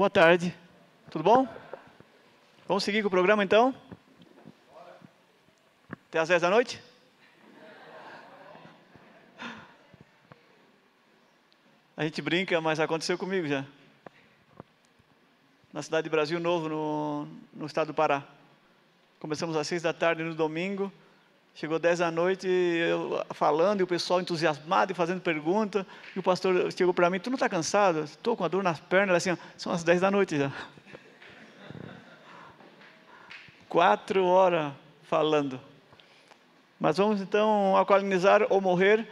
Boa tarde. Tudo bom? Vamos seguir com o programa, então? Até às 10 da noite? A gente brinca, mas aconteceu comigo já. Na cidade de Brasil Novo, no estado do Pará. Começamos às 6 da tarde no domingo. Chegou 10 da noite, eu falando, e o pessoal entusiasmado e fazendo pergunta. E o pastor chegou para mim: tu não está cansado? Estou com a dor nas pernas. Assim, são as 10 da noite já. 4 horas falando. Mas vamos então alcalinizar ou morrer.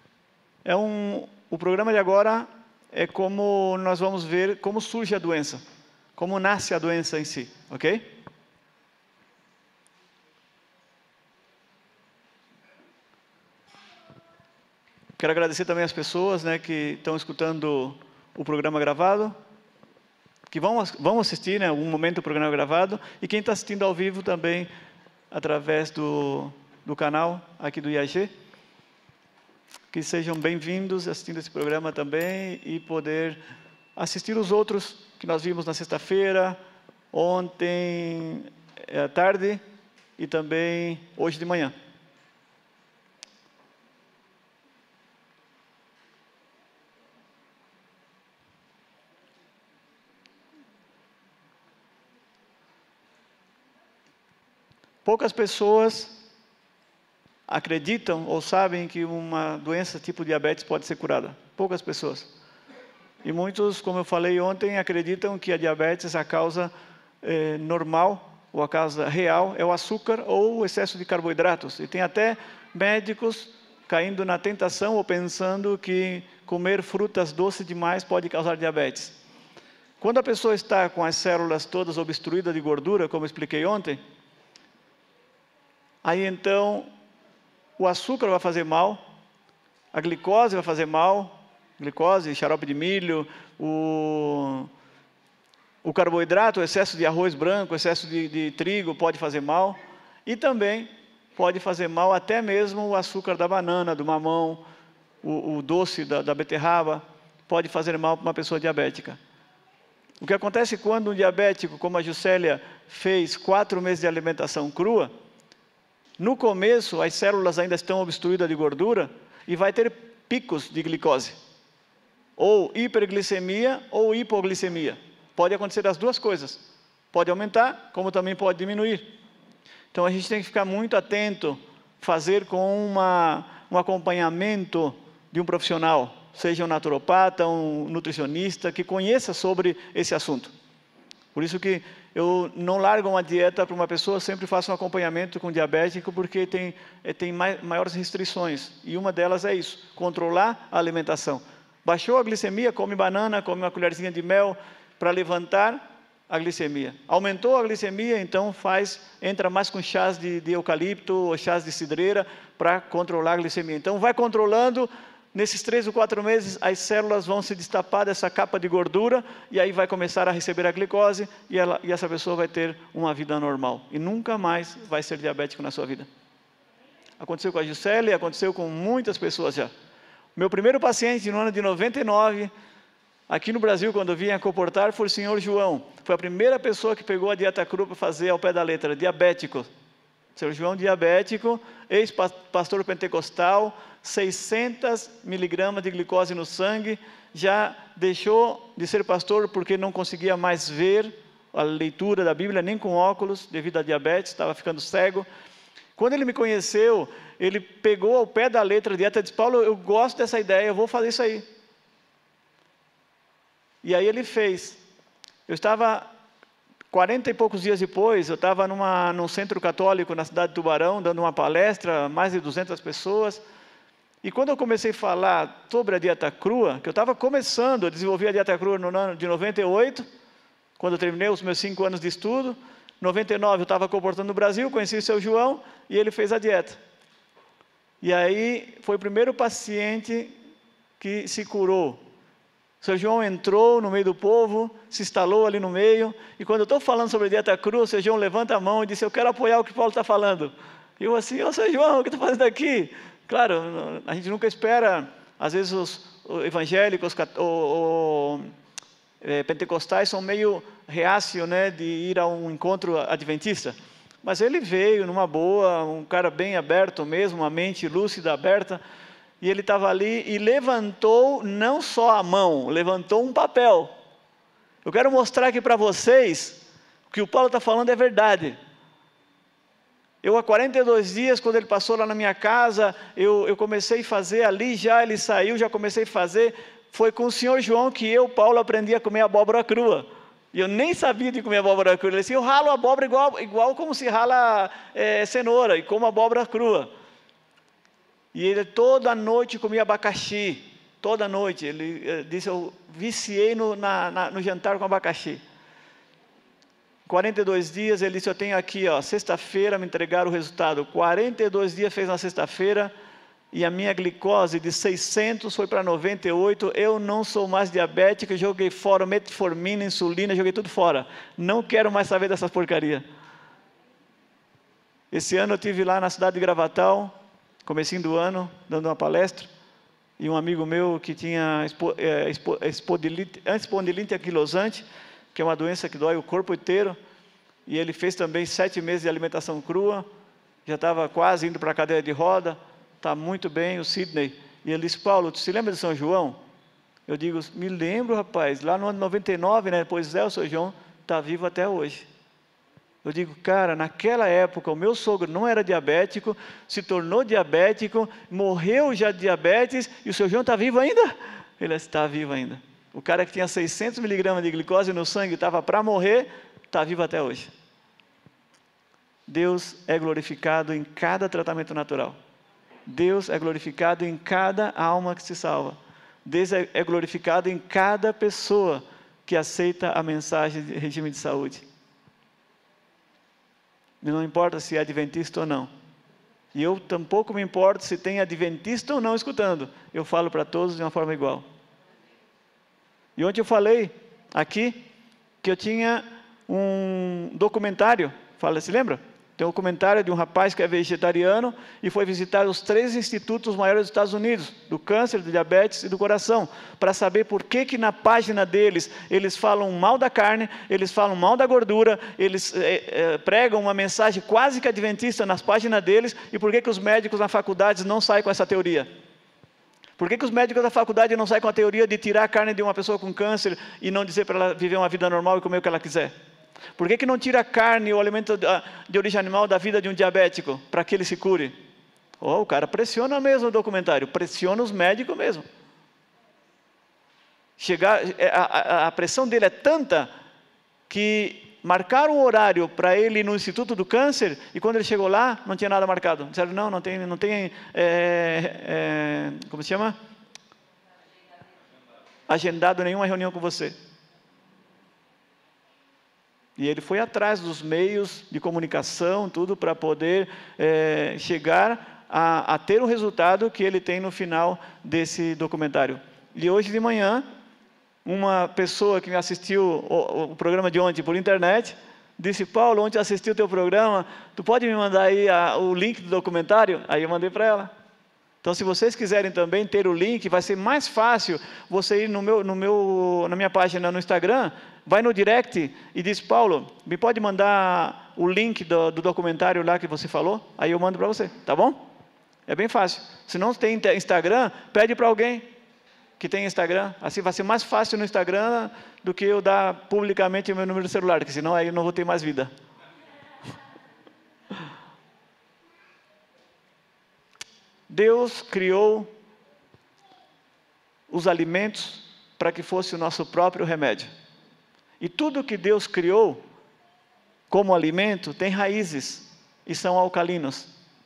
O programa de agora é como nós vamos ver como surge a doença. Como nasce a doença em si, ok? Quero agradecer também as pessoas, que estão escutando o programa gravado, que vão assistir, em algum momento, o programa gravado, e quem está assistindo ao vivo também, através do canal aqui do IAG. Que sejam bem-vindos assistindo esse programa também e poder assistir os outros que nós vimos na sexta-feira, ontem à tarde e também hoje de manhã. Poucas pessoas acreditam ou sabem que uma doença tipo diabetes pode ser curada. Poucas pessoas. E muitos, como eu falei ontem, acreditam que a diabetes, a causa normal, ou a causa real, é o açúcar ou o excesso de carboidratos. E tem até médicos caindo na tentação ou pensando que comer frutas doces demais pode causar diabetes. Quando a pessoa está com as células todas obstruídas de gordura, como eu expliquei ontem, aí então o açúcar vai fazer mal, a glicose vai fazer mal, glicose, xarope de milho, o carboidrato, o excesso de arroz branco, o excesso de trigo pode fazer mal, e também pode fazer mal até mesmo o açúcar da banana, do mamão, o doce da beterraba, pode fazer mal para uma pessoa diabética. O que acontece quando um diabético, como a Juscelia, fez 4 meses de alimentação crua, no começo, as células ainda estão obstruídas de gordura e vai ter picos de glicose. Ou hiperglicemia ou hipoglicemia. Pode acontecer as duas coisas. Pode aumentar, como também pode diminuir. Então, a gente tem que ficar muito atento, fazer com um acompanhamento de um profissional, seja um naturopata, um nutricionista, que conheça sobre esse assunto. Por isso que eu não largo uma dieta para uma pessoa, sempre faço um acompanhamento com diabético, porque tem maiores restrições. E uma delas é isso, controlar a alimentação. Baixou a glicemia, come banana, come uma colherzinha de mel para levantar a glicemia. Aumentou a glicemia, então entra mais com chás de eucalipto ou chás de cidreira para controlar a glicemia. Então vai controlando. Nesses 3 ou 4 meses, as células vão se destapar dessa capa de gordura e aí vai começar a receber a glicose e essa pessoa vai ter uma vida normal. E nunca mais vai ser diabético na sua vida. Aconteceu com a Juscelia, aconteceu com muitas pessoas já. Meu primeiro paciente no ano de 99, aqui no Brasil, quando eu vim a comportar, foi o senhor João. Foi a primeira pessoa que pegou a dieta crua para fazer ao pé da letra, diabético. Senhor João, diabético, ex-pastor pentecostal, 600 miligramas de glicose no sangue, já deixou de ser pastor porque não conseguia mais ver a leitura da Bíblia, nem com óculos, devido à diabetes, estava ficando cego. Quando ele me conheceu, ele pegou ao pé da letra a dieta e disse: Paulo, eu gosto dessa ideia, eu vou fazer isso aí. E aí ele fez. Eu estava 40 e poucos dias depois, eu estava num centro católico na cidade de Tubarão, dando uma palestra, mais de 200 pessoas. E quando eu comecei a falar sobre a dieta crua, que eu estava começando a desenvolver a dieta crua no ano de 98, quando eu terminei os meus 5 anos de estudo, 99 eu estava comportando no Brasil, conheci o seu João e ele fez a dieta. E aí foi o primeiro paciente que se curou. O seu João entrou no meio do povo, se instalou ali no meio, e quando eu estou falando sobre dieta crua, o seu João levanta a mão e diz: eu quero apoiar o que Paulo está falando. E eu assim: ô seu João, o que está fazendo aqui? Claro, a gente nunca espera, às vezes os evangélicos, pentecostais são meio reácios, né, de ir a um encontro adventista. Mas ele veio numa boa, um cara bem aberto mesmo, uma mente lúcida, aberta, e ele estava ali e levantou não só a mão, levantou um papel. Eu quero mostrar aqui para vocês que o Paulo está falando é verdade. Eu, há 42 dias, quando ele passou lá na minha casa, eu comecei a fazer ali, já ele saiu, já comecei a fazer. Foi com o senhor João que eu, Paulo, aprendi a comer abóbora crua. E eu nem sabia de comer abóbora crua. Ele disse, eu ralo abóbora igual como se rala cenoura, e como abóbora crua. E ele toda noite comia abacaxi, toda noite. Ele disse, eu viciei no jantar com abacaxi. 42 dias, ele disse, eu tenho aqui, sexta-feira me entregaram o resultado. 42 dias fez na sexta-feira, e a minha glicose de 600 foi para 98, eu não sou mais diabético, joguei fora metformina, insulina, joguei tudo fora. Não quero mais saber dessas porcarias. Esse ano eu estive lá na cidade de Gravatal, comecinho do ano, dando uma palestra, e um amigo meu que tinha espondilite anquilosante, que é uma doença que dói o corpo inteiro, e ele fez também 7 meses de alimentação crua, já estava quase indo para a cadeira de roda, está muito bem, o Sidney. E ele disse, Paulo, tu se lembra de São João? Eu digo, me lembro, rapaz, lá no ano 99, né? Pois é, o São João está vivo até hoje. Eu digo, cara, naquela época o meu sogro não era diabético, se tornou diabético, morreu já de diabetes, e o São João está vivo ainda? Ele está vivo ainda. O cara que tinha 600 miligramas de glicose no sangue, estava para morrer, está vivo até hoje. Deus é glorificado em cada tratamento natural. Deus é glorificado em cada alma que se salva. Deus é glorificado em cada pessoa que aceita a mensagem de regime de saúde. Não importa se é adventista ou não. E eu tampouco me importo se tem adventista ou não escutando. Eu falo para todos de uma forma igual. E ontem eu falei aqui que eu tinha um documentário, se lembra? Tem um documentário de um rapaz que é vegetariano e foi visitar os 3 institutos maiores dos Estados Unidos, do câncer, do diabetes e do coração, para saber por que na página deles, eles falam mal da carne, eles falam mal da gordura, eles pregam uma mensagem quase que adventista nas páginas deles, e por que os médicos na faculdade não saem com essa teoria? Por que os médicos da faculdade não saem com a teoria de tirar a carne de uma pessoa com câncer e não dizer para ela viver uma vida normal e comer o que ela quiser? Por que não tira a carne, o alimento de origem animal da vida de um diabético, para que ele se cure? O cara pressiona mesmo o documentário, pressiona os médicos mesmo. A pressão dele é tanta que marcaram um horário para ele ir no Instituto do Câncer, e quando ele chegou lá, não tinha nada marcado. Disseram, não tem como se chama? Agendado nenhuma reunião com você. E ele foi atrás dos meios de comunicação, tudo, para poder chegar a ter o resultado que ele tem no final desse documentário. E hoje de manhã, uma pessoa que me assistiu o programa de ontem por internet, disse, Paulo, ontem assisti o teu programa, tu pode me mandar aí o link do documentário? Aí eu mandei para ela. Então, se vocês quiserem também ter o link, vai ser mais fácil você ir na minha página no Instagram, vai no direct e diz, Paulo, me pode mandar o link do documentário lá que você falou? Aí eu mando para você, tá bom? É bem fácil. Se não tem Instagram, pede para alguém que tem Instagram. Assim vai ser mais fácil no Instagram do que eu dar publicamente o meu número de celular, porque senão aí eu não vou ter mais vida. Deus criou os alimentos para que fosse o nosso próprio remédio. E tudo que Deus criou como alimento tem raízes e são alcalinos.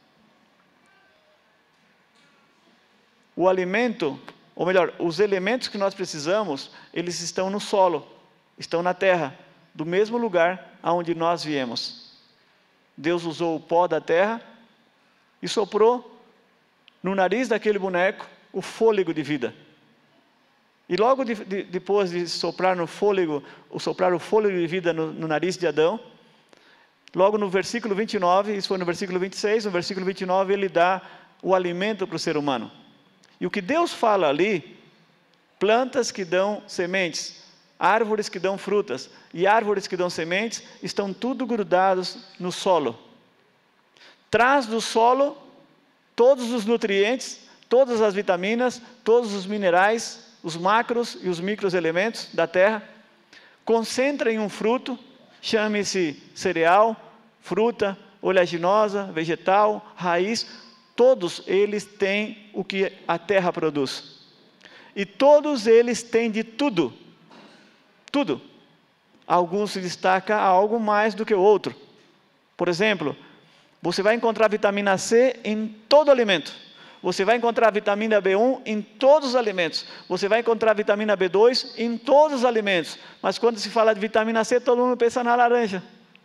O alimento, ou melhor, os elementos que nós precisamos, eles estão no solo, estão na terra, do mesmo lugar aonde nós viemos. Deus usou o pó da terra e soprou no nariz daquele boneco o fôlego de vida. E logo depois de soprar o fôlego de vida no nariz de Adão, logo no versículo 29, isso foi no versículo 26, no versículo 29 ele dá o alimento para o ser humano. E o que Deus fala ali, plantas que dão sementes, árvores que dão frutas e árvores que dão sementes, estão tudo grudados no solo. Traz do solo todos os nutrientes, todas as vitaminas, todos os minerais, os macros e os micros elementos da terra, concentra em um fruto, chame-se cereal, fruta, oleaginosa, vegetal, raiz, todos eles têm o que a terra produz. E todos eles têm de tudo. Tudo. Alguns se destacam a algo mais do que o outro. Por exemplo, você vai encontrar vitamina C em todo alimento. Você vai encontrar vitamina B1 em todos os alimentos. Você vai encontrar vitamina B2 em todos os alimentos. Mas quando se fala de vitamina C, todo mundo pensa na laranja.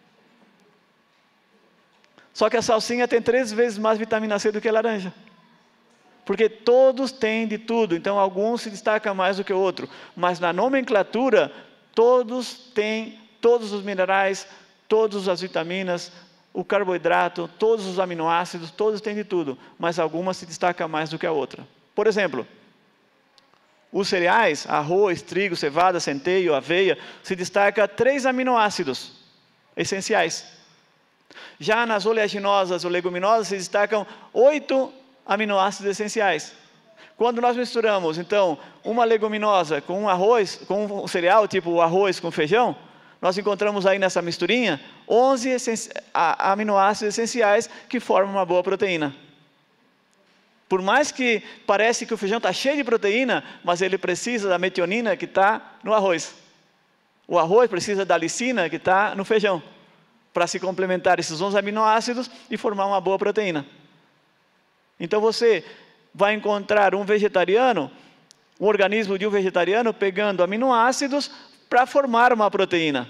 Só que a salsinha tem 3 vezes mais vitamina C do que a laranja. Porque todos têm de tudo. Então, alguns se destacam mais do que o outro. Mas na nomenclatura, todos têm todos os minerais, todas as vitaminas, o carboidrato, todos os aminoácidos, todos têm de tudo, mas algumas se destacam mais do que a outra. Por exemplo, os cereais, arroz, trigo, cevada, centeio, aveia, se destaca 3 aminoácidos essenciais. Já nas oleaginosas ou leguminosas se destacam 8 aminoácidos essenciais. Quando nós misturamos, então, uma leguminosa com um arroz, com um cereal, tipo o arroz com feijão, nós encontramos aí nessa misturinha 11 aminoácidos essenciais que formam uma boa proteína. Por mais que parece que o feijão está cheio de proteína, mas ele precisa da metionina que está no arroz. O arroz precisa da lisina que está no feijão, para se complementar esses 11 aminoácidos e formar uma boa proteína. Então você vai encontrar um organismo de um vegetariano pegando aminoácidos para formar uma proteína.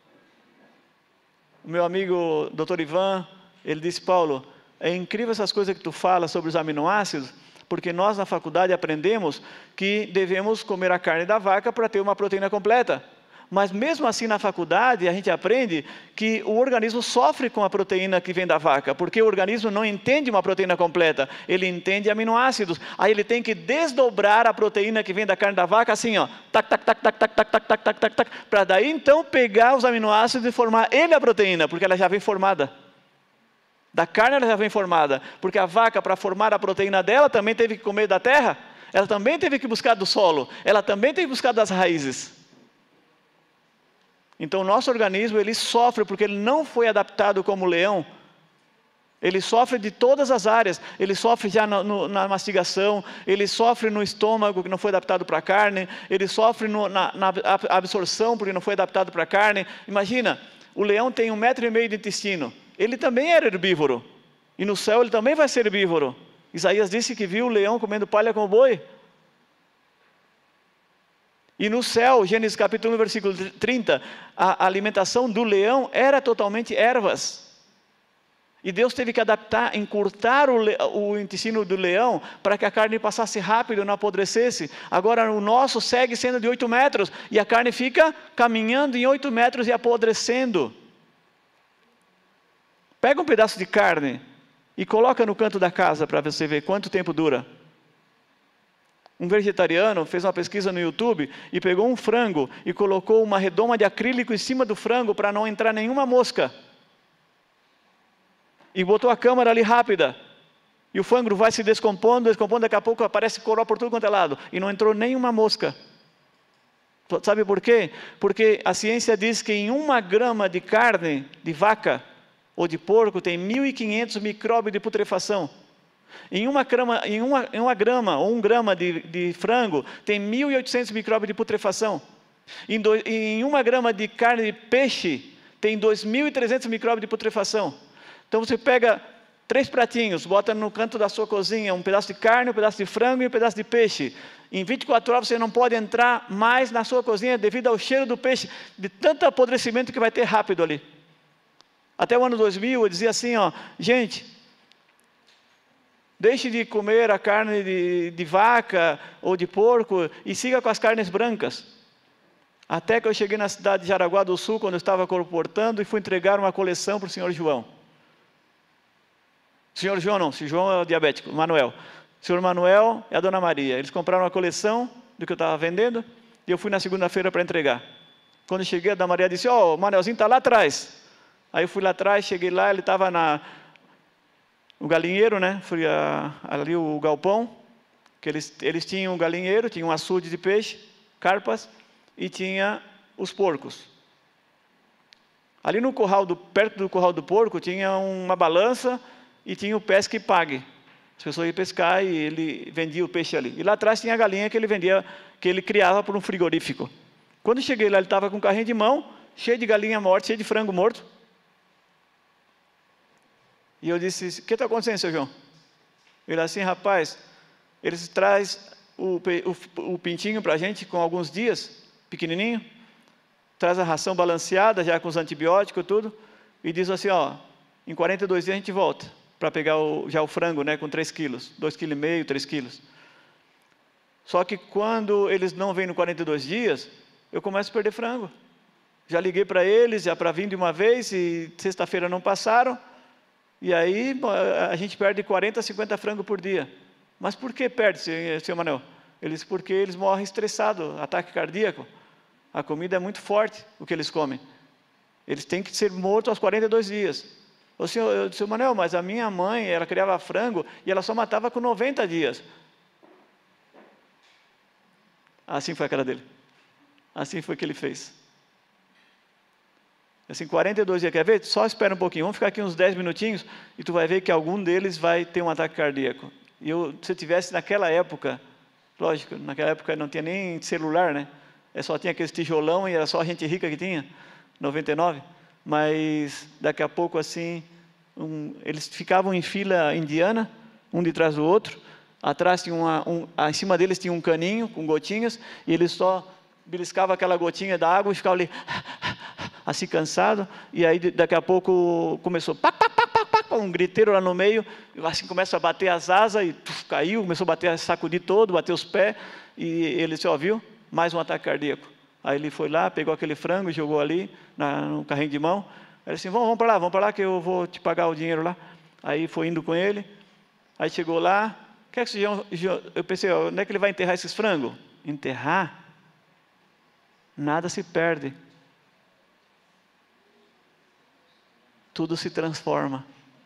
O meu amigo Dr. Ivan, ele disse: Paulo, é incrível essas coisas que tu fala sobre os aminoácidos, porque nós na faculdade aprendemos que devemos comer a carne da vaca para ter uma proteína completa. Mas mesmo assim na faculdade a gente aprende que o organismo sofre com a proteína que vem da vaca, porque o organismo não entende uma proteína completa, ele entende aminoácidos. Aí ele tem que desdobrar a proteína que vem da carne da vaca assim, ó, tac, tac, tac, tac, tac, tac, tac, tac, tac, tac, tac, para daí então pegar os aminoácidos e formar ele a proteína, porque ela já vem formada. Da carne ela já vem formada, porque a vaca, para formar a proteína dela, também teve que comer da terra, ela também teve que buscar do solo, ela também teve que buscar das raízes. Então o nosso organismo, ele sofre porque ele não foi adaptado como o leão. Ele sofre de todas as áreas, ele sofre já na mastigação, ele sofre no estômago que não foi adaptado para a carne, ele sofre na absorção porque não foi adaptado para a carne. Imagina, o leão tem 1,5 metro de intestino, ele também era herbívoro, e no céu ele também vai ser herbívoro. Isaías disse que viu o leão comendo palha com o boi. E no céu, Gênesis capítulo 1, versículo 30, a alimentação do leão era totalmente ervas. E Deus teve que adaptar, encurtar o intestino do leão para que a carne passasse rápido, não apodrecesse. Agora o nosso segue sendo de 8 metros e a carne fica caminhando em 8 metros e apodrecendo. Pega um pedaço de carne e coloca no canto da casa para você ver quanto tempo dura. Um vegetariano fez uma pesquisa no YouTube e pegou um frango e colocou uma redoma de acrílico em cima do frango para não entrar nenhuma mosca. E botou a câmera ali rápida. E o frango vai se descompondo, daqui a pouco aparece coró por tudo quanto é lado. E não entrou nenhuma mosca. Sabe por quê? Porque a ciência diz que em 1 grama de carne de vaca ou de porco tem 1.500 micróbios de putrefação. Em 1 grama ou 1 grama de frango tem 1.800 micróbios de putrefação. Em 1 grama de carne de peixe tem 2.300 micróbios de putrefação. Então você pega 3 pratinhos, bota no canto da sua cozinha um pedaço de carne, um pedaço de frango e um pedaço de peixe. Em 24 horas você não pode entrar mais na sua cozinha devido ao cheiro do peixe, de tanto apodrecimento que vai ter rápido ali. Até o ano 2000 eu dizia assim, ó, gente, deixe de comer a carne de vaca ou de porco e siga com as carnes brancas. Até que eu cheguei na cidade de Jaraguá do Sul, quando eu estava colportando, e fui entregar uma coleção para o senhor João. Senhor João não, se João é o diabético, Manuel. O senhor Manuel e a dona Maria. Eles compraram uma coleção do que eu estava vendendo E eu fui na segunda-feira para entregar. Quando eu cheguei, a Dona Maria disse, ó, o Manelzinho está lá atrás. Aí eu fui lá atrás, cheguei lá, ele estava no galinheiro, né? Fui ali o galpão, que eles tinham um galinheiro, tinha um açude de peixe, carpas, e tinha os porcos. Ali no curral, perto do curral do porco, tinha uma balança e tinha o pesca e pague. As pessoas iam pescar e ele vendia o peixe ali. E lá atrás tinha a galinha que ele vendia, que ele criava por um frigorífico. Quando eu cheguei lá, ele estava com um carrinho de mão, cheio de galinha morta, cheio de frango morto. E eu disse, o que está acontecendo, seu João? Ele assim, rapaz, eles trazem o pintinho para a gente com alguns dias, pequenininho, traz a ração balanceada, já com os antibióticos e tudo, e diz assim, ó, em 42 dias a gente volta, para pegar já o frango, né, com 3 quilos, 2,5 kg, 3 quilos. Só que quando eles não vêm no 42 dias, eu começo a perder frango. Já liguei para eles, já para vir de uma vez, e sexta-feira não passaram, e aí a gente perde 40, 50 frangos por dia. Mas por que perde, senhor Manuel? Porque eles morrem estressados, ataque cardíaco. A comida é muito forte, o que eles comem. Eles têm que ser mortos aos 42 dias. O senhor Manuel, mas a minha mãe, ela criava frango e ela só matava com 90 dias. Assim foi a cara dele. Assim foi que ele fez. Assim, 42 dias, quer ver? Só espera um pouquinho, vamos ficar aqui uns 10 minutinhos e tu vai ver que algum deles vai ter um ataque cardíaco. E se eu tivesse naquela época, lógico, naquela época não tinha nem celular, né? Só tinha aqueles tijolão e era só a gente rica que tinha, 99. Mas daqui a pouco assim, eles ficavam em fila indiana, um de trás do outro. Atrás tinha em cima deles tinha um caninho com gotinhas, e eles só beliscavam aquela gotinha da água e ficavam ali, assim cansado, e aí daqui a pouco começou, um griteiro lá no meio, assim começa a bater as asas, e caiu, começou a bater, sacudir todo, bater os pés, e ele disse, ó, viu? Mais um ataque cardíaco. Aí ele foi lá, pegou aquele frango e jogou ali, no carrinho de mão. Ele disse, vamos para lá que eu vou te pagar o dinheiro lá. Aí foi indo com ele, aí chegou lá, eu pensei, onde é que ele vai enterrar esses frangos? Enterrar? Nada se perde. Tudo se transforma.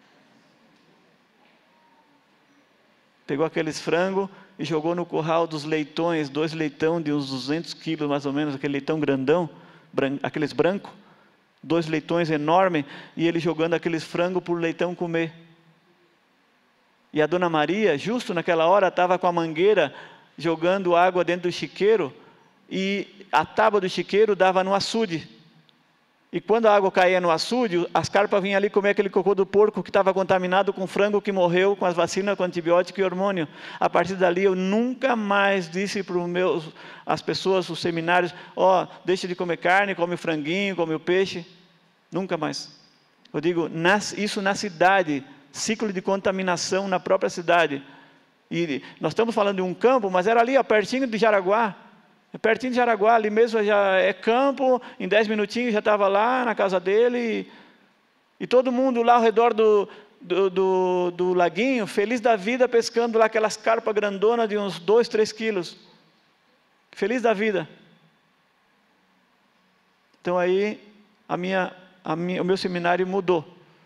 Pegou aqueles frangos e jogou no curral dos leitões, 2 leitão de uns 200 quilos mais ou menos, aquele leitão grandão, aqueles brancos, 2 leitões enormes, e ele jogando aqueles frangos para o leitão comer. E a Dona Maria, justo naquela hora, estava com a mangueira jogando água dentro do chiqueiro, e a tábua do chiqueiro dava no açude. E quando a água caía no açude, as carpas vinham ali comer aquele cocô do porco que estava contaminado com frango que morreu com as vacinas, com antibiótico e hormônio. A partir dali eu nunca mais disse para as pessoas, os seminários, deixa de comer carne, come o franguinho, come o peixe. Nunca mais. Eu digo, isso na cidade, ciclo de contaminação na própria cidade. E nós estamos falando de um campo, mas era ali, pertinho de Jaraguá. Pertinho de Jaraguá, ali mesmo já é campo, em 10 minutinhos já estava lá na casa dele, e todo mundo lá ao redor do laguinho, feliz da vida, pescando lá aquelas carpas grandonas de uns 2, 3 quilos. Feliz da vida. Então aí, o meu seminário mudou.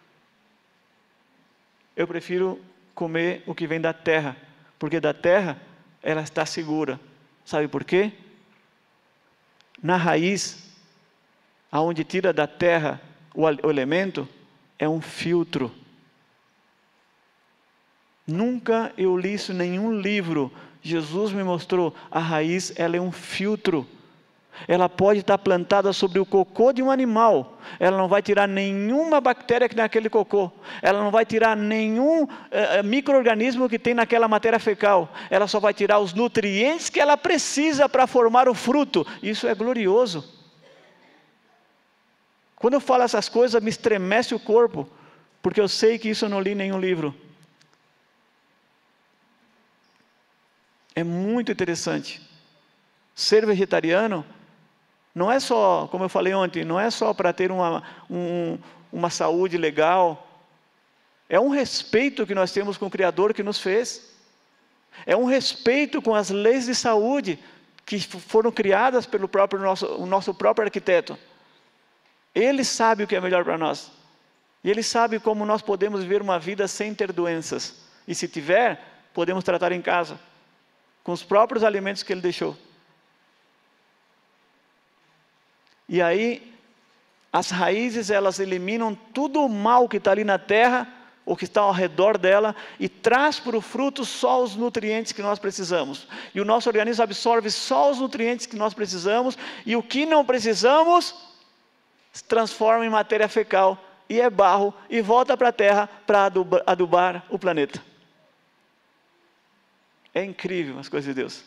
Eu prefiro comer o que vem da terra, porque da terra ela está segura. Sabe por quê? Na raiz, aonde tira da terra o elemento, é um filtro. Nunca eu li isso em nenhum livro. Jesus me mostrou, a raiz ela é um filtro. Ela pode estar plantada sobre o cocô de um animal. Ela não vai tirar nenhuma bactéria que tem naquele cocô. Ela não vai tirar nenhum micro-organismo que tem naquela matéria fecal. Ela só vai tirar os nutrientes que ela precisa para formar o fruto. Isso é glorioso. Quando eu falo essas coisas, me estremece o corpo, porque eu sei que isso eu não li em nenhum livro. É muito interessante. Ser vegetariano não é só, como eu falei ontem, não é só para ter uma saúde legal. É um respeito que nós temos com o Criador que nos fez. É um respeito com as leis de saúde. que foram criadas pelo nosso próprio arquiteto. Ele sabe o que é melhor para nós. E Ele sabe como nós podemos viver uma vida sem ter doenças. E se tiver, podemos tratar em casa, com os próprios alimentos que Ele deixou. E aí, as raízes, elas eliminam tudo o mal que está ali na terra, ou que está ao redor dela, e traz para o fruto só os nutrientes que nós precisamos. E o nosso organismo absorve só os nutrientes que nós precisamos, e o que não precisamos, se transforma em matéria fecal, e é barro, e volta para a terra para adubar o planeta. É incrível as coisas de Deus.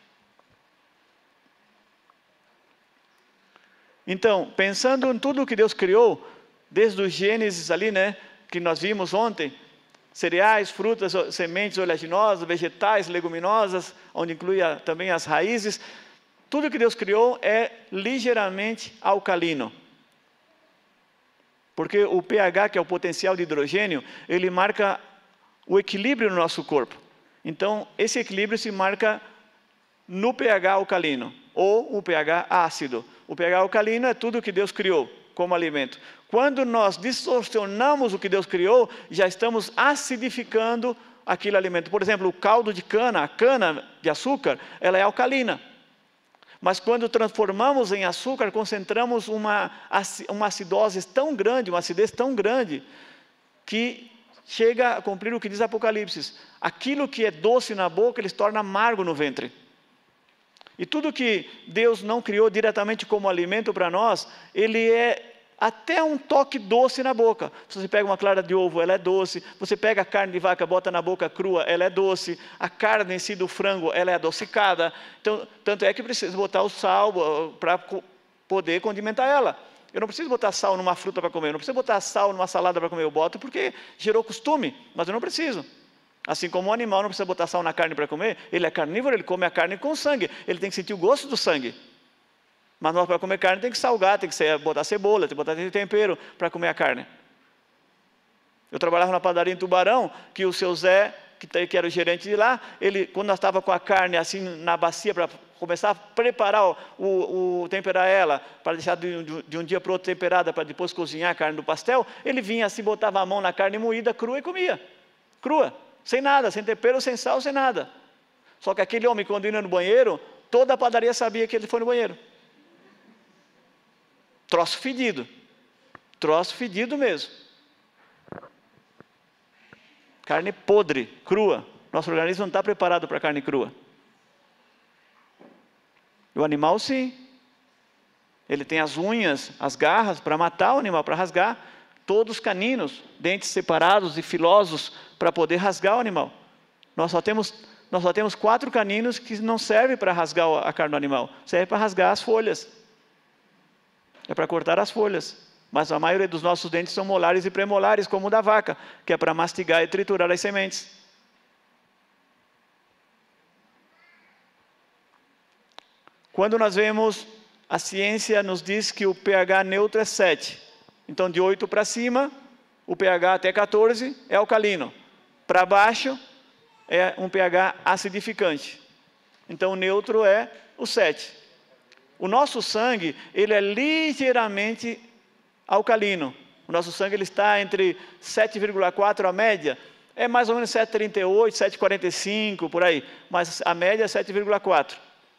Então, pensando em tudo que Deus criou, desde o Gênesis ali, né, que nós vimos ontem, cereais, frutas, sementes oleaginosas, vegetais, leguminosas, onde inclui também as raízes, tudo que Deus criou é ligeiramente alcalino. Porque o pH, que é o potencial de hidrogênio, ele marca o equilíbrio no nosso corpo. Então, esse equilíbrio se marca no pH alcalino, ou o pH ácido. O pH alcalino é tudo que Deus criou como alimento. Quando nós distorcionamos o que Deus criou, já estamos acidificando aquele alimento. Por exemplo, o caldo de cana, a cana de açúcar, ela é alcalina. Mas quando transformamos em açúcar, concentramos uma acidose tão grande, uma acidez tão grande, que chega a cumprir o que diz Apocalipse. Aquilo que é doce na boca, ele se torna amargo no ventre. E tudo que Deus não criou diretamente como alimento para nós, ele é até um toque doce na boca. Se você pega uma clara de ovo, ela é doce. Você pega a carne de vaca, bota na boca crua, ela é doce. A carne em si do frango, ela é adocicada. Então, tanto é que precisa botar o sal para poder condimentar ela. Eu não preciso botar sal numa fruta para comer, eu não preciso botar sal numa salada para comer, eu boto porque gerou costume, mas eu não preciso. Assim como o animal não precisa botar sal na carne para comer, ele é carnívoro, ele come a carne com sangue, ele tem que sentir o gosto do sangue. Mas nós, para comer carne, tem que salgar, tem que botar cebola, tem que botar tempero para comer a carne. Eu trabalhava na padaria em Tubarão, que o seu Zé, que era o gerente de lá, ele, quando nós estávamos com a carne assim na bacia para começar a preparar, temperar ela, para deixar de um dia para o outro temperada, para depois cozinhar a carne do pastel, ele vinha assim, botava a mão na carne moída, crua, e comia. Crua. Sem nada, sem tempero, sem sal, sem nada. Só que aquele homem, quando ia no banheiro, toda a padaria sabia que ele foi no banheiro. Troço fedido. Troço fedido mesmo. Carne podre, crua. Nosso organismo não está preparado para carne crua. O animal, sim. Ele tem as unhas, as garras para matar o animal, para rasgar. Todos caninos, dentes separados e filosos para poder rasgar o animal. Nós só temos 4 caninos que não servem para rasgar a carne do animal. Serve para rasgar as folhas. É para cortar as folhas. Mas a maioria dos nossos dentes são molares e premolares, como o da vaca, que é para mastigar e triturar as sementes. Quando nós vemos, a ciência nos diz que o pH neutro é 7. Então, de 8 para cima, o pH até 14 é alcalino. Para baixo, é um pH acidificante. Então, o neutro é o 7. O nosso sangue, ele é ligeiramente alcalino. O nosso sangue ele está entre 7,4 a média. É mais ou menos 7,38, 7,45, por aí. Mas a média é 7,4.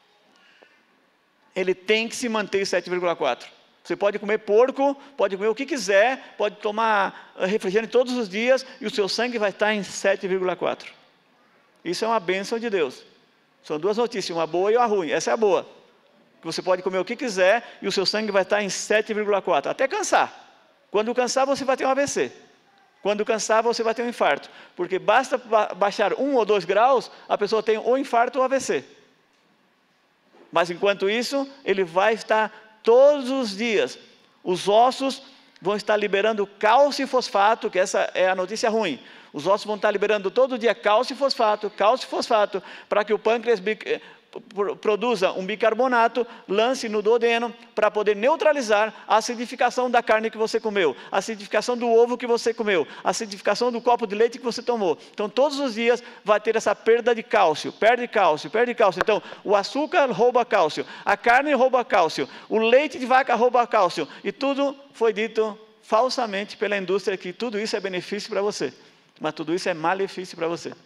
Ele tem que se manter 7,4. Você pode comer porco, pode comer o que quiser, pode tomar refrigerante todos os dias e o seu sangue vai estar em 7,4. Isso é uma bênção de Deus. São 2 notícias, uma boa e uma ruim. Essa é a boa. Que você pode comer o que quiser e o seu sangue vai estar em 7,4, até cansar. Quando cansar, você vai ter um AVC. Quando cansar, você vai ter um infarto. Porque basta baixar 1 ou 2 graus, a pessoa tem ou infarto ou AVC. Mas enquanto isso, ele vai estar todos os dias. Os ossos vão estar liberando cálcio e fosfato, que essa é a notícia ruim. Os ossos vão estar liberando todo dia cálcio e fosfato, para que o pâncreas produza um bicarbonato, lance no duodeno para poder neutralizar a acidificação da carne que você comeu, a acidificação do ovo que você comeu, a acidificação do copo de leite que você tomou. Então, todos os dias vai ter essa perda de cálcio, perde cálcio, perde cálcio. Então, o açúcar rouba cálcio, a carne rouba cálcio, o leite de vaca rouba cálcio, e tudo foi dito falsamente pela indústria que tudo isso é benefício para você, mas tudo isso é malefício para você.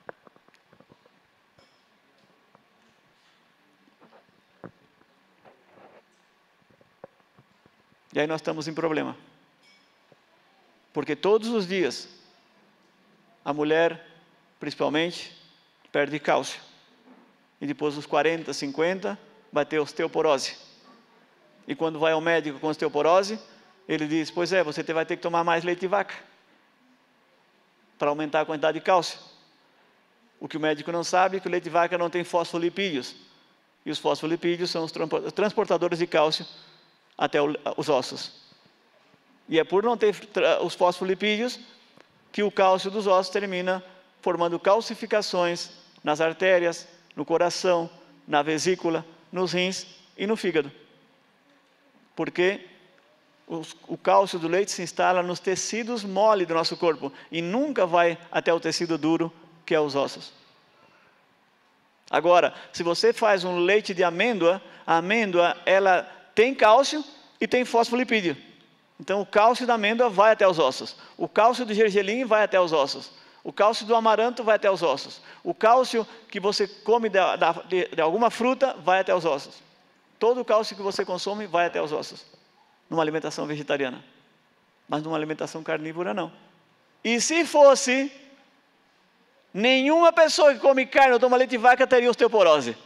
E aí nós estamos em problema. Porque todos os dias, a mulher, principalmente, perde cálcio. E depois dos 40, 50, vai ter osteoporose. E quando vai ao médico com osteoporose, ele diz, pois é, você vai ter que tomar mais leite de vaca, para aumentar a quantidade de cálcio. O que o médico não sabe é que o leite de vaca não tem fosfolipídios. E os fosfolipídios são os transportadores de cálcio até os ossos. E é por não ter os fosfolipídios que o cálcio dos ossos termina formando calcificações nas artérias, no coração, na vesícula, nos rins e no fígado. Porque o cálcio do leite se instala nos tecidos mole do nosso corpo e nunca vai até o tecido duro, que é os ossos. Agora, se você faz um leite de amêndoa, a amêndoa, ela tem cálcio e tem fosfolipídio. Então, o cálcio da amêndoa vai até os ossos. O cálcio do gergelim vai até os ossos. O cálcio do amaranto vai até os ossos. O cálcio que você come de alguma fruta vai até os ossos. Todo o cálcio que você consome vai até os ossos. Numa alimentação vegetariana. Mas numa alimentação carnívora, não. E se fosse, nenhuma pessoa que come carne ou toma leite de vaca teria osteoporose.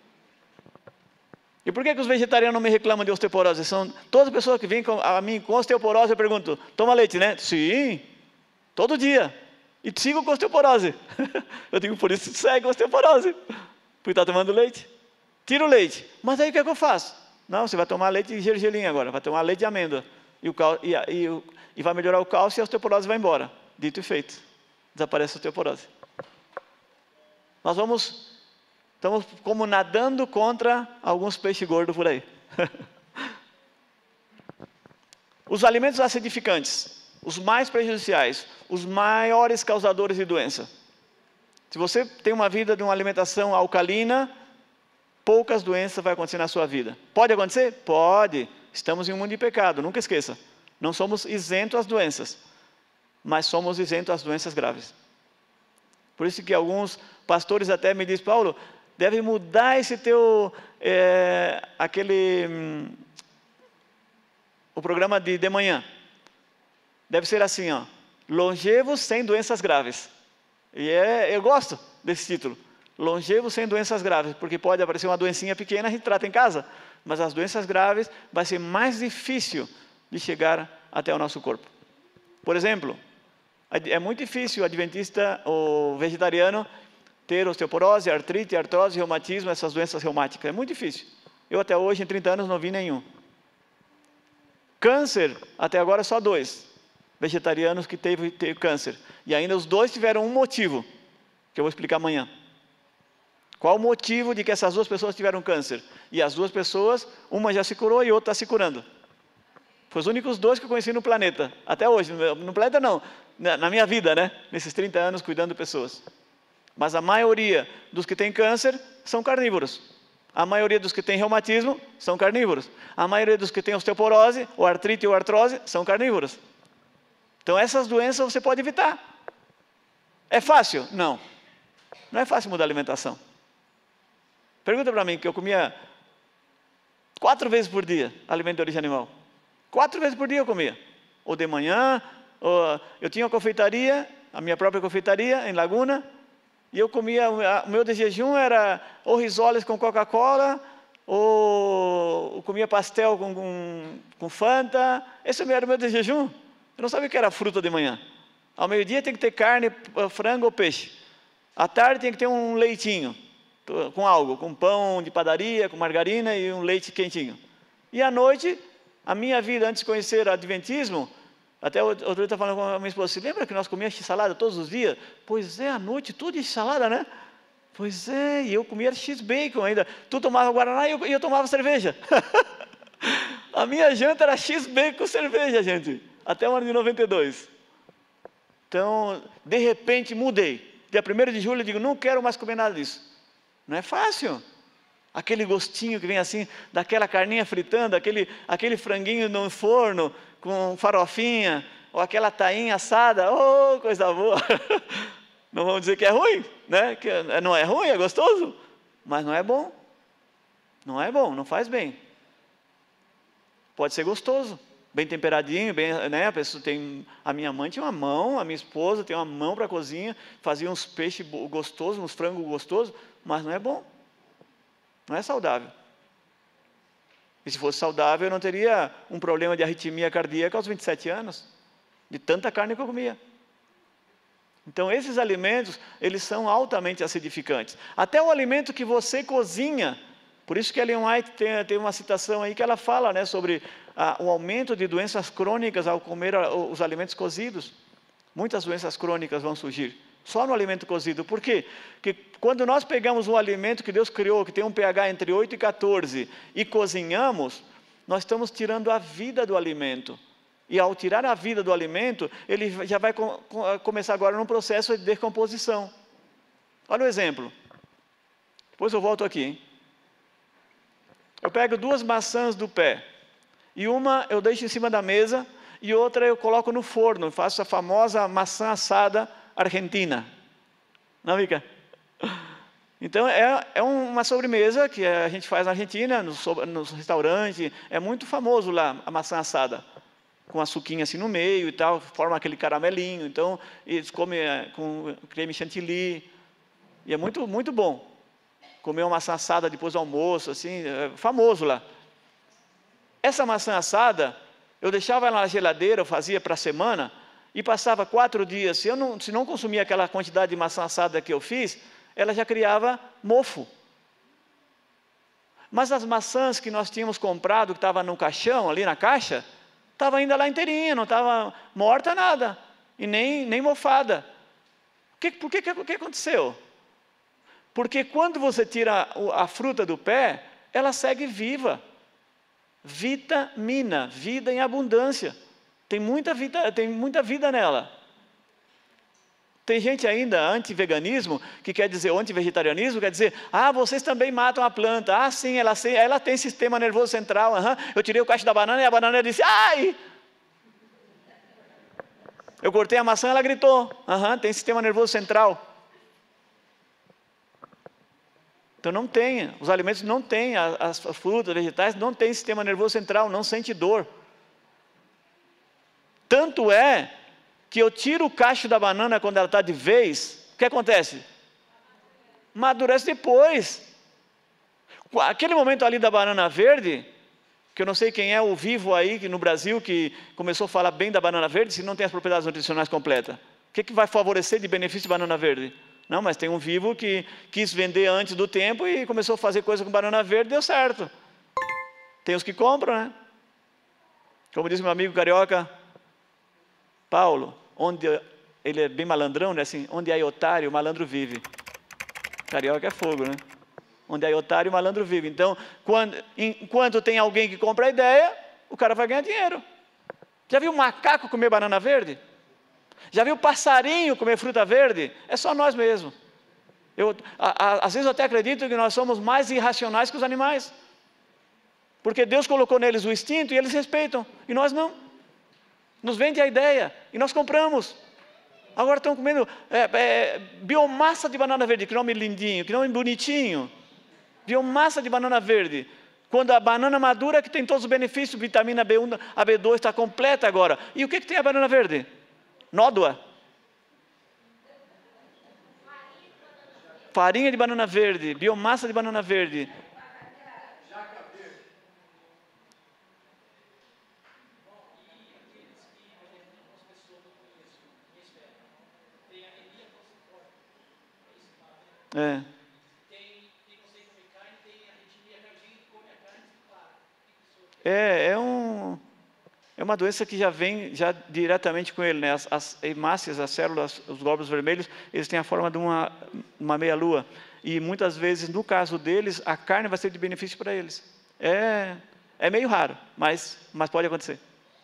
E por que os vegetarianos não me reclamam de osteoporose? São todas as pessoas que vêm a mim com osteoporose, eu pergunto, toma leite, né? Sim, todo dia. E sigo com osteoporose. Eu digo, por isso segue com osteoporose. Porque está tomando leite. Tira o leite. Mas aí o que é que eu faço? Não, você vai tomar leite de gergelim agora, vai tomar leite de amêndoa. E vai melhorar o cálcio e a osteoporose vai embora. Dito e feito. Desaparece a osteoporose. Nós estamos como nadando contra alguns peixes gordos por aí. Os alimentos acidificantes, os mais prejudiciais, os maiores causadores de doença. Se você tem uma vida de uma alimentação alcalina, poucas doenças vão acontecer na sua vida. Pode acontecer? Pode. Estamos em um mundo de pecado, nunca esqueça. Não somos isentos às doenças, mas somos isentos às doenças graves. Por isso que alguns pastores até me dizem, Paulo, deve mudar esse teu, o programa de manhã. Deve ser assim, ó, longevos sem doenças graves. E eu gosto desse título, longevos sem doenças graves, porque pode aparecer uma doencinha pequena, a gente trata em casa, mas as doenças graves vai ser mais difícil de chegar até o nosso corpo. Por exemplo, é muito difícil o adventista ou vegetariano ter osteoporose, artrite, artrose, reumatismo, essas doenças reumáticas. É muito difícil. Eu até hoje, em 30 anos, não vi nenhum. Câncer, até agora só 2 vegetarianos que teve câncer. E ainda os 2 tiveram um motivo, que eu vou explicar amanhã. Qual o motivo de que essas 2 pessoas tiveram câncer? E as 2 pessoas, uma já se curou e outra está se curando. Foi os únicos 2 que eu conheci no planeta, até hoje. No planeta não, na minha vida, né? Nesses 30 anos cuidando de pessoas. Mas a maioria dos que têm câncer são carnívoros. A maioria dos que têm reumatismo são carnívoros. A maioria dos que têm osteoporose, ou artrite ou artrose, são carnívoros. Então essas doenças você pode evitar. É fácil? Não. Não é fácil mudar a alimentação. Pergunta para mim, que eu comia 4 vezes por dia alimento de origem animal. 4 vezes por dia eu comia. Ou de manhã, eu tinha uma confeitaria, a minha própria confeitaria em Laguna, e eu comia, o meu de jejum era ou risoles com Coca-Cola, ou eu comia pastel com Fanta. Esse era o meu de jejum. Eu não sabia o que era fruta de manhã. Ao meio-dia tem que ter carne, frango ou peixe. À tarde tem que ter um leitinho, com algo, com pão de padaria, com margarina e um leite quentinho. E à noite, a minha vida antes de conhecer o adventismo, até outro dia eu estava falando com a minha esposa, você lembra que nós comíamos salada todos os dias? Pois é, à noite tudo de salada, né? Pois é, e eu comia X-Bacon ainda. Tu tomava Guaraná e eu tomava cerveja. A minha janta era X-Bacon com cerveja, gente. Até o ano de 92. Então, de repente, mudei. Dia 1º de julho, eu digo, não quero mais comer nada disso. Não é fácil. Aquele gostinho que vem assim, daquela carninha fritando, aquele franguinho no forno, com farofinha, ou aquela tainha assada, oh, coisa boa. Não vamos dizer que é ruim, né? Que não é ruim, é gostoso, mas não é bom. Não é bom, não faz bem. Pode ser gostoso, bem temperadinho, bem, né? A pessoa a minha mãe tinha uma mão, a minha esposa tem uma mão para a cozinha, fazia uns peixes gostosos, uns frangos gostosos, mas não é bom. Não é saudável. E se fosse saudável, eu não teria um problema de arritmia cardíaca aos 27 anos, de tanta carne que eu comia. Então, esses alimentos, eles são altamente acidificantes. Até o alimento que você cozinha, por isso que a Ellen White tem uma citação aí que ela fala, né, sobre o aumento de doenças crônicas ao comer os alimentos cozidos. Muitas doenças crônicas vão surgir só no alimento cozido. Por quê? Porque quando nós pegamos um alimento que Deus criou, que tem um pH entre 8 e 14, e cozinhamos, nós estamos tirando a vida do alimento. E ao tirar a vida do alimento, ele já vai começar agora num processo de decomposição. Olha o exemplo. Depois eu volto aqui, hein? Eu pego 2 maçãs do pé, e uma eu deixo em cima da mesa, e outra eu coloco no forno, faço a famosa maçã assada argentina. Não, Mica? Então, é uma sobremesa que a gente faz na Argentina, nos restaurantes, é muito famoso lá, a maçã assada, com açuquinha assim no meio e tal, forma aquele caramelinho, então, eles comem com creme chantilly, e é muito, muito bom. Comer uma maçã assada depois do almoço, assim, é famoso lá. Essa maçã assada, eu deixava ela na geladeira, eu fazia para a semana, e passava 4 dias, se não consumia aquela quantidade de maçã assada que eu fiz, ela já criava mofo. Mas as maçãs que nós tínhamos comprado, que estavam no caixão, ali na caixa, estava ainda lá inteirinha, não estava morta nada, e nem mofada. O que aconteceu? Porque quando você tira a fruta do pé, ela segue viva. Vitamina, vida em abundância. Tem muita vida nela. Tem gente ainda anti-veganismo, que quer dizer, anti-vegetarianismo, quer dizer, vocês também matam a planta. Sim, ela tem sistema nervoso central. Eu tirei o cacho da banana e a banana disse, ai! Eu cortei a maçã, ela gritou. Tem sistema nervoso central. Então não tem, os alimentos não têm, as frutas, vegetais não têm sistema nervoso central, não sente dor. Tanto é que eu tiro o cacho da banana quando ela está de vez, o que acontece? Amadurece depois. Aquele momento ali da banana verde, que eu não sei quem é o vivo aí no Brasil que começou a falar bem da banana verde, se não tem as propriedades nutricionais completas. O que vai favorecer de benefício de banana verde? Não, mas tem um vivo que quis vender antes do tempo e começou a fazer coisa com banana verde, deu certo. Tem os que compram, né? Como diz meu amigo carioca, Paulo, ele é bem malandrão, né? Assim, onde há otário, o malandro vive. Carioca é fogo, né? Onde há otário, o malandro vive. Então, enquanto tem alguém que compra a ideia, o cara vai ganhar dinheiro. Já viu um macaco comer banana verde? Já viu passarinho comer fruta verde? É só nós mesmos. Às vezes eu até acredito que nós somos mais irracionais que os animais. Porque Deus colocou neles o instinto e eles respeitam. E nós não. Nos vende a ideia e nós compramos. Agora estão comendo biomassa de banana verde. Que nome lindinho, que nome bonitinho. Biomassa de banana verde. Quando a banana madura que tem todos os benefícios, vitamina B1, a B2 está completa agora. E o que tem a banana verde? Nódoa. Farinha de banana verde, biomassa de banana verde. É uma doença que já vem diretamente com ele, né? As hemácias, as células, os glóbulos vermelhos, eles têm a forma de uma meia-lua. E muitas vezes, no caso deles, a carne vai ser de benefício para eles. É meio raro, mas pode acontecer.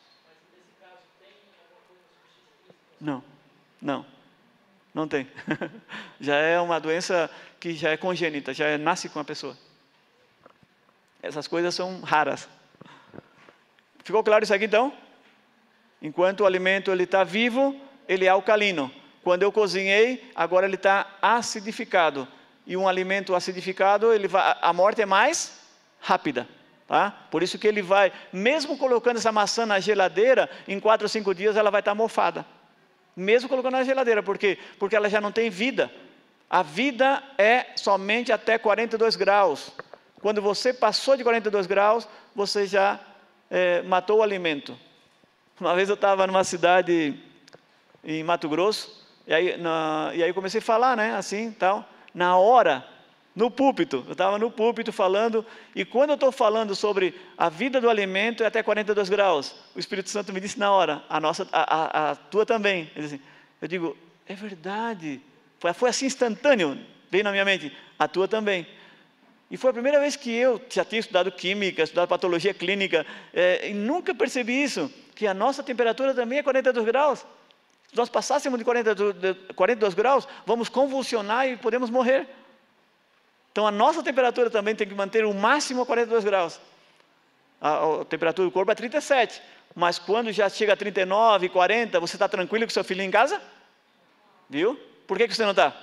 Não tem. Já é uma doença que já é congênita, nasce com a pessoa. Essas coisas são raras. Ficou claro isso aqui então? Enquanto o alimento está vivo, ele é alcalino. Quando eu cozinhei, agora ele está acidificado. E um alimento acidificado, a morte é mais rápida. Tá? Por isso que ele vai, mesmo colocando essa maçã na geladeira, em 4 ou 5 dias ela vai estar mofada. Mesmo colocando na geladeira, por quê? Porque ela já não tem vida. A vida é somente até 42 graus. Quando você passou de 42 graus, você já matou o alimento. Uma vez eu estava numa cidade em Mato Grosso, e aí eu comecei a falar, né, assim, tal. Na hora, no púlpito, eu estava no púlpito falando, e quando eu estou falando sobre a vida do alimento é até 42 graus, o Espírito Santo me disse na hora, a tua também. Eu digo, é verdade, foi assim instantâneo, veio na minha mente, a tua também. E foi a primeira vez que eu já tinha estudado química, estudado patologia clínica, e nunca percebi isso, que a nossa temperatura também é 42 graus. Se nós passássemos de 42 graus, vamos convulsionar e podemos morrer. Então a nossa temperatura também tem que manter o máximo a 42 graus. A temperatura do corpo é 37, mas quando já chega a 39, 40, você está tranquilo com seu filho em casa? Viu? Por que você não está?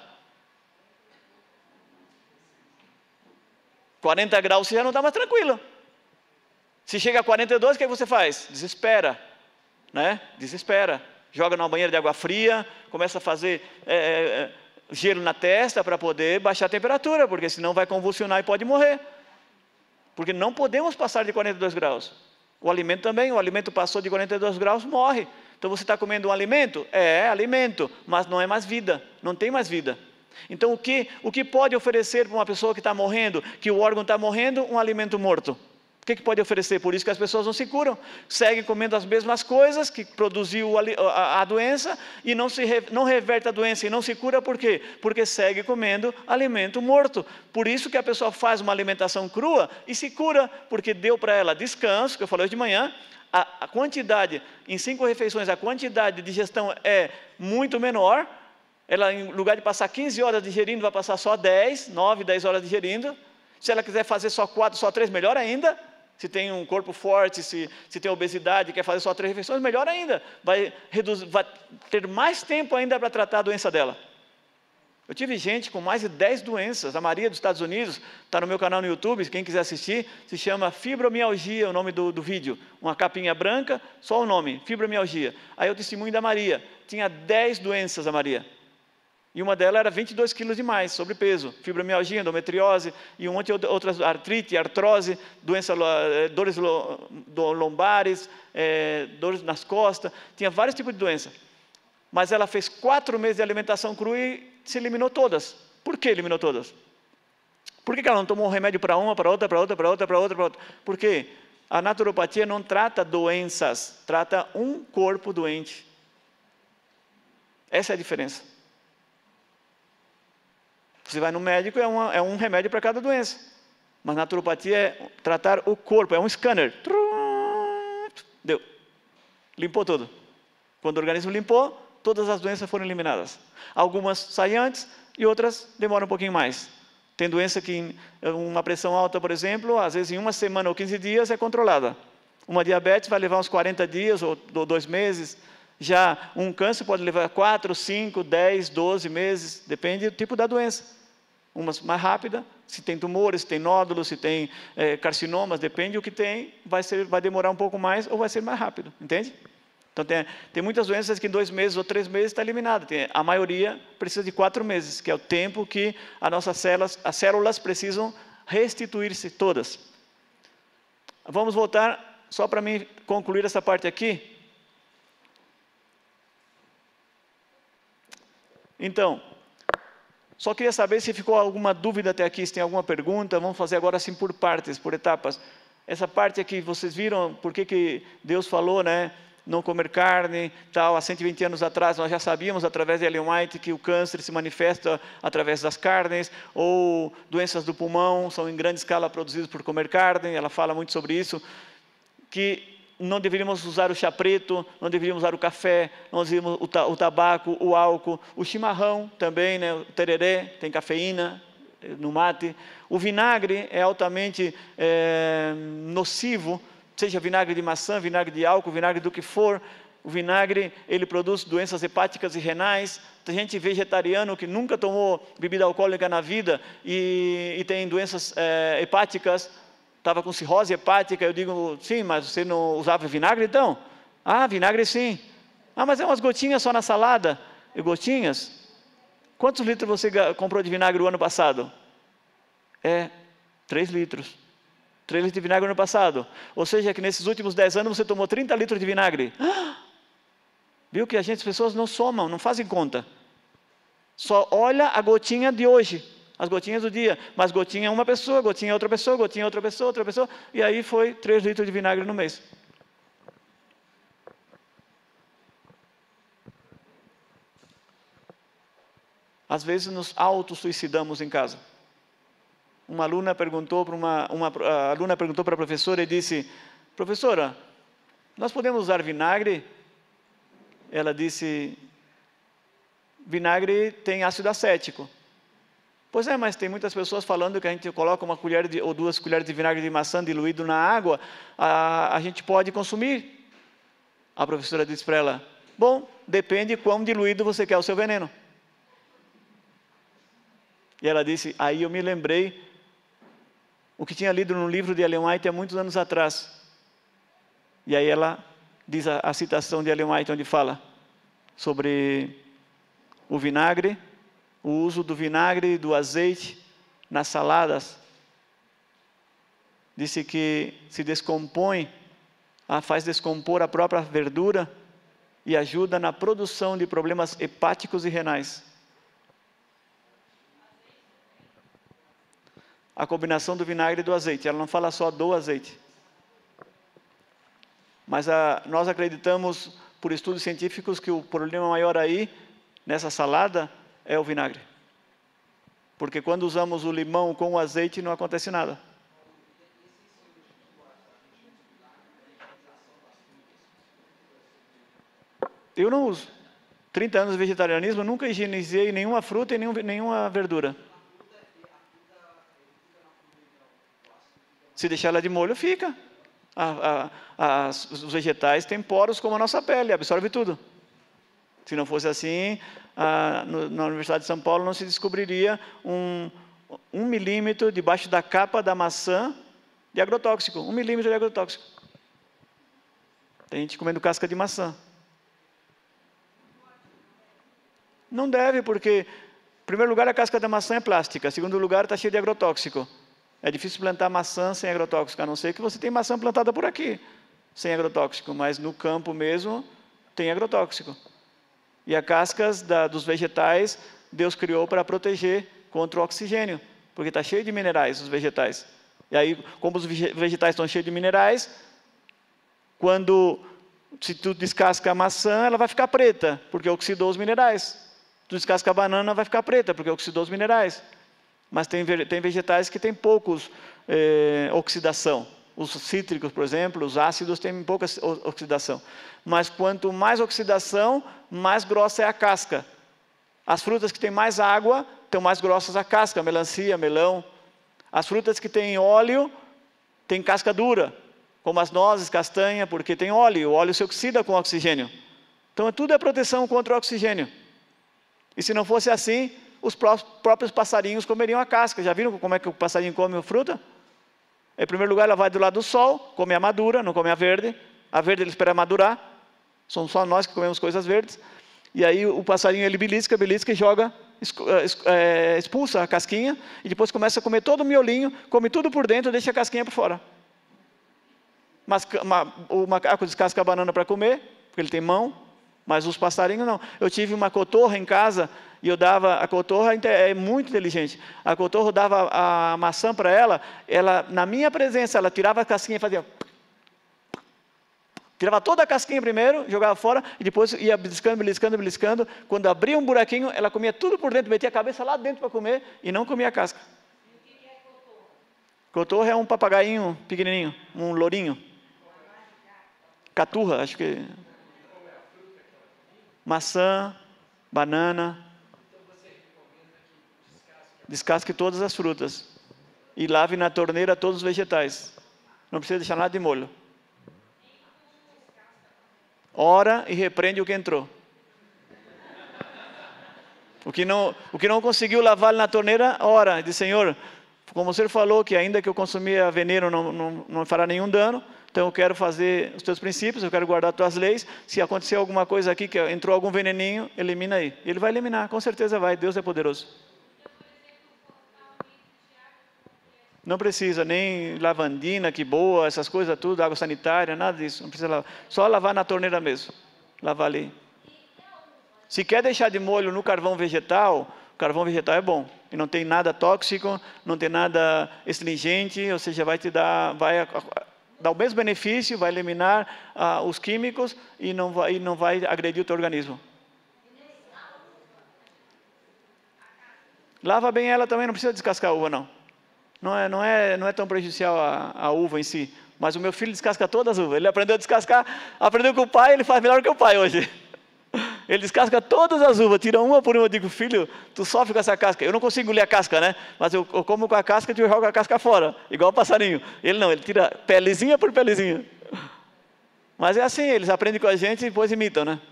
40 graus você já não está mais tranquilo. Se chega a 42, o que você faz? Desespera, né? Desespera. Joga numa banheira de água fria, começa a fazer gelo na testa para poder baixar a temperatura, porque senão vai convulsionar e pode morrer. Porque não podemos passar de 42 graus. O alimento também, o alimento passou de 42 graus, morre. Então você está comendo um alimento? É alimento, mas não é mais vida, não tem mais vida. Então o que pode oferecer para uma pessoa que está morrendo, que o órgão está morrendo? Um alimento morto. O que pode oferecer? Por isso que as pessoas não se curam, seguem comendo as mesmas coisas que produziu a doença e não reverte a doença e não se cura. Por quê? Porque segue comendo alimento morto. Por isso que a pessoa faz uma alimentação crua e se cura, porque deu para ela descanso, que eu falei hoje de manhã, a quantidade, em 5 refeições, a quantidade de digestão é muito menor. Ela, em lugar de passar 15 horas digerindo, vai passar só 9, 10 horas digerindo. Se ela quiser fazer só 4, só 3, melhor ainda. Se tem um corpo forte, se tem obesidade, quer fazer só 3 refeições, melhor ainda. Vai ter mais tempo ainda para tratar a doença dela. Eu tive gente com mais de 10 doenças. A Maria dos Estados Unidos, está no meu canal no YouTube, quem quiser assistir, se chama fibromialgia, o nome do vídeo. Uma capinha branca, só o nome, fibromialgia. Aí o testemunho da Maria, tinha 10 doenças a Maria. E uma delas era 22 quilos de mais, sobrepeso, fibromialgia, endometriose e um monte de outras, artrite, artrose, dores lombares, dores nas costas, tinha vários tipos de doença. Mas ela fez 4 meses de alimentação crua e se eliminou todas. Por que eliminou todas? Por que ela não tomou um remédio para uma, para outra, para outra, para outra, para outra, para outra? Porque a naturopatia não trata doenças, trata um corpo doente. Essa é a diferença. Você vai no médico, é um remédio para cada doença. Mas naturopatia é tratar o corpo, é um scanner. Deu. Limpou tudo. Quando o organismo limpou, todas as doenças foram eliminadas. Algumas saem antes e outras demoram um pouquinho mais. Tem doença que, uma pressão alta, por exemplo, às vezes em 1 semana ou 15 dias é controlada. Uma diabetes vai levar uns 40 dias ou 2 meses. Já um câncer pode levar 4, 5, 10, 12 meses, depende do tipo da doença. Uma mais rápida, se tem tumores, se tem nódulos, se tem carcinomas, depende do que tem, vai demorar um pouco mais ou vai ser mais rápido, entende? Então tem muitas doenças que em 2 meses ou 3 meses está eliminada. A maioria precisa de 4 meses, que é o tempo que as células precisam restituir-se todas. Vamos voltar, só para mim concluir essa parte aqui. Então, só queria saber se ficou alguma dúvida até aqui, se tem alguma pergunta. Vamos fazer agora assim por partes, por etapas. Essa parte aqui, vocês viram por que Deus falou, né? Não comer carne, tal. Há 120 anos atrás, nós já sabíamos, através de Ellen White, que o câncer se manifesta através das carnes, ou doenças do pulmão são em grande escala produzidas por comer carne. Ela fala muito sobre isso, que não deveríamos usar o chá preto, não deveríamos usar o café, não deveríamos o tabaco, o álcool, o chimarrão também, né? O tereré, tem cafeína no mate. O vinagre é altamente nocivo, seja vinagre de maçã, vinagre de álcool, vinagre do que for. O vinagre, ele produz doenças hepáticas e renais. Tem gente vegetariano que nunca tomou bebida alcoólica na vida e tem doenças hepáticas, estava com cirrose hepática. Eu digo, sim, mas você não usava vinagre então? Ah, vinagre sim. Ah, mas é umas gotinhas só na salada. E gotinhas? Quantos litros você comprou de vinagre o ano passado? 3 litros. 3 litros de vinagre no ano passado. Ou seja, que nesses últimos 10 anos você tomou 30 litros de vinagre. Viu que as pessoas não somam, não fazem conta. Só olha a gotinha de hoje, as gotinhas do dia. Mas gotinha é uma pessoa, gotinha é outra pessoa, gotinha é outra pessoa, outra pessoa. E aí foi 3 litros de vinagre no mês. Às vezes nos autossuicidamos em casa. Uma aluna perguntou para a professora e disse, professora, nós podemos usar vinagre? Ela disse, vinagre tem ácido acético. Pois é, mas tem muitas pessoas falando que a gente coloca uma colher ou 2 colheres de vinagre de maçã diluído na água, a gente pode consumir. A professora disse para ela, bom, depende quão diluído você quer o seu veneno. E ela disse, aí eu me lembrei o que tinha lido no livro de Ellen White há muitos anos atrás. E aí ela diz a citação de Ellen White, onde fala sobre o vinagre, o uso do vinagre e do azeite nas saladas. Disse que se descompõe, faz descompor a própria verdura e ajuda na produção de problemas hepáticos e renais. A combinação do vinagre e do azeite. Ela não fala só do azeite. Mas nós acreditamos, por estudos científicos, que o problema maior aí, nessa salada, é o vinagre. Porque quando usamos o limão com o azeite, não acontece nada. Eu não uso. 30 anos de vegetarianismo, nunca higienizei nenhuma fruta e nenhuma verdura. Se deixar ela de molho, fica. Os vegetais têm poros como a nossa pele, absorve tudo. Se não fosse assim, na Universidade de São Paulo não se descobriria 1 milímetro debaixo da capa da maçã de agrotóxico. 1 milímetro de agrotóxico. Tem gente comendo casca de maçã. Não deve, porque, em primeiro lugar, a casca da maçã é plástica. Em segundo lugar, está cheia de agrotóxico. É difícil plantar maçã sem agrotóxico, a não ser que você tenha maçã plantada por aqui, sem agrotóxico, mas no campo mesmo tem agrotóxico. E as cascas dos vegetais, Deus criou para proteger contra o oxigênio, porque está cheio de minerais os vegetais. E aí, como os vegetais estão cheios de minerais, se tu descasca a maçã, ela vai ficar preta, porque oxidou os minerais. Tu descasca a banana, vai ficar preta, porque oxidou os minerais. Mas tem vegetais que têm poucos oxidação. Os cítricos, por exemplo, os ácidos têm pouca oxidação. Mas quanto mais oxidação, mais grossa é a casca. As frutas que têm mais água, estão mais grossas a casca, melancia, melão. As frutas que têm óleo, têm casca dura, como as nozes, castanha, porque tem óleo. O óleo se oxida com oxigênio. Então, tudo é proteção contra o oxigênio. E se não fosse assim, os próprios passarinhos comeriam a casca. Já viram como é que o passarinho come a fruta? Em primeiro lugar, ela vai do lado do sol, come a madura, não come a verde. A verde ele espera madurar. Somos só nós que comemos coisas verdes. E aí o passarinho ele belisca e joga, expulsa a casquinha. E depois começa a comer todo o miolinho, come tudo por dentro, deixa a casquinha por fora. Mas o macaco descasca a banana para comer, porque ele tem mão. Mas os passarinhos não. Eu tive uma cotorra em casa e eu dava, a cotorra é muito inteligente. A cotorra eu dava a maçã para ela, na minha presença, ela tirava a casquinha e fazia... Tirava toda a casquinha primeiro, jogava fora, e depois ia beliscando, beliscando, beliscando. Quando abria um buraquinho, ela comia tudo por dentro, metia a cabeça lá dentro para comer, e não comia a casca. Cotorra é um papagainho pequenininho, um lourinho. Caturra, acho que... Maçã, banana. Descasque todas as frutas. E lave na torneira todos os vegetais. Não precisa deixar nada de molho. Ora e repreende o que entrou. O que não conseguiu lavar na torneira, ora, diz: Senhor, como o Senhor falou que ainda que eu consumir veneno não fará nenhum dano, então eu quero fazer os teus princípios, eu quero guardar as tuas leis. Se acontecer alguma coisa aqui, que entrou algum veneninho, elimina aí. Ele vai eliminar, com certeza vai, Deus é poderoso. Não precisa nem lavandina, que boa, essas coisas tudo, água sanitária, nada disso. Não precisa lavar. Só lavar na torneira mesmo. Lavar ali. Se quer deixar de molho no carvão vegetal, o carvão vegetal é bom. E não tem nada tóxico, não tem nada astringente, ou seja, vai dar o mesmo benefício, vai eliminar os químicos e não vai agredir o teu organismo. Lava bem ela também, não precisa descascar a uva não. Não é tão prejudicial a uva em si. Mas o meu filho descasca todas as uvas. Ele aprendeu a descascar, aprendeu com o pai, ele faz melhor que o pai hoje. Ele descasca todas as uvas, tira uma por uma. Eu digo: filho, tu sofre com essa casca. Eu não consigo engolir a casca, né? Mas eu como com a casca e eu jogo a casca fora, igual o passarinho. Ele não, ele tira pelezinha por pelezinha. Mas é assim, eles aprendem com a gente e depois imitam, né?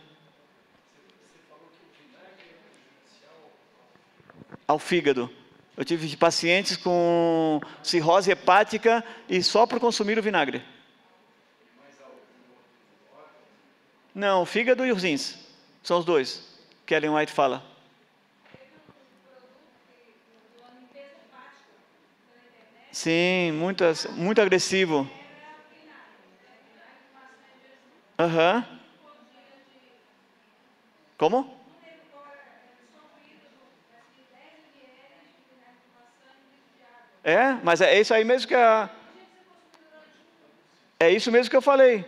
Ao fígado. Eu tive pacientes com cirrose hepática e só por consumir o vinagre. Não, o fígado e os rins. São os dois. Que Ellen White fala. Sim, muito agressivo. Aham. Como? Mas é isso aí mesmo que é isso mesmo que eu falei.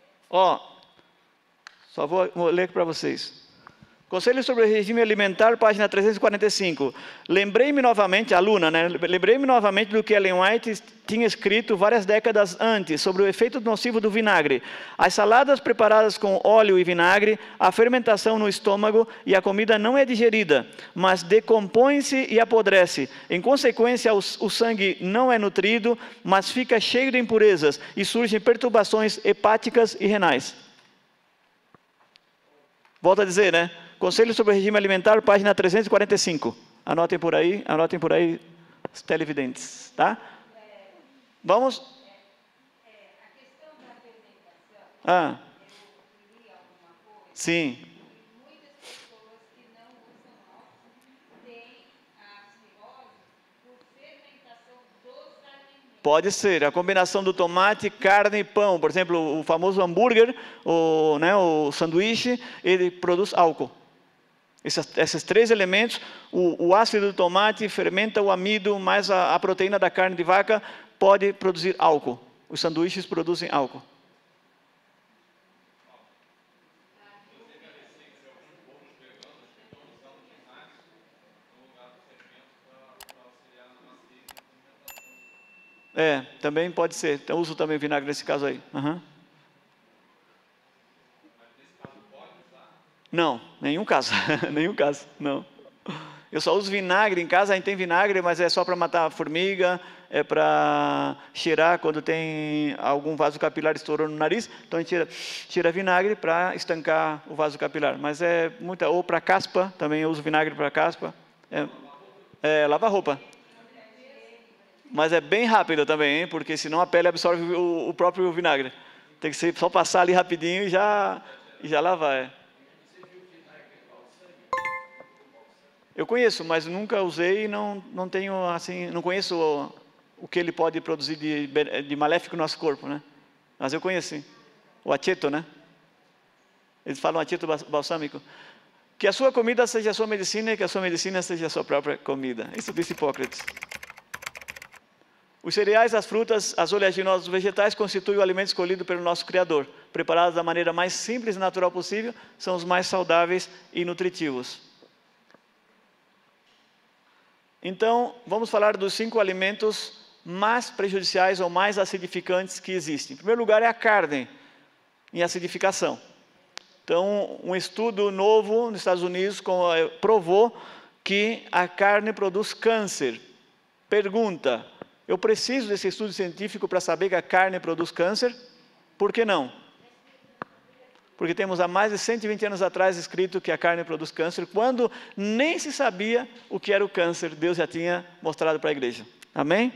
Só vou ler para vocês. Conselho sobre o regime alimentar, página 345. Lembrei-me novamente, aluna, né? Lembrei-me novamente do que Ellen White tinha escrito várias décadas antes sobre o efeito nocivo do vinagre. As saladas preparadas com óleo e vinagre, a fermentação no estômago e a comida não é digerida, mas decompõe-se e apodrece. Em consequência, o sangue não é nutrido, mas fica cheio de impurezas e surgem perturbações hepáticas e renais. Volto a dizer, né? Conselho sobre o regime alimentar, página 345. Anotem por aí, os televidentes, tá? Vamos? A questão da fermentação, eu li alguma coisa. Sim. Muitas pessoas que não usam álcool têm a cirrose por fermentação dos alimentos. Pode ser, a combinação do tomate, carne e pão. Por exemplo, o famoso hambúrguer, o sanduíche, ele produz álcool. Esses três elementos, o ácido do tomate fermenta o amido, mais a proteína da carne de vaca, pode produzir álcool. Os sanduíches produzem álcool. Também pode ser. Eu uso também vinagre nesse caso aí. Uhum. Não, nenhum caso. Nenhum caso, não. Eu só uso vinagre em casa, a gente tem vinagre, mas é só para matar a formiga, é para cheirar quando tem algum vaso capilar estourando no nariz, então a gente tira vinagre para estancar o vaso capilar. Mas ou para caspa, também eu uso vinagre para caspa. Lava roupa. Mas é bem rápido também, hein? Porque senão a pele absorve o próprio vinagre. Tem que ser só passar ali rapidinho e já lavar. Eu conheço, mas nunca usei e não tenho assim, não conheço o que ele pode produzir de maléfico no nosso corpo, né? Mas eu conheço, sim. O aceto, né? Eles falam a título balsâmico. Que a sua comida seja a sua medicina e que a sua medicina seja a sua própria comida. Isso disse Hipócrates. Os cereais, as frutas, as oleaginosas, os vegetais constituem o alimento escolhido pelo nosso Criador. Preparados da maneira mais simples e natural possível, são os mais saudáveis e nutritivos. Então, vamos falar dos 5 alimentos mais prejudiciais ou mais acidificantes que existem. Em primeiro lugar é a carne, em acidificação. Então, um estudo novo nos Estados Unidos provou que a carne produz câncer. Pergunta: eu preciso desse estudo científico para saber que a carne produz câncer? Por que não? Porque temos há mais de 120 anos atrás escrito que a carne produz câncer, quando nem se sabia o que era o câncer, Deus já tinha mostrado para a igreja. Amém?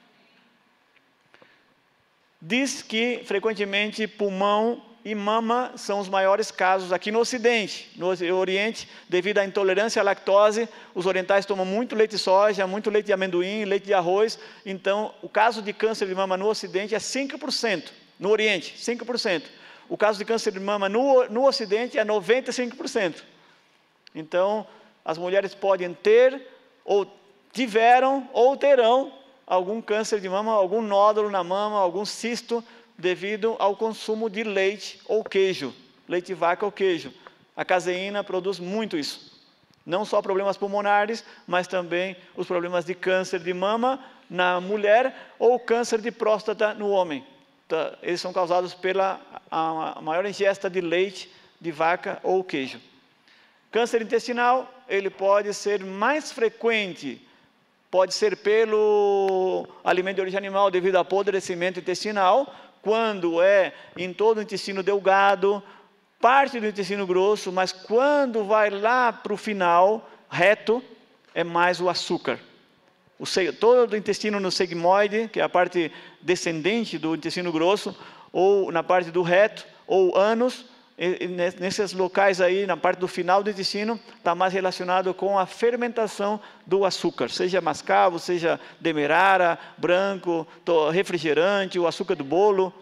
Diz que frequentemente pulmão e mama são os maiores casos aqui no Ocidente. No Oriente, devido à intolerância à lactose, os orientais tomam muito leite de soja, muito leite de amendoim, leite de arroz. Então, o caso de câncer de mama no Ocidente é 5%. No Oriente, 5%. O caso de câncer de mama no Ocidente é 95%. Então, as mulheres podem ter, ou tiveram, ou terão algum câncer de mama, algum nódulo na mama, algum cisto, devido ao consumo de leite ou queijo, leite de vaca ou queijo. A caseína produz muito isso. Não só problemas pulmonares, mas também os problemas de câncer de mama na mulher ou câncer de próstata no homem. Então, eles são causados pela a maior ingesta de leite de vaca ou queijo. Câncer intestinal, ele pode ser mais frequente, pode ser pelo alimento de origem animal devido ao apodrecimento intestinal, quando é em todo o intestino delgado, parte do intestino grosso, mas quando vai lá para o final, reto, é mais o açúcar. Todo o intestino no sigmoide, que é a parte descendente do intestino grosso, ou na parte do reto, ou ânus, nesses locais aí, na parte do final do intestino, está mais relacionado com a fermentação do açúcar, seja mascavo, seja demerara, branco, refrigerante, o açúcar do bolo,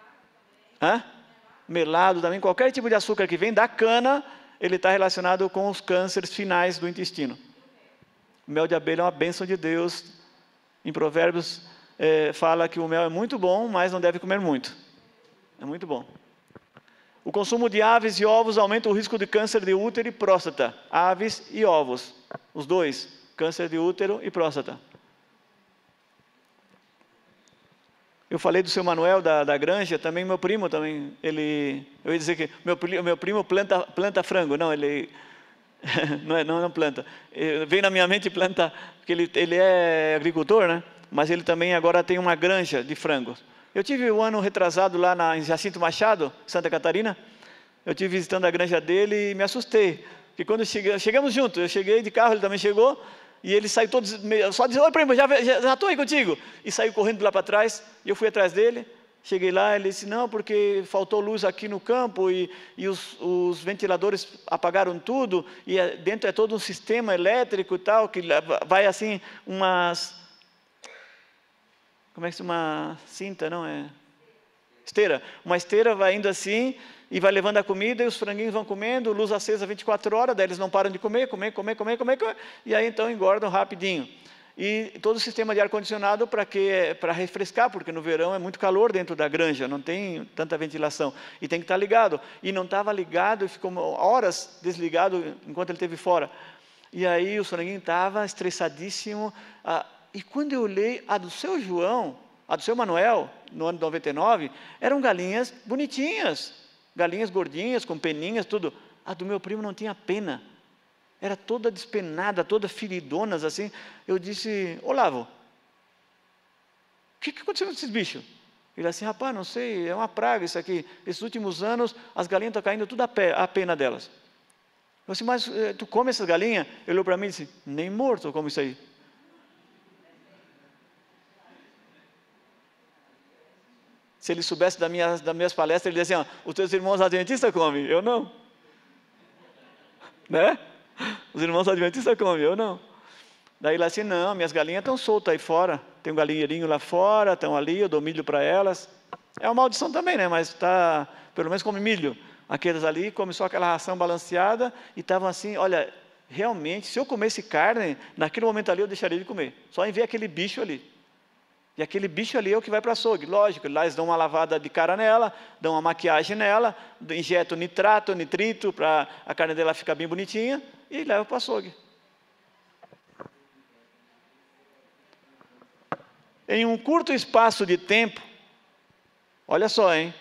melado também, qualquer tipo de açúcar que vem da cana, ele está relacionado com os cânceres finais do intestino. O mel de abelha é uma bênção de Deus. Em Provérbios fala que o mel é muito bom, mas não deve comer muito. É muito bom. O consumo de aves e ovos aumenta o risco de câncer de útero e próstata. Aves e ovos, os dois, câncer de útero e próstata. Eu falei do seu Manuel da granja, também meu primo também, eu ia dizer que meu primo planta frango, não, ele não planta. Vem na minha mente planta, porque ele é agricultor, né? Mas ele também agora tem uma granja de frangos. Eu tive um ano retrasado lá em Jacinto Machado, Santa Catarina. Eu estive visitando a granja dele e me assustei. Porque quando chegamos juntos, eu cheguei de carro, ele também chegou. E ele saiu todo, só dizendo: oi primo, já estou aí contigo. E saiu correndo lá para trás, e eu fui atrás dele. Cheguei lá, ele disse: não, porque faltou luz aqui no campo e os ventiladores apagaram tudo. E dentro é todo um sistema elétrico e tal, que vai assim como é que se chama? Uma cinta, não é? Esteira. Uma esteira vai indo assim e vai levando a comida e os franguinhos vão comendo, luz acesa 24 horas, daí eles não param de comer, e aí então engordam rapidinho. E todo o sistema de ar-condicionado para refrescar, porque no verão é muito calor dentro da granja, não tem tanta ventilação, e tem que estar ligado. E não estava ligado, e ficou horas desligado enquanto ele esteve fora. E aí o franguinho estava estressadíssimo. E quando eu olhei a do seu João, a do seu Manuel, no ano de 99, eram galinhas bonitinhas, galinhas gordinhas, com peninhas, tudo. A do meu primo não tinha pena, era toda despenada, toda feridonas assim. Eu disse: Olavo, o que aconteceu com esses bichos? Ele disse: rapaz, não sei, é uma praga isso aqui. Esses últimos anos, as galinhas estão caindo tudo a pena delas. Eu disse: mas tu come essas galinhas? Ele olhou para mim e disse: nem morto eu como isso aí. Se ele soubesse das minhas palestras, ele dizia assim: os teus irmãos adventistas comem, eu não. Né? Os irmãos adventistas comem, eu não. Daí ele disse: não, minhas galinhas estão soltas aí fora, tem um galinheirinho lá fora, estão ali, eu dou milho para elas. É uma maldição também, né? Mas pelo menos come milho. aqueles ali, começou aquela ração balanceada, e estavam assim, olha, realmente, se eu comesse carne, naquele momento ali eu deixaria de comer, só em ver aquele bicho ali. E aquele bicho ali é o que vai para o açougue, lógico, lá eles dão uma lavada de cara nela, dão uma maquiagem nela, injetam nitrito, para a carne dela ficar bem bonitinha, e levam para o açougue. Em um curto espaço de tempo, olha só, hein?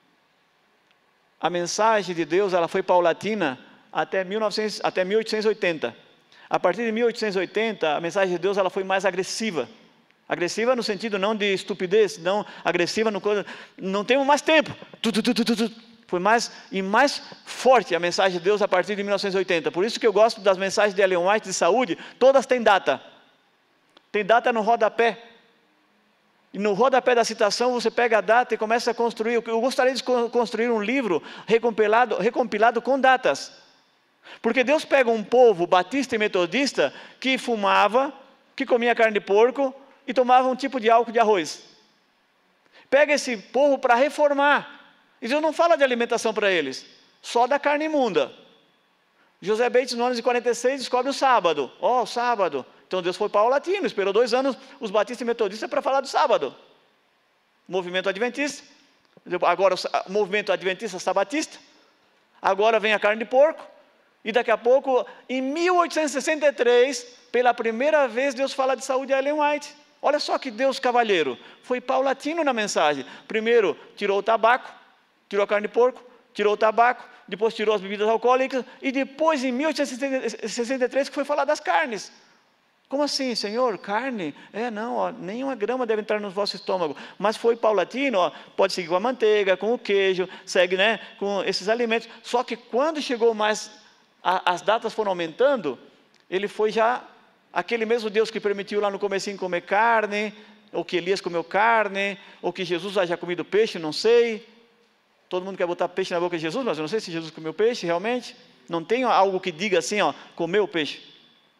A mensagem de Deus, ela foi paulatina até 1880. A partir de 1880, a mensagem de Deus, ela foi mais agressiva. Agressiva no sentido não de estupidez, não agressiva no coisa, não temos mais tempo. Foi mais forte a mensagem de Deus a partir de 1980. Por isso que eu gosto das mensagens de Ellen White de saúde, todas têm data. Tem data no rodapé. E no rodapé da citação você pega a data e começa a construir. Eu gostaria de construir um livro recompilado com datas. Porque Deus pega um povo batista e metodista que fumava, que comia carne de porco e tomava um tipo de álcool de arroz. Pega esse povo para reformar. E Deus não fala de alimentação para eles, só da carne imunda. José Bates, no ano de 46, descobre o sábado. O sábado. Então Deus foi paulatino, esperou 2 anos os batistas e metodistas para falar do sábado. Movimento adventista. Agora o movimento adventista sabatista. Agora vem a carne de porco. E daqui a pouco, em 1863, pela primeira vez, Deus fala de saúde a Ellen White. Olha só que Deus cavalheiro. Foi paulatino na mensagem. Primeiro, tirou o tabaco, tirou a carne de porco, tirou o tabaco, depois tirou as bebidas alcoólicas, e depois, em 1863, que foi falar das carnes. Como assim, Senhor? Carne? Não, nenhuma grama deve entrar no vosso estômago. Mas foi paulatino, pode seguir com a manteiga, com o queijo, segue, com esses alimentos. Só que quando chegou mais, as datas foram aumentando, ele foi já aquele mesmo Deus que permitiu lá no comecinho comer carne, ou que Elias comeu carne, ou que Jesus haja comido peixe, não sei. Todo mundo quer botar peixe na boca de Jesus, mas eu não sei se Jesus comeu peixe realmente. Não tem algo que diga assim, comeu peixe.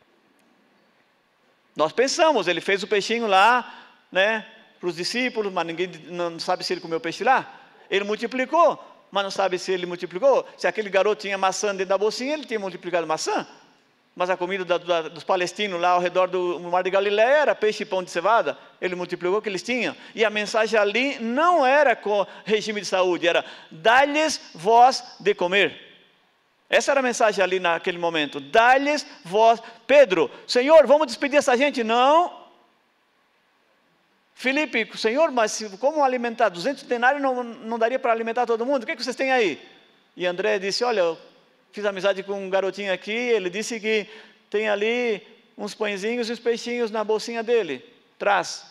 Nós pensamos, ele fez o peixinho lá, para os discípulos, mas ninguém não sabe se ele comeu peixe lá. Ele multiplicou, mas não sabe se ele multiplicou. Se aquele garoto tinha maçã dentro da bolsinha, ele tinha multiplicado maçã. Mas a comida dos palestinos lá ao redor do Mar de Galileia era peixe e pão de cevada. Ele multiplicou o que eles tinham. E a mensagem ali não era com regime de saúde, era dá-lhes vós de comer. Essa era a mensagem ali naquele momento. Dá-lhes vós. Pedro, Senhor, vamos despedir essa gente? Não. Filipe, Senhor, mas como alimentar? 200 denários não daria para alimentar todo mundo? O que é que vocês têm aí? E André disse, olha, eu fiz amizade com um garotinho aqui, ele disse que tem ali uns pãezinhos e uns peixinhos na bolsinha dele. Traz.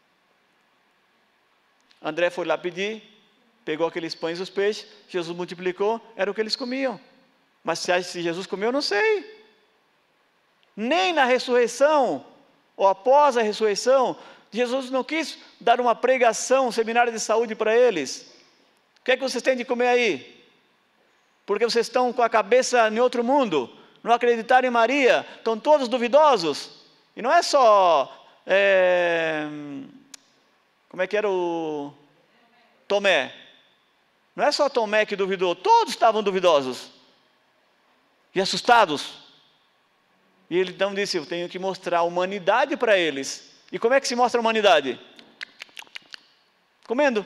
André foi lá pedir, pegou aqueles pães e os peixes, Jesus multiplicou, era o que eles comiam. Mas se Jesus comeu, eu não sei. Nem na ressurreição, ou após a ressurreição, Jesus não quis dar uma pregação, um seminário de saúde para eles. O que é que vocês têm de comer aí? Porque vocês estão com a cabeça em outro mundo, não acreditaram em Maria, estão todos duvidosos. E não é só, como é que era o Tomé? Não é só Tomé que duvidou, todos estavam duvidosos. E assustados. E ele então disse, eu tenho que mostrar a humanidade para eles. E como é que se mostra a humanidade? Comendo.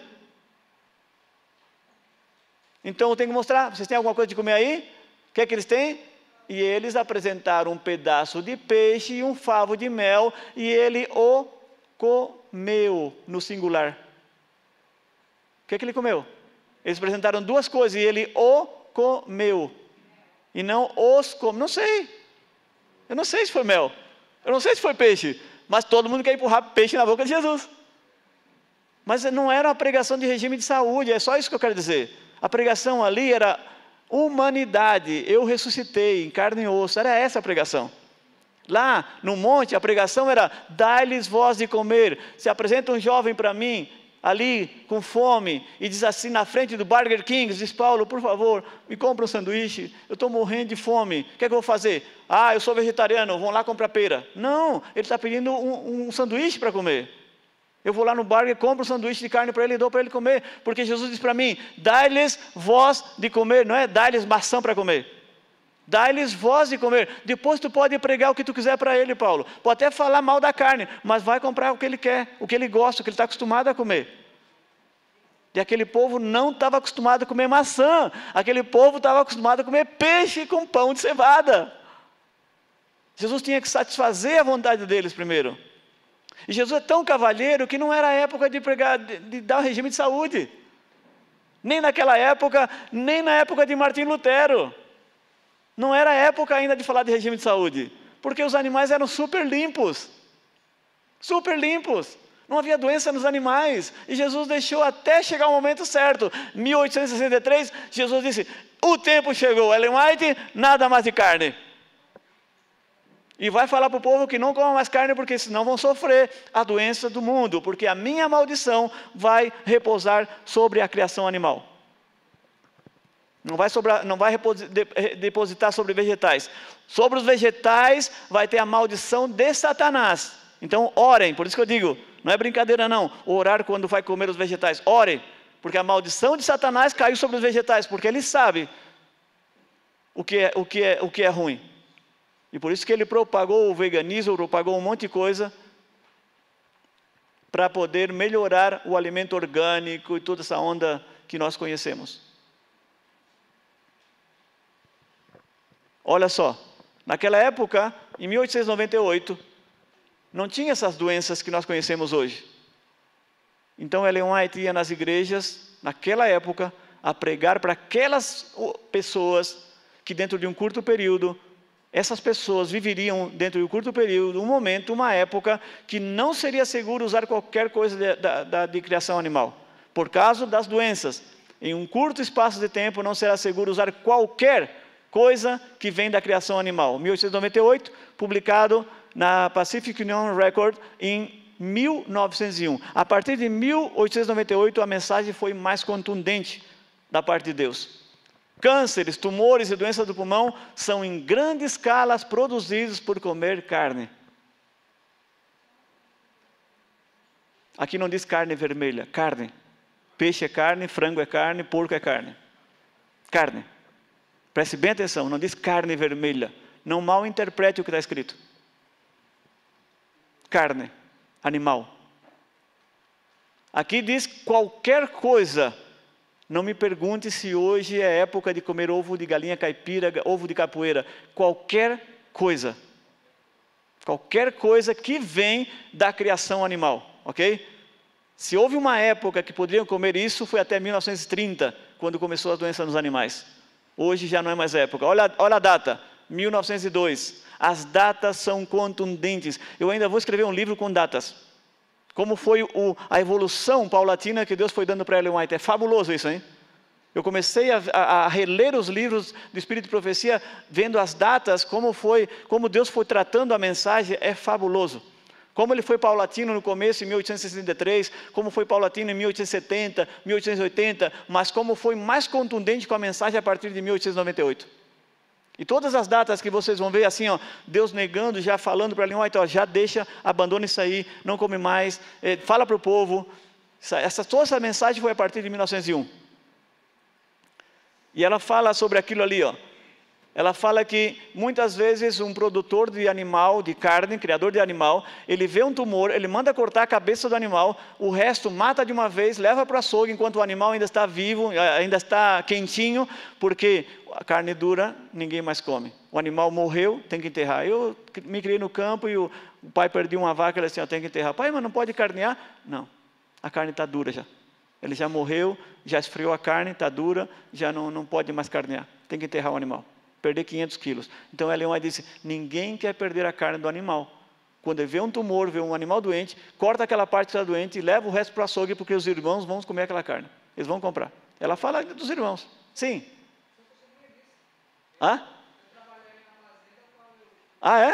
Então eu tenho que mostrar, vocês têm alguma coisa de comer aí? O que é que eles têm? E eles apresentaram um pedaço de peixe e um favo de mel, e ele o comeu, no singular. O que é que ele comeu? Eles apresentaram 2 coisas, e ele o comeu. E não os comeu, não sei. Eu não sei se foi mel, eu não sei se foi peixe, mas todo mundo quer empurrar peixe na boca de Jesus. Mas não era uma pregação de regime de saúde, é só isso que eu quero dizer. A pregação ali era humanidade, eu ressuscitei em carne e osso, era essa a pregação. Lá no monte, a pregação era, dai-lhes vós de comer. Se apresenta um jovem para mim, ali com fome, e diz assim na frente do Burger King, diz, Paulo, por favor, me compra um sanduíche, eu estou morrendo de fome, o que é que eu vou fazer? Eu sou vegetariano, vão lá comprar pera. Não, ele está pedindo um sanduíche para comer. Eu vou lá no bar e compro um sanduíche de carne para ele e dou para ele comer. Porque Jesus diz para mim, dai-lhes voz de comer, não é dai-lhes maçã para comer. Dai-lhes voz de comer. Depois tu pode pregar o que tu quiser para ele, Paulo. Pode até falar mal da carne, mas vai comprar o que ele quer, o que ele gosta, o que ele está acostumado a comer. E aquele povo não estava acostumado a comer maçã. Aquele povo estava acostumado a comer peixe com pão de cevada. Jesus tinha que satisfazer a vontade deles primeiro. E Jesus é tão cavalheiro que não era a época de pregar, de dar um regime de saúde. Nem naquela época, nem na época de Martim Lutero. Não era a época ainda de falar de regime de saúde. Porque os animais eram super limpos. Super limpos. Não havia doença nos animais. E Jesus deixou até chegar o momento certo. 1863, Jesus disse, o tempo chegou, Ellen White, nada mais de carne. E vai falar para o povo que não coma mais carne, porque senão vão sofrer a doença do mundo, porque a minha maldição vai repousar sobre a criação animal. Não vai depositar sobre vegetais. Sobre os vegetais vai ter a maldição de Satanás. Então orem, por isso que eu digo, não é brincadeira não, orar quando vai comer os vegetais. Orem, porque a maldição de Satanás caiu sobre os vegetais, porque ele sabe o que é ruim. E por isso que ele propagou o veganismo, propagou um monte de coisa, para poder melhorar o alimento orgânico e toda essa onda que nós conhecemos. Olha só, naquela época, em 1898, não tinha essas doenças que nós conhecemos hoje. Então Ellen White ia nas igrejas, naquela época, a pregar para aquelas pessoas que dentro de um curto período, essas pessoas viveriam dentro de um curto período, um momento, uma época, que não seria seguro usar qualquer coisa de criação animal. Por causa das doenças. Em um curto espaço de tempo não será seguro usar qualquer coisa que vem da criação animal. 1898, publicado na Pacific Union Record em 1901. A partir de 1898, a mensagem foi mais contundente da parte de Deus. Cânceres, tumores e doenças do pulmão são em grande escala produzidos por comer carne. Aqui não diz carne vermelha, carne. Peixe é carne, frango é carne, porco é carne. Carne. Preste bem atenção, não diz carne vermelha. Não mal interprete o que está escrito. Carne, animal. Aqui diz qualquer coisa. Não me pergunte se hoje é época de comer ovo de galinha caipira, ovo de capoeira. Qualquer coisa. Qualquer coisa que vem da criação animal, ok? Se houve uma época que poderiam comer isso, foi até 1930, quando começou a doença nos animais. Hoje já não é mais época. Olha a data, 1902. As datas são contundentes. Eu ainda vou escrever um livro com datas. Como foi a evolução paulatina que Deus foi dando para Ellen White. É fabuloso isso, hein? Eu comecei a reler os livros do Espírito de Profecia, vendo as datas, como Deus foi tratando a mensagem, é fabuloso. Como ele foi paulatino no começo, em 1863, como foi paulatino em 1870, 1880, mas como foi mais contundente com a mensagem a partir de 1898. E todas as datas que vocês vão ver assim, ó, Deus negando, já falando para Ellen White, ó, já deixa, abandona isso aí, não come mais, fala para o povo. Toda essa mensagem foi a partir de 1901. E ela fala sobre aquilo ali, ó. Ela fala que muitas vezes um produtor de animal, de carne, criador de animal, ele vê um tumor, ele manda cortar a cabeça do animal, o resto mata de uma vez, leva para o açougue enquanto o animal ainda está vivo, ainda está quentinho, porque a carne dura, ninguém mais come. O animal morreu, tem que enterrar. Eu me criei no campo e o pai perdeu uma vaca, ele disse, tem que enterrar. Pai, mas não pode carnear? Não, a carne está dura já. Ele já morreu, já esfriou a carne, está dura, já não pode mais carnear. Tem que enterrar o animal. Perder 500 quilos. Então Ellen White disse, ninguém quer perder a carne do animal. Quando ele vê um tumor, vê um animal doente, corta aquela parte que está doente e leva o resto para o açougue, porque os irmãos vão comer aquela carne. Eles vão comprar. Ela fala dos irmãos. Sim. Hã? Ah, é?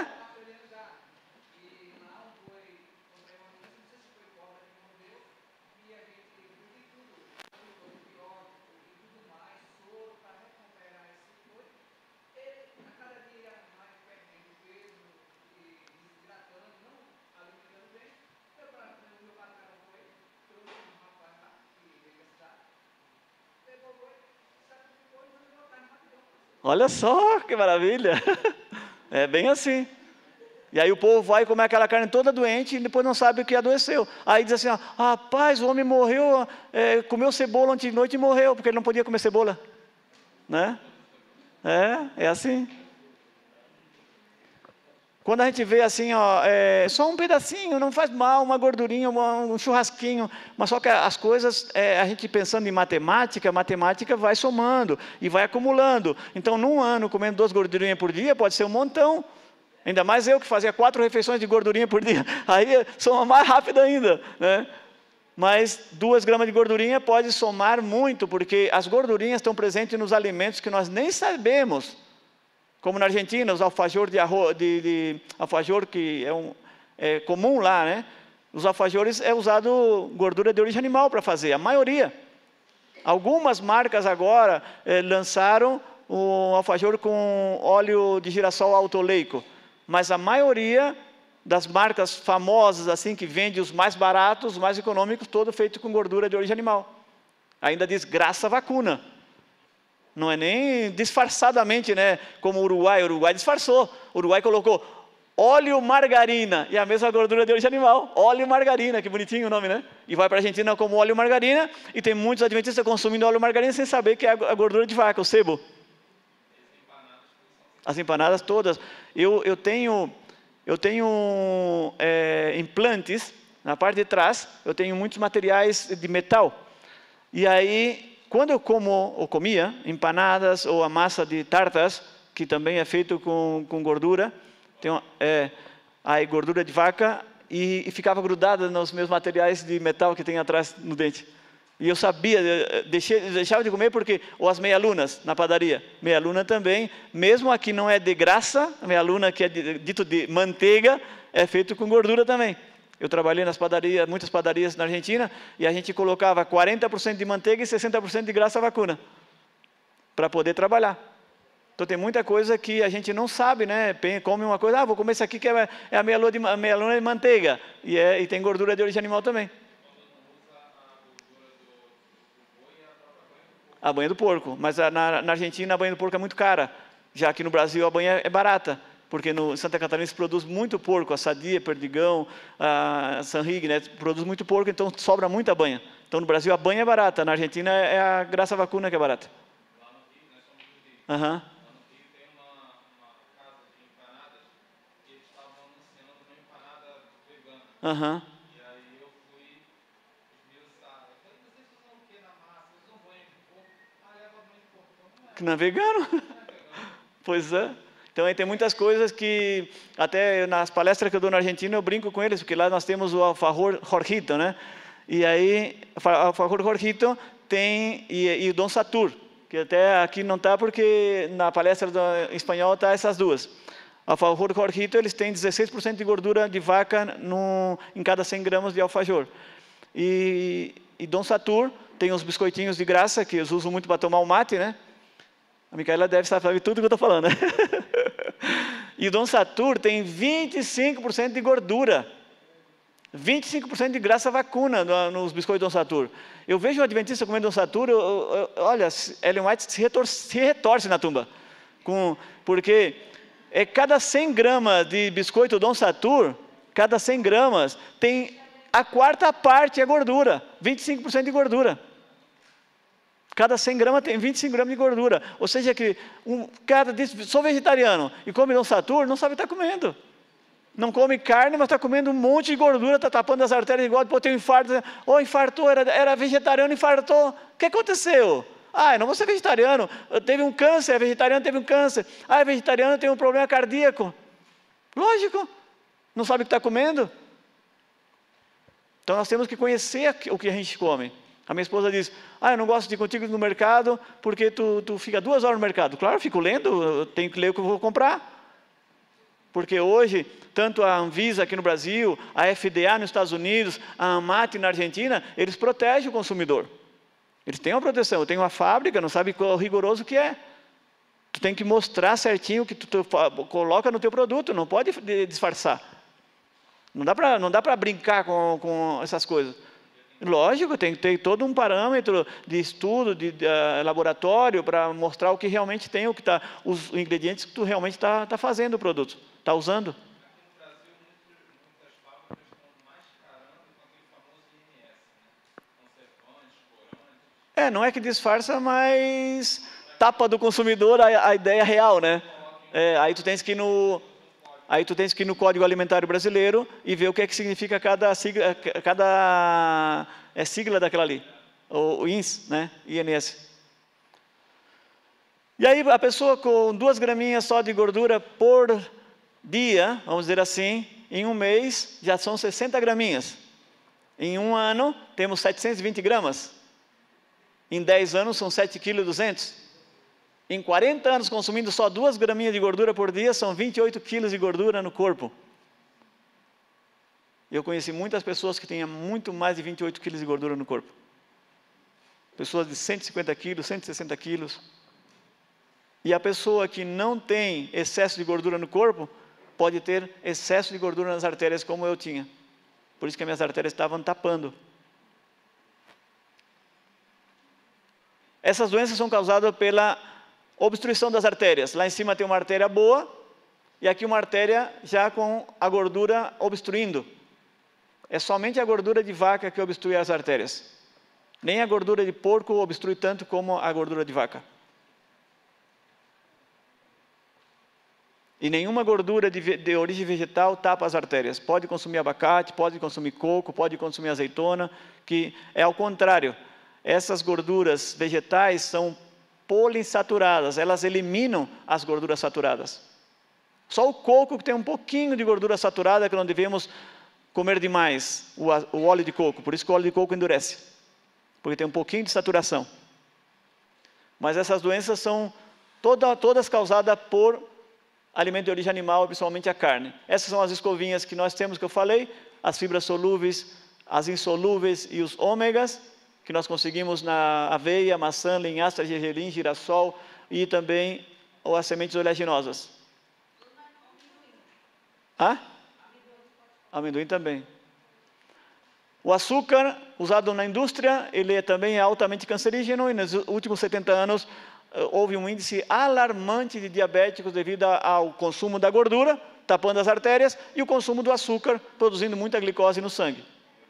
Olha só que maravilha. É bem assim. E aí o povo vai comer aquela carne toda doente e depois não sabe o que adoeceu. Aí diz assim, rapaz, o homem morreu, comeu cebola ontem de noite e morreu, porque ele não podia comer cebola. Né? É assim. Quando a gente vê assim, só um pedacinho, não faz mal, uma gordurinha, um churrasquinho, mas só que as coisas, a gente pensando em matemática, a matemática vai somando e vai acumulando. Então, num ano, comendo 2 gordurinhas por dia, pode ser um montão. Ainda mais eu que fazia 4 refeições de gordurinha por dia, aí soma mais rápido ainda, né? Mas 2 gramas de gordurinha pode somar muito, porque as gordurinhas estão presentes nos alimentos que nós nem sabemos. Como na Argentina, os alfajores de arroz, alfajor que é comum lá, né? Os alfajores é usado gordura de origem animal para fazer, a maioria. Algumas marcas agora lançaram o alfajor com óleo de girassol autoleico. Mas a maioria das marcas famosas, assim, que vende os mais baratos, os mais econômicos, todo feito com gordura de origem animal. Ainda diz graça vacuna. Não é nem disfarçadamente, né? Como o Uruguai disfarçou. O Uruguai colocou óleo margarina, e a mesma gordura de origem animal. Óleo margarina, que bonitinho o nome, né? E vai para a Argentina como óleo margarina, e tem muitos adventistas consumindo óleo margarina sem saber que é a gordura de vaca, o sebo. As empanadas todas. Eu tenho implantes, na parte de trás, eu tenho muitos materiais de metal. E aí, quando eu comia empanadas ou a massa de tartas, que também é feito com gordura, aí gordura de vaca, e ficava grudada nos meus materiais de metal que tem atrás no dente. E eu sabia, deixava de comer porque, ou as meia-lunas na padaria, meia-luna também, mesmo aqui não é de graça, a meia-luna que é dito de manteiga, é feito com gordura também. Eu trabalhei nas padarias, muitas padarias na Argentina, e a gente colocava 40% de manteiga e 60% de graça vacuna, para poder trabalhar. Então tem muita coisa que a gente não sabe, né? Come uma coisa, vou comer isso aqui que é a meia-luna de manteiga, e tem gordura de origem animal também. A banha do porco, mas na Argentina a banha do porco é muito cara, já que no Brasil a banha é barata, porque no Santa Catarina se produz muito porco, a Sadia, Perdigão, a Sanrig, né? Produz muito porco, então sobra muita banha. Então no Brasil a banha é barata, na Argentina é a graça vacuna que é barata. Lá no Rio, nós somos do Rio. Lá no Rio tem uma casa de empanadas que eles estavam anunciando uma empanada vegana. Que não é vegano? Pois é. Então aí tem muitas coisas que, até nas palestras que eu dou na Argentina, eu brinco com eles, porque lá nós temos o alfajor Jorgito, né? E aí, o alfajor Jorgito tem, e o Dom Satur, que até aqui não está, porque na palestra em espanhol está essas duas. O alfajor Jorgito, eles têm 16% de gordura de vaca em cada 100 gramas de alfajor. E Dom Satur tem uns biscoitinhos de graça, que eles usam muito para tomar o mate, né? A Micaela deve saber tudo que eu estou falando, né? E o Dom Satur tem 25% de gordura. 25% de graça vacuna nos biscoitos Dom Satur. Eu vejo o adventista comendo Dom Satur, olha, Ellen White se retorce na tumba. Porque cada 100 gramas de biscoito Dom Satur, cada 100 gramas tem a quarta parte é gordura, 25% de gordura. Cada 100 gramas tem 25 gramas de gordura. Ou seja, que um cara diz, sou vegetariano, e come Dom Satur, não sabe o que está comendo. Não come carne, mas está comendo um monte de gordura, está tapando as artérias igual, depois tem um infarto. Infartou, era vegetariano, infartou. O que aconteceu? Eu não vou ser vegetariano. Teve um câncer, é vegetariano, teve um câncer. É vegetariano, tem um problema cardíaco. Lógico. Não sabe o que está comendo. Então nós temos que conhecer o que a gente come. A minha esposa diz, eu não gosto de ir contigo no mercado, porque tu fica 2 horas no mercado. Claro, eu fico lendo, eu tenho que ler o que eu vou comprar. Porque hoje, tanto a Anvisa aqui no Brasil, a FDA nos Estados Unidos, a ANMAT na Argentina, eles protegem o consumidor. Eles têm uma proteção. Eu tenho uma fábrica, não sabe qual rigoroso que é. Tu tem que mostrar certinho o que tu coloca no teu produto, não pode disfarçar. Não dá para brincar com essas coisas. Lógico, tem que ter todo um parâmetro de estudo, de laboratório, para mostrar o que realmente tem, os ingredientes que tu realmente está fazendo o produto, está usando. Não é que disfarça, mas tapa do consumidor a ideia real, né? Aí tu tens que ir no Código Alimentar Brasileiro e ver o que é que significa cada sigla daquela ali, o INS, né? INS. E aí a pessoa com 2 graminhas só de gordura por dia, vamos dizer assim, em um mês já são 60 graminhas. Em um ano temos 720 gramas. Em 10 anos são 7,2 kg. Em 40 anos consumindo só 2 graminhas de gordura por dia, são 28 quilos de gordura no corpo. Eu conheci muitas pessoas que tinham muito mais de 28 quilos de gordura no corpo. Pessoas de 150 quilos, 160 quilos. E a pessoa que não tem excesso de gordura no corpo, pode ter excesso de gordura nas artérias, como eu tinha. Por isso que as minhas artérias estavam tapando. Essas doenças são causadas pela obstrução das artérias. Lá em cima tem uma artéria boa, e aqui uma artéria já com a gordura obstruindo. É somente a gordura de vaca que obstrui as artérias. Nem a gordura de porco obstrui tanto como a gordura de vaca. E nenhuma gordura de origem vegetal tapa as artérias. Pode consumir abacate, pode consumir coco, pode consumir azeitona, que é ao contrário. Essas gorduras vegetais são poliinsaturadas, elas eliminam as gorduras saturadas. Só o coco que tem um pouquinho de gordura saturada, que não devemos comer demais, o óleo de coco. Por isso que o óleo de coco endurece, porque tem um pouquinho de saturação. Mas essas doenças são todas causadas por alimento de origem animal, principalmente a carne. Essas são as escovinhas que nós temos, que eu falei, as fibras solúveis, as insolúveis e os ômegas, que nós conseguimos na aveia, maçã, linhaça, gergelim, girassol e também as sementes oleaginosas. Amendoim também. O açúcar usado na indústria, ele também é altamente cancerígeno, e nos últimos 70 anos houve um índice alarmante de diabéticos devido ao consumo da gordura, tapando as artérias, e o consumo do açúcar, produzindo muita glicose no sangue.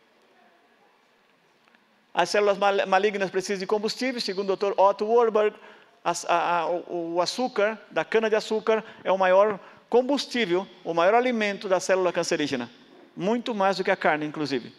As células malignas precisam de combustível, segundo o Dr. Otto Warburg, o açúcar, da cana-de-açúcar, é o maior combustível, o maior alimento da célula cancerígena. Muito mais do que a carne, inclusive.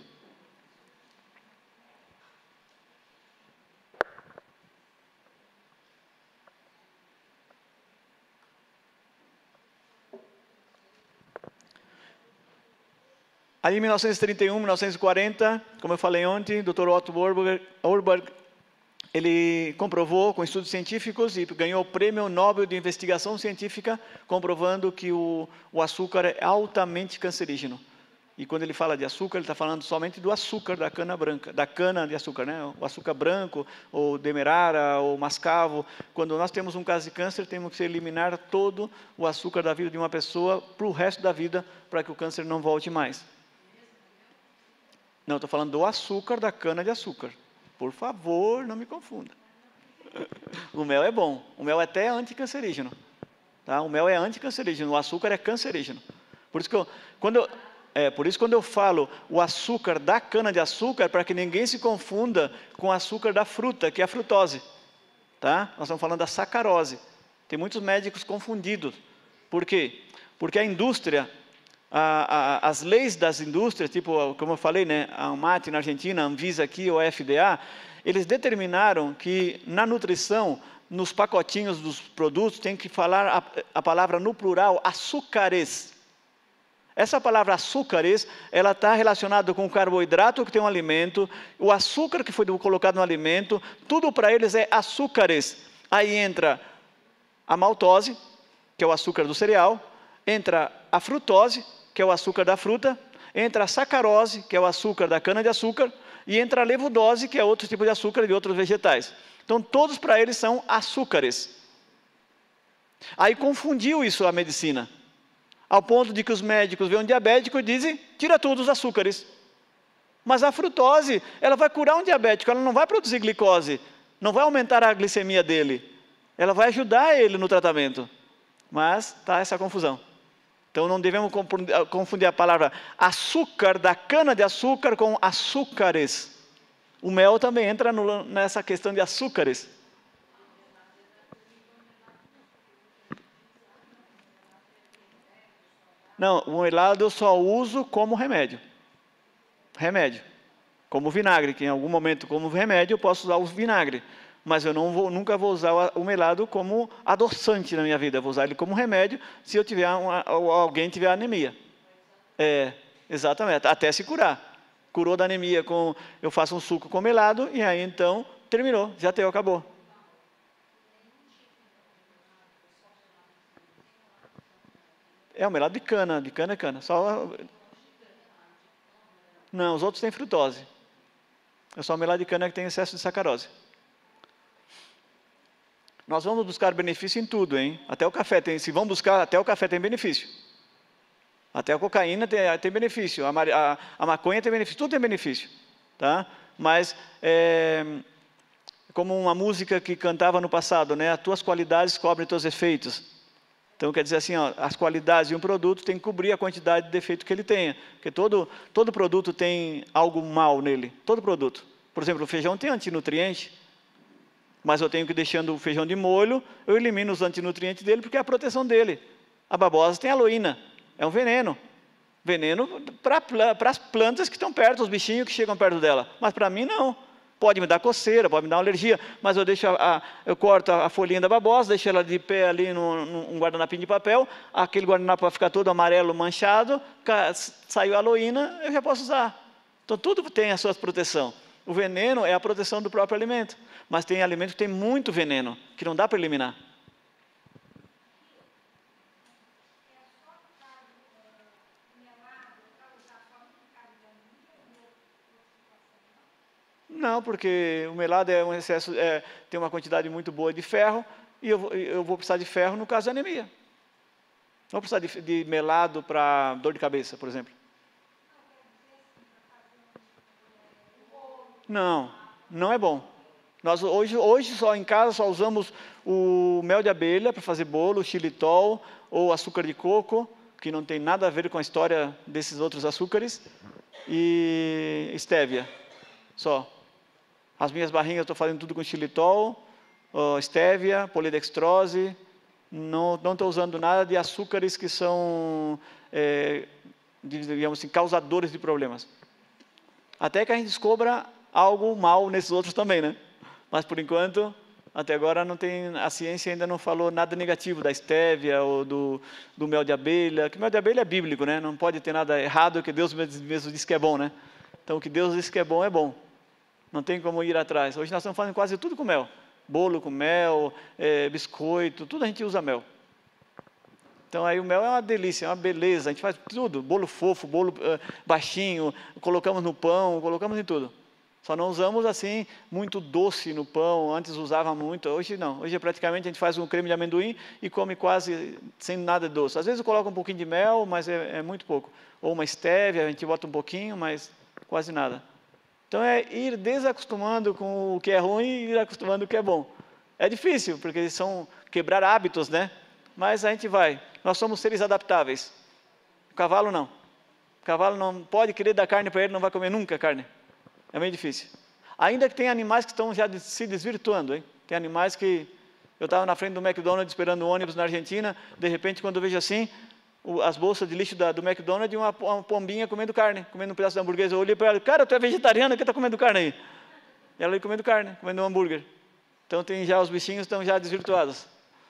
Ali em 1931, 1940, como eu falei ontem, o Dr. Otto Warburg, ele comprovou com estudos científicos e ganhou o Prêmio Nobel de Investigação Científica, comprovando que o açúcar é altamente cancerígeno. E quando ele fala de açúcar, ele está falando somente do açúcar da cana branca, da cana de açúcar, né? O açúcar branco, ou demerara, ou mascavo. Quando nós temos um caso de câncer, temos que eliminar todo o açúcar da vida de uma pessoa para o resto da vida, para que o câncer não volte mais. Não, estou falando do açúcar da cana de açúcar. Por favor, não me confunda. O mel é bom. O mel é até anticancerígeno. Tá? O mel é anticancerígeno. O açúcar é cancerígeno. Por isso que quando eu falo o açúcar da cana de açúcar, é para que ninguém se confunda com o açúcar da fruta, que é a frutose. Tá? Nós estamos falando da sacarose. Tem muitos médicos confundidos. Por quê? Porque a indústria... as leis das indústrias, tipo, como eu falei, né, a ANMAT na Argentina, a Anvisa aqui, ou a FDA, eles determinaram que na nutrição, nos pacotinhos dos produtos, tem que falar a palavra no plural, açúcares. Essa palavra açúcares, ela está relacionada com o carboidrato que tem um alimento, o açúcar que foi colocado no alimento, tudo para eles é açúcares. Aí entra a maltose, que é o açúcar do cereal, entra a frutose, que é o açúcar da fruta, entra a sacarose, que é o açúcar da cana-de-açúcar, e entra a levudose, que é outro tipo de açúcar de outros vegetais. Então, todos para eles são açúcares. Aí confundiu isso a medicina, ao ponto de que os médicos veem um diabético e dizem, tira todos os açúcares. Mas a frutose, ela vai curar um diabético, ela não vai produzir glicose, não vai aumentar a glicemia dele. Ela vai ajudar ele no tratamento. Mas está essa confusão. Então não devemos confundir a palavra açúcar da cana-de-açúcar com açúcares. O mel também entra nessa questão de açúcares. Não, o melado eu só uso como remédio. Remédio. Como vinagre, que em algum momento como remédio eu posso usar o vinagre. Mas eu nunca vou usar o melado como adoçante na minha vida. Eu vou usar ele como remédio se eu tiver alguém tiver anemia. Exatamente, até se curar. Curou da anemia, eu faço um suco com melado e aí então terminou, já acabou. É o melado de cana é cana. Não, os outros têm frutose. É só o melado de cana que tem excesso de sacarose. Nós vamos buscar benefício em tudo, hein? Até o café se vão buscar, até o café tem benefício. Até a cocaína tem benefício, a maconha tem benefício, tudo tem benefício. Tá? Mas, como uma música que cantava no passado, né? As tuas qualidades cobrem teus efeitos. Então, quer dizer assim, ó, as qualidades de um produto tem que cobrir a quantidade de defeito que ele tenha. Porque todo produto tem algo mal nele, todo produto. Por exemplo, o feijão tem antinutriente, mas eu tenho que, deixando o feijão de molho, eu elimino os antinutrientes dele, porque é a proteção dele. A babosa tem aloína, é um veneno. Veneno para as plantas que estão perto, os bichinhos que chegam perto dela. Mas para mim, não. Pode me dar coceira, pode me dar uma alergia, mas eu corto a folhinha da babosa, deixo ela de pé ali num guardanapinho de papel, aquele guardanapo vai ficar todo amarelo, manchado, saiu a aloína, eu já posso usar. Então, tudo tem a sua proteção. O veneno é a proteção do próprio alimento, mas tem alimento que tem muito veneno, que não dá para eliminar. Não, porque o melado é um excesso, tem uma quantidade muito boa de ferro, e eu vou precisar de ferro no caso da anemia. Não vou precisar de melado para dor de cabeça, por exemplo. Não, não é bom. Nós hoje só em casa só usamos o mel de abelha para fazer bolo, xilitol ou açúcar de coco, que não tem nada a ver com a história desses outros açúcares, e estévia, só. As minhas barrinhas eu estou fazendo tudo com xilitol, estévia, polidextrose, não estou usando nada de açúcares que são, digamos assim, causadores de problemas. Até que a gente descubra algo mal nesses outros também, né? Mas por enquanto, até agora a ciência ainda não falou nada negativo da estévia ou do mel de abelha, que o mel de abelha é bíblico, né? Não pode ter nada errado, que Deus mesmo diz que é bom, né? Então o que Deus diz que é bom. Não tem como ir atrás. Hoje nós estamos fazendo quase tudo com mel. Bolo com mel, biscoito, tudo a gente usa mel. Então aí o mel é uma delícia, é uma beleza. A gente faz tudo, bolo fofo, bolo baixinho, colocamos no pão, colocamos em tudo. Só não usamos assim muito doce no pão, antes usava muito, hoje não. Hoje praticamente a gente faz um creme de amendoim e come quase sem nada de doce. Às vezes eu coloco um pouquinho de mel, mas é muito pouco. Ou uma estévia, a gente bota um pouquinho, mas quase nada. Então é ir desacostumando com o que é ruim e ir acostumando com o que é bom. É difícil, porque são quebrar hábitos, né? Mas a gente vai. Nós somos seres adaptáveis. O cavalo não. O cavalo não pode querer dar carne para ele, não vai comer nunca carne. É meio difícil. Ainda que tem animais que estão já se desvirtuando, hein? Tem animais que... Eu estava na frente do McDonald's esperando o ônibus na Argentina, de repente quando eu vejo assim, as bolsas de lixo do McDonald's e uma pombinha comendo carne, comendo um pedaço de hamburguesa. Eu olhei para ela, cara, tu é vegetariana, que está comendo carne aí? E ela aí comendo carne, comendo um hambúrguer. Então os bichinhos estão já desvirtuados.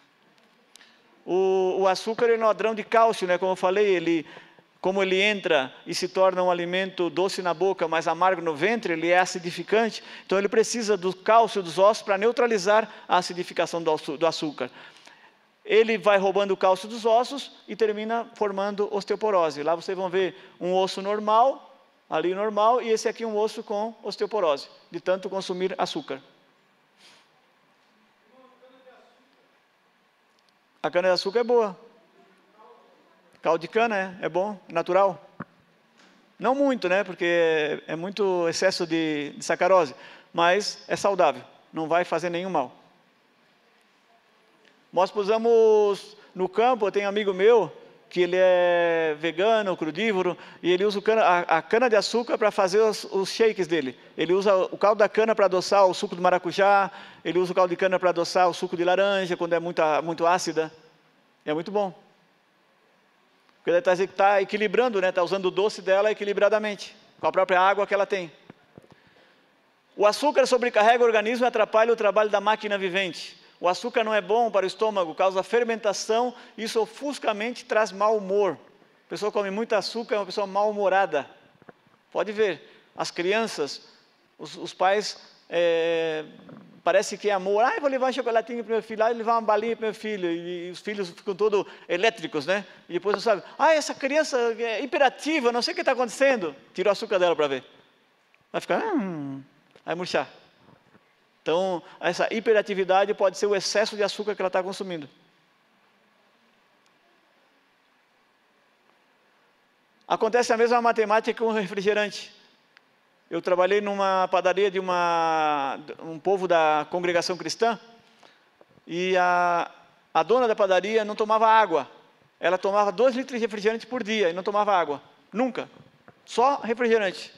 O açúcar é um ladrão de cálcio, né? Como eu falei, como ele entra e se torna um alimento doce na boca, mas amargo no ventre, ele é acidificante, então ele precisa do cálcio dos ossos para neutralizar a acidificação do açúcar. Ele vai roubando o cálcio dos ossos e termina formando osteoporose. Lá vocês vão ver um osso normal, ali normal, e esse aqui um osso com osteoporose, de tanto consumir açúcar. A cana-de-açúcar é boa. Caldo de cana é bom, natural. Não muito, né? Porque é muito excesso de sacarose, mas é saudável, não vai fazer nenhum mal. Nós usamos no campo, tem um amigo meu, que ele é vegano, crudívoro, e ele usa a cana de açúcar para fazer os shakes dele. Ele usa o caldo da cana para adoçar o suco do maracujá, ele usa o caldo de cana para adoçar o suco de laranja, quando é muito ácida. É muito bom. Porque ele está equilibrando, né? Está usando o doce dela equilibradamente, com a própria água que ela tem. O açúcar sobrecarrega o organismo e atrapalha o trabalho da máquina vivente. O açúcar não é bom para o estômago, causa fermentação, isso ofuscamente traz mau humor. A pessoa come muito açúcar, é uma pessoa mal-humorada. Pode ver, as crianças, os pais, parece que é amor. Ah, eu vou levar um chocolatinho para o meu filho, ah, eu vou levar uma balinha para o meu filho. E os filhos ficam todos elétricos, né? E depois não sabe, ah, essa criança é hiperativa, não sei o que está acontecendo. Tira o açúcar dela para ver. Vai ficar, vai murchar. Então, essa hiperatividade pode ser o excesso de açúcar que ela está consumindo. Acontece a mesma matemática com o refrigerante. Eu trabalhei numa padaria de um povo da congregação cristã, e a dona da padaria não tomava água. Ela tomava 2 litros de refrigerante por dia e não tomava água. Nunca. Só refrigerante.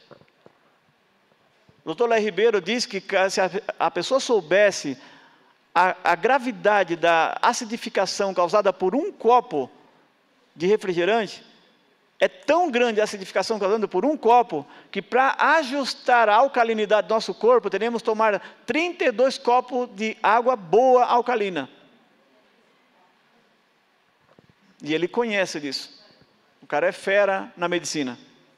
O Dr. Léo Ribeiro diz que se a pessoa soubesse a gravidade da acidificação causada por um copo de refrigerante, é tão grande a acidificação causada por um copo, que para ajustar a alcalinidade do nosso corpo, teremos que tomar 32 copos de água boa alcalina. E ele conhece disso. O cara é fera na medicina.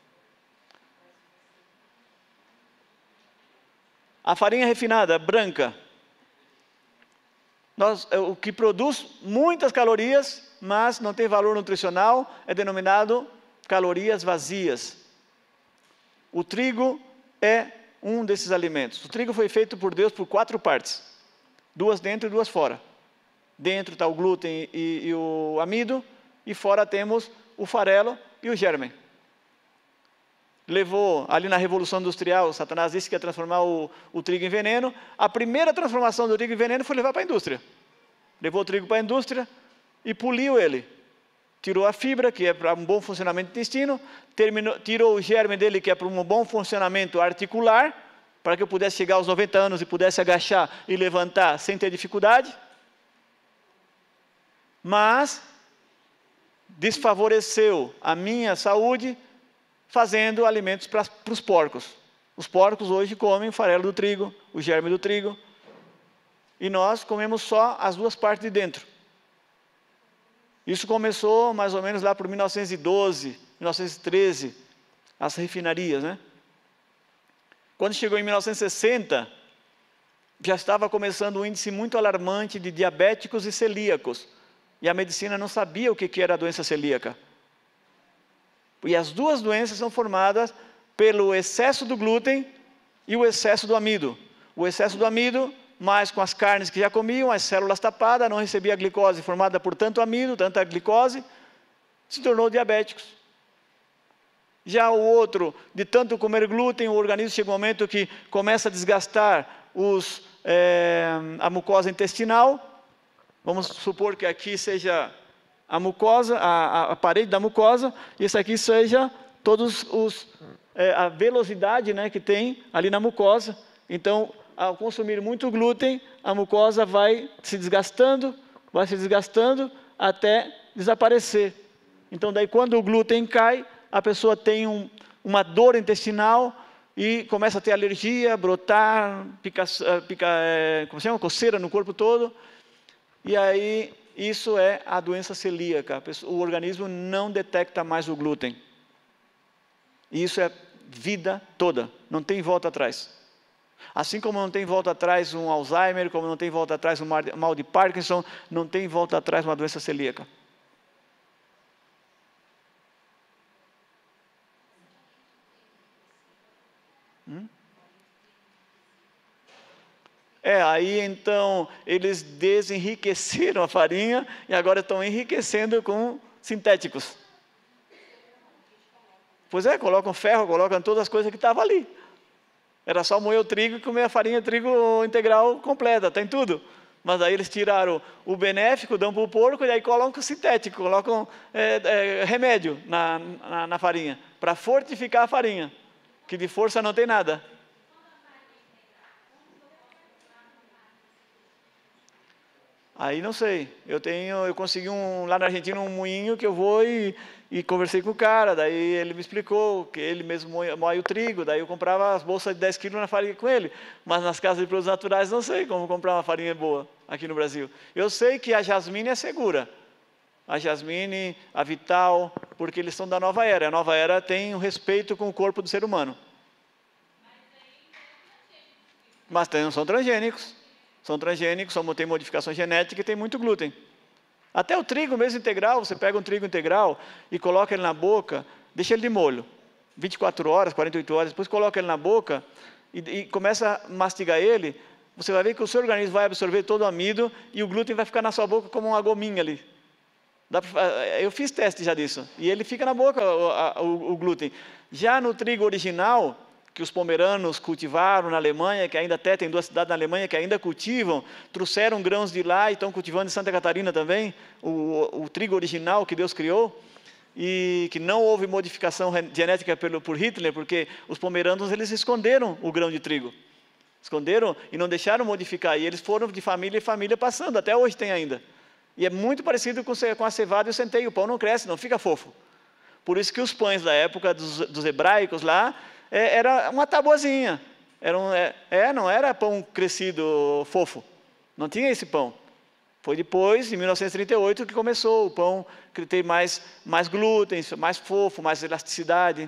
A farinha refinada, branca, o que produz muitas calorias, mas não tem valor nutricional, é denominado calorias vazias. O trigo é um desses alimentos. O trigo foi feito por Deus por 4 partes, 2 dentro e 2 fora. Dentro está o glúten e o amido, e fora temos o farelo e o germe. Levou, ali na Revolução Industrial, Satanás disse que ia transformar o trigo em veneno. A primeira transformação do trigo em veneno foi levar para a indústria. Levou o trigo para a indústria e poliu ele. Tirou a fibra, que é para um bom funcionamento do intestino, tirou o germe dele, que é para um bom funcionamento articular, para que eu pudesse chegar aos 90 anos e pudesse agachar e levantar sem ter dificuldade. Mas desfavoreceu a minha saúde, fazendo alimentos para os porcos. Os porcos hoje comem o farelo do trigo, o germe do trigo, e nós comemos só as 2 partes de dentro. Isso começou mais ou menos lá por 1912, 1913, as refinarias, né? Quando chegou em 1960, já estava começando um índice muito alarmante de diabéticos e celíacos, e a medicina não sabia o que era a doença celíaca. E as 2 doenças são formadas pelo excesso do glúten e o excesso do amido. O excesso do amido, mais com as carnes que já comiam, as células tapadas, não recebia a glicose formada por tanto amido, tanta glicose, se tornou diabéticos. Já o outro, de tanto comer glúten, o organismo chega um momento que começa a desgastar a mucosa intestinal. Vamos supor que aqui seja a mucosa, a parede da mucosa, e isso aqui seja a velocidade, né, que tem ali na mucosa. Então, ao consumir muito glúten, a mucosa vai se desgastando até desaparecer. Então, daí quando o glúten cai, a pessoa tem uma dor intestinal e começa a ter alergia, brotar, coceira no corpo todo, e aí isso é a doença celíaca. O organismo não detecta mais o glúten. E isso é vida toda, não tem volta atrás. Assim como não tem volta atrás um Alzheimer, como não tem volta atrás um mal de Parkinson, não tem volta atrás uma doença celíaca. Aí então eles desenriqueceram a farinha e agora estão enriquecendo com sintéticos. Pois é, colocam ferro, colocam todas as coisas que estavam ali. Era só moer o trigo e comer a farinha de trigo integral completa, tem tudo. Mas aí eles tiraram o benéfico, dão para o porco, e aí colocam o sintético, colocam remédio na farinha, para fortificar a farinha, que de força não tem nada. Aí não sei, eu consegui lá na Argentina um moinho que eu vou e conversei com o cara, daí ele me explicou que ele mesmo moe o trigo, daí eu comprava as bolsas de 10 quilos na farinha com ele, mas nas casas de produtos naturais não sei como comprar uma farinha boa aqui no Brasil. Eu sei que a Jasmine é segura, a Jasmine, a Vital, porque eles são da nova era, a nova era tem um respeito com o corpo do ser humano. Mas não são transgênicos. São transgênicos, tem modificação genética e tem muito glúten. Até o trigo mesmo integral, você pega um trigo integral e coloca ele na boca, deixa ele de molho, 24 horas, 48 horas, depois coloca ele na boca e começa a mastigar ele, você vai ver que o seu organismo vai absorver todo o amido e o glúten vai ficar na sua boca como uma gominha ali. Eu fiz teste já disso, e ele fica na boca, o glúten. Já no trigo original, que os pomeranos cultivaram na Alemanha, que ainda até tem 2 cidades na Alemanha que ainda cultivam, trouxeram grãos de lá e estão cultivando em Santa Catarina também, o trigo original que Deus criou, e que não houve modificação genética por Hitler, porque os pomeranos eles esconderam o grão de trigo, esconderam e não deixaram modificar, e eles foram de família em família passando, até hoje tem ainda. E é muito parecido com a cevada e o centeio, o pão não cresce, não fica fofo. Por isso que os pães da época dos hebraicos lá, era uma tabuazinha, não era pão crescido fofo, não tinha esse pão. Foi depois, em 1938, que começou o pão que tem mais glúten, mais fofo, mais elasticidade.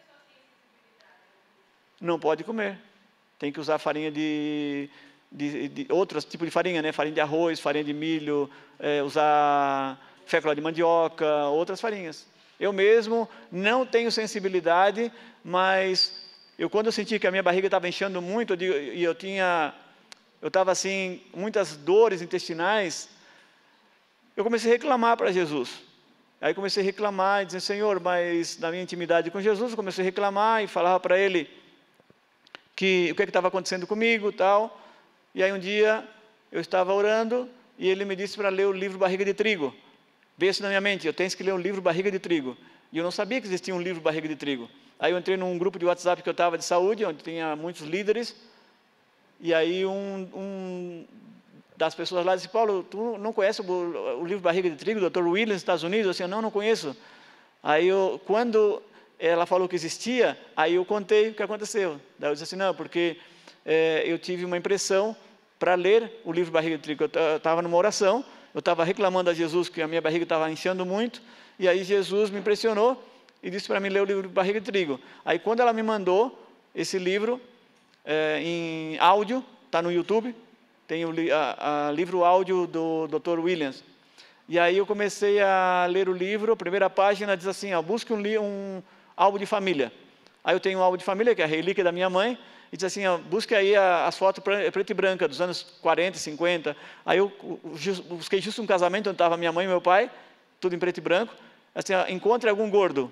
Não pode comer, tem que usar farinha de outros tipos de farinha, né? Farinha de arroz, farinha de milho, usar fécula de mandioca, outras farinhas. Eu mesmo não tenho sensibilidade, mas quando eu senti que a minha barriga estava inchando muito, e eu estava assim, muitas dores intestinais, eu comecei a reclamar para Jesus. Aí comecei a reclamar e dizer, Senhor, mas na minha intimidade com Jesus, eu comecei a reclamar e falava para Ele o que estava acontecendo comigo, tal. E aí um dia eu estava orando e Ele me disse para ler o livro Barriga de Trigo. Veio isso na minha mente, eu tenho que ler o livro Barriga de Trigo. E eu não sabia que existia um livro Barriga de Trigo. Aí eu entrei num grupo de WhatsApp que eu estava de saúde, onde tinha muitos líderes, e aí um das pessoas lá disse, Paulo, tu não conhece o livro Barriga de Trigo, do Dr. Williams, dos Estados Unidos? Eu disse, não conheço. Aí quando ela falou que existia, aí eu contei o que aconteceu. Daí eu disse assim, não, porque eu tive uma impressão para ler o livro Barriga de Trigo. Eu estava numa oração, eu estava reclamando a Jesus que a minha barriga estava inchando muito, e aí Jesus me impressionou e disse para mim ler o livro Barriga de Trigo. Aí quando ela me mandou esse livro em áudio, está no YouTube, tem o livro áudio do Dr. Williams. E aí eu comecei a ler o livro, a primeira página diz assim, busque um álbum de família. Aí eu tenho um álbum de família, que é a relíquia da minha mãe, e diz assim, busque aí as fotos preto e branca, dos anos 40, 50. Aí eu busquei justo um casamento onde estava minha mãe e meu pai, tudo em preto e branco. Assim, encontre algum gordo.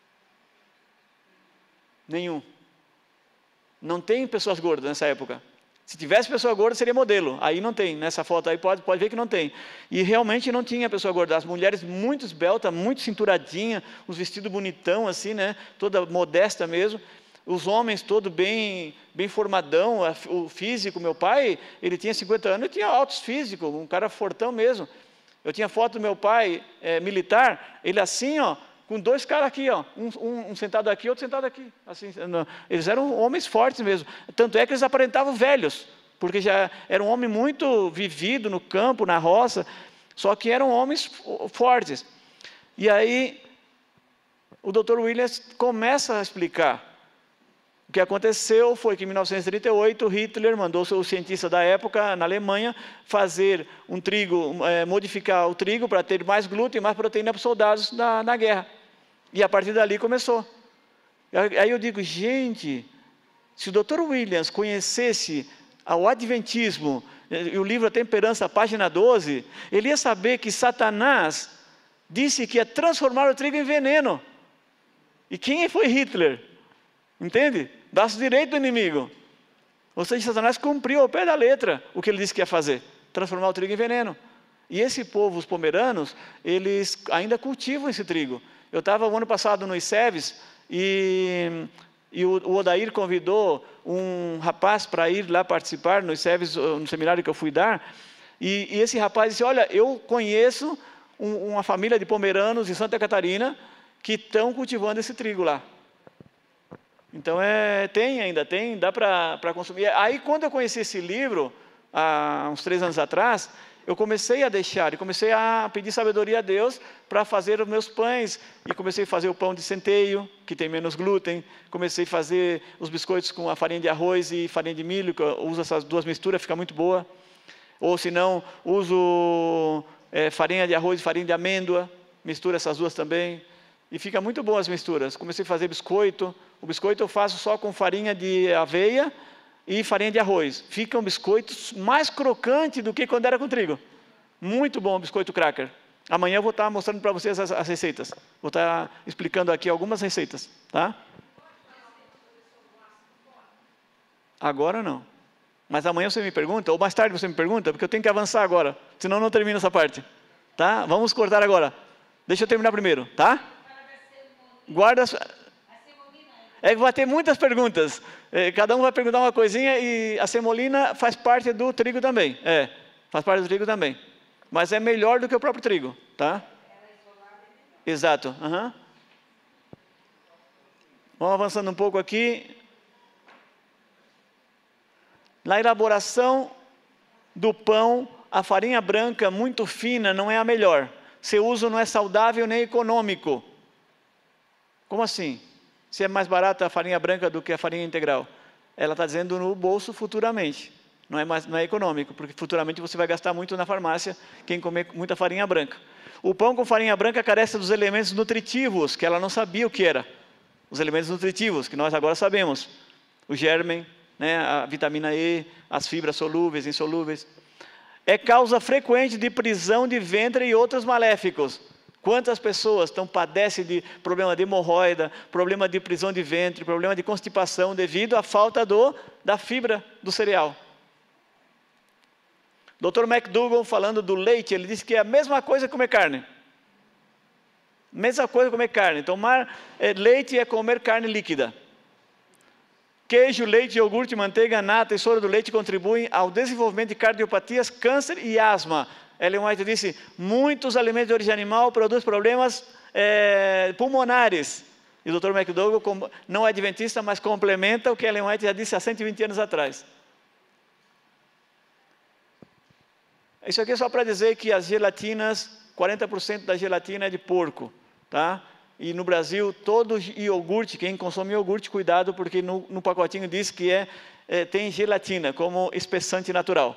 Nenhum. Não tem pessoas gordas nessa época. Se tivesse pessoa gorda, seria modelo. Aí não tem, nessa foto aí pode ver que não tem. E realmente não tinha pessoa gorda. As mulheres muito esbeltas, muito cinturadinha, os vestidos bonitão assim, né? Toda modesta mesmo. Os homens todo bem formadão, o físico. Meu pai, ele tinha 50 anos, ele tinha altos físicos, um cara fortão mesmo. Eu tinha foto do meu pai militar, ele assim, ó, com 2 caras aqui, ó, um sentado aqui, outro sentado aqui. Assim, eles eram homens fortes mesmo. Tanto é que eles aparentavam velhos, porque já era um homem muito vivido no campo, na roça, só que eram homens fortes. E aí, o Dr. Williams começa a explicar. O que aconteceu foi que em 1938, Hitler mandou o cientista da época, na Alemanha, fazer um trigo, modificar o trigo para ter mais glúten e mais proteína para os soldados na guerra. E a partir dali começou. Aí eu digo, gente, se o Dr. Williams conhecesse o Adventismo, e o livro A Temperança, página 12, ele ia saber que Satanás disse que ia transformar o trigo em veneno. E quem foi Hitler? Entende? Braço direito do inimigo. Ou seja, Satanás cumpriu ao pé da letra o que ele disse que ia fazer. Transformar o trigo em veneno. E esse povo, os pomeranos, eles ainda cultivam esse trigo. Eu estava o ano passado no ICEVES e o Odair convidou um rapaz para ir lá participar no ICEVES, no seminário que eu fui dar. E esse rapaz disse, olha, eu conheço uma família de pomeranos em Santa Catarina que estão cultivando esse trigo lá. Então, ainda tem, dá para consumir. Aí, quando eu conheci esse livro, há uns 3 anos atrás, eu comecei a deixar, e comecei a pedir sabedoria a Deus para fazer os meus pães. E comecei a fazer o pão de centeio, que tem menos glúten. Comecei a fazer os biscoitos com a farinha de arroz e farinha de milho, que eu uso essas duas misturas, fica muito boa. Ou, se não, uso farinha de arroz e farinha de amêndoa, misturo essas duas também. E fica muito boas as misturas. Comecei a fazer biscoito. O biscoito eu faço só com farinha de aveia e farinha de arroz. Fica um biscoito mais crocante do que quando era com trigo. Muito bom o biscoito cracker. Amanhã eu vou estar mostrando para vocês as receitas. Vou estar explicando aqui algumas receitas. Tá? Agora não. Mas amanhã você me pergunta, ou mais tarde você me pergunta, porque eu tenho que avançar agora. Senão não termino essa parte. Tá? Vamos cortar agora. Deixa eu terminar primeiro. Tá? Guarda... vai ter muitas perguntas. Cada um vai perguntar uma coisinha e a semolina faz parte do trigo também. Faz parte do trigo também. Mas é melhor do que o próprio trigo, tá? Exato. Uhum. Vamos avançando um pouco aqui. Na elaboração do pão, a farinha branca muito fina não é a melhor. Seu uso não é saudável nem econômico. Como assim? Se é mais barata a farinha branca do que a farinha integral? Ela está dizendo no bolso futuramente. Não é econômico, porque futuramente você vai gastar muito na farmácia quem comer muita farinha branca. O pão com farinha branca carece dos elementos nutritivos, que ela não sabia o que era. Os elementos nutritivos, que nós agora sabemos. O germen, né, a vitamina E, as fibras solúveis, insolúveis. É causa frequente de prisão de ventre e outros maléficos. Quantas pessoas padecem de problema de hemorroida, problema de prisão de ventre, problema de constipação devido à falta da fibra do cereal. Dr. McDougall, falando do leite, ele disse que é a mesma coisa que comer carne. Mesma coisa que comer carne. Tomar leite é comer carne líquida. Queijo, leite, iogurte, manteiga, nata e soro do leite contribuem ao desenvolvimento de cardiopatias, câncer e asma. Ellen White disse, muitos alimentos de origem animal produzem problemas pulmonares. E o Dr. McDougall não é adventista, mas complementa o que Ellen White já disse há 120 anos atrás. Isso aqui é só para dizer que as gelatinas, 40% da gelatina é de porco. Tá? E no Brasil, todo iogurte, quem consome iogurte, cuidado, porque no pacotinho diz que tem gelatina como espessante natural.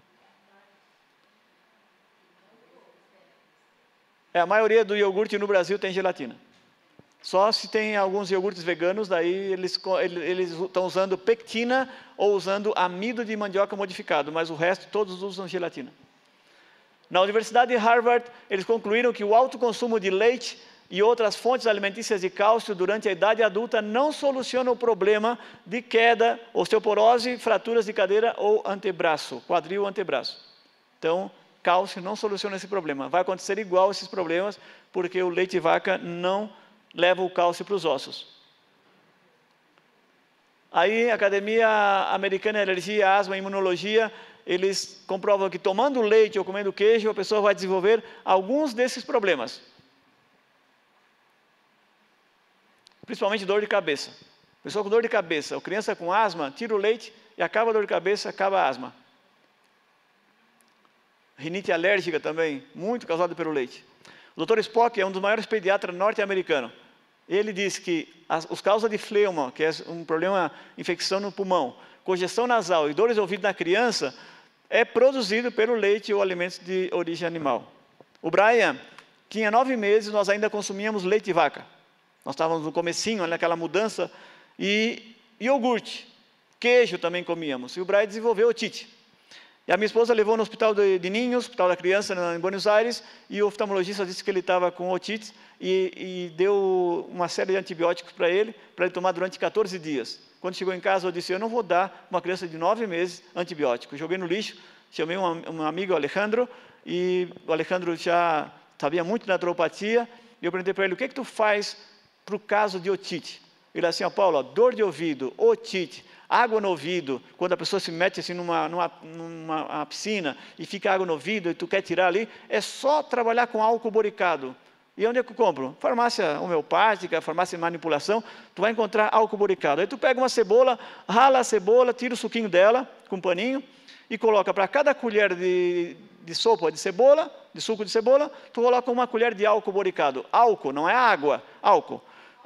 A maioria do iogurte no Brasil tem gelatina. Só se tem alguns iogurtes veganos, daí eles estão usando pectina ou usando amido de mandioca modificado, mas o resto todos usam gelatina. Na Universidade de Harvard, eles concluíram que o alto consumo de leite e outras fontes alimentícias de cálcio durante a idade adulta não soluciona o problema de queda, osteoporose, fraturas de cadeira ou antebraço, quadril ou antebraço. Então, cálcio não soluciona esse problema. Vai acontecer igual esses problemas, porque o leite de vaca não leva o cálcio para os ossos. Aí, a Academia Americana de Alergia, Asma e Imunologia, eles comprovam que tomando leite ou comendo queijo, a pessoa vai desenvolver alguns desses problemas. Principalmente dor de cabeça. Pessoa com dor de cabeça, ou criança com asma, tira o leite e acaba a dor de cabeça, acaba a asma. Rinite alérgica também, muito causada pelo leite. O Dr. Spock é um dos maiores pediatras norte-americanos. Ele diz que os causas de fleuma, que é um problema, infecção no pulmão, congestão nasal e dores de ouvido na criança, é produzido pelo leite ou alimentos de origem animal. O Brian tinha 9 meses, nós ainda consumíamos leite de vaca. Nós estávamos no comecinho, naquela mudança, e iogurte, queijo também comíamos. E o Brian desenvolveu otite. E a minha esposa levou no hospital de ninhos, hospital da criança em Buenos Aires, e o oftalmologista disse que ele estava com otite e deu uma série de antibióticos para ele tomar durante 14 dias. Quando chegou em casa, eu disse, eu não vou dar uma criança de 9 meses antibiótico. Joguei no lixo, chamei um amigo, Alejandro, e o Alejandro já sabia muito de naturopatia, e eu perguntei para ele, o que tu faz para o caso de otite? Ele assim, Paulo, dor de ouvido, otite, água no ouvido, quando a pessoa se mete assim numa piscina e fica água no ouvido e tu quer tirar ali, é só trabalhar com álcool boricado. E onde é que eu compro? Farmácia homeopática, farmácia de manipulação, tu vai encontrar álcool boricado. Aí tu pega uma cebola, rala a cebola, tira o suquinho dela com um paninho e coloca para cada colher de sopa de cebola, de suco de cebola, tu coloca uma colher de álcool boricado. Álcool, não é água, álcool.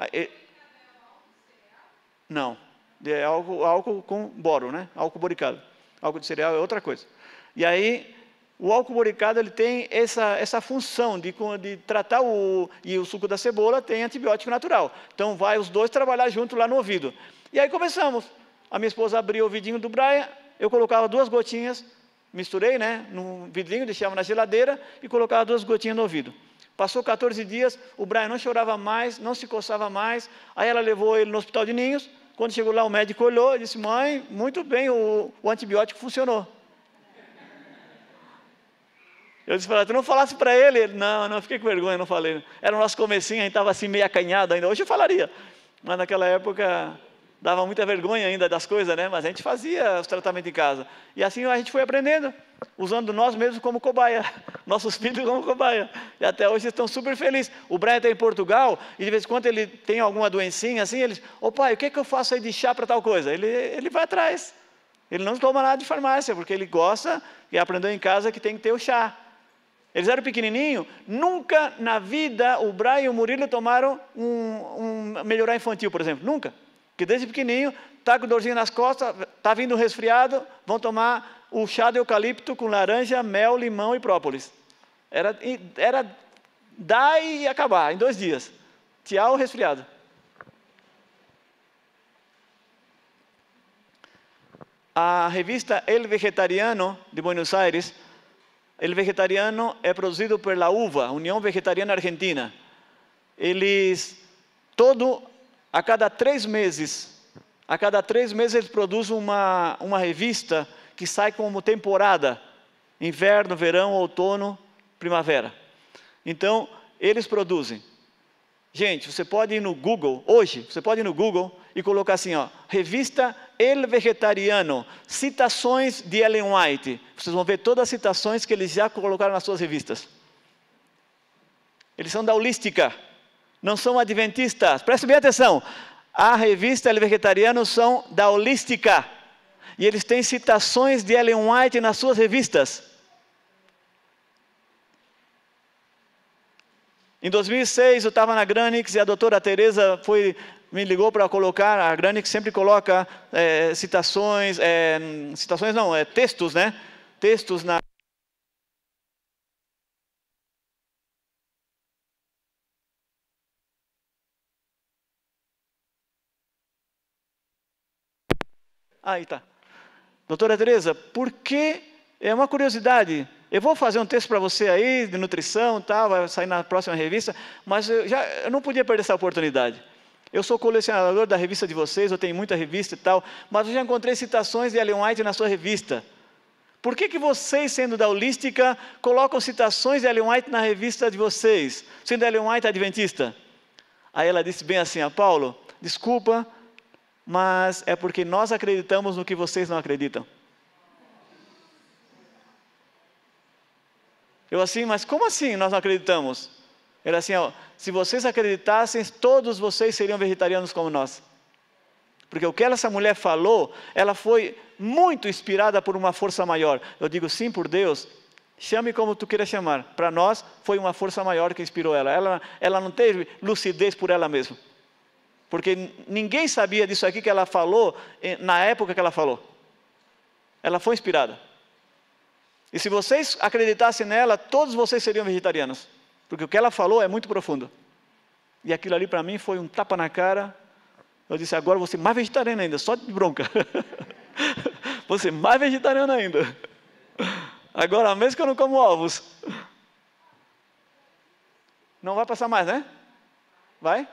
Não, é álcool com boro, né? Álcool boricado. Álcool de cereal é outra coisa. E aí, o álcool boricado ele tem essa função de tratar e o suco da cebola tem antibiótico natural. Então, vai os dois trabalhar junto lá no ouvido. E aí começamos. A minha esposa abriu o ouvidinho do Brian, eu colocava 2 gotinhas, misturei, né, num vidrinho, deixava na geladeira e colocava 2 gotinhas no ouvido. Passou 14 dias, o Brian não chorava mais, não se coçava mais. Aí ela levou ele no hospital de ninhos. Quando chegou lá, o médico olhou e disse, mãe, muito bem, o antibiótico funcionou. Eu disse para ela, tu não falasse para ele? Ele, não, fiquei com vergonha, não falei. Era o nosso comecinho, a gente estava assim meio acanhado ainda. Hoje eu falaria, mas naquela época dava muita vergonha ainda das coisas, né? Mas a gente fazia os tratamentos em casa. E assim a gente foi aprendendo, usando nós mesmos como cobaia, nossos filhos como cobaia. E até hoje estão super felizes. O Brian está em Portugal e de vez em quando ele tem alguma doencinha assim, ele diz, ô pai, o que eu faço aí de chá para tal coisa? Ele vai atrás. Ele não toma nada de farmácia, porque ele gosta e aprendeu em casa que tem que ter o chá. Eles eram pequenininhos, nunca na vida o Brian e o Murilo tomaram um melhorar infantil, por exemplo, nunca. Porque desde pequenininho, está com dorzinha nas costas, está vindo um resfriado, vão tomar o chá de eucalipto com laranja, mel, limão e própolis. Era dar e acabar, em 2 dias. Tchau, resfriado. A revista El Vegetariano, de Buenos Aires, El Vegetariano é produzido pela UVA, União Vegetariana Argentina. Eles, a cada 3 meses, eles produzem uma revista que sai como temporada, inverno, verão, outono, primavera. Então, eles produzem. Gente, você pode ir no Google, hoje, você pode ir no Google e colocar assim, ó, revista El Vegetariano, citações de Ellen White. Vocês vão ver todas as citações que eles já colocaram nas suas revistas. Eles são da holística, não são adventistas. Preste bem atenção, a revista El Vegetariano são da holística. E eles têm citações de Ellen White nas suas revistas. Em 2006, eu estava na Granix e a doutora Teresa me ligou para colocar, a Granix sempre coloca textos, né? Textos na... Aí tá. Doutora Teresa, por que, é uma curiosidade, eu vou fazer um texto para você aí, de nutrição e tal, vai sair na próxima revista, mas eu não podia perder essa oportunidade. Eu sou colecionador da revista de vocês, eu tenho muita revista e tal, mas eu já encontrei citações de Ellen White na sua revista. Por que vocês, sendo da holística, colocam citações de Ellen White na revista de vocês, sendo Ellen White adventista? Aí ela disse bem assim, Paulo, desculpa, mas é porque nós acreditamos no que vocês não acreditam. Eu assim, mas como assim nós não acreditamos? Era assim, se vocês acreditassem, todos vocês seriam vegetarianos como nós. Porque o que essa mulher falou, ela foi muito inspirada por uma força maior. Eu digo sim por Deus, chame como tu queira chamar. Para nós, foi uma força maior que inspirou ela. Ela não teve lucidez por ela mesma. Porque ninguém sabia disso aqui que ela falou, na época que ela falou. Ela foi inspirada. E se vocês acreditassem nela, todos vocês seriam vegetarianos. Porque o que ela falou é muito profundo. E aquilo ali para mim foi um tapa na cara. Eu disse, agora vou ser mais vegetariano ainda, só de bronca. Vou ser mais vegetariano ainda. Agora mesmo que eu não como ovos. Não vai passar mais, né? Vai?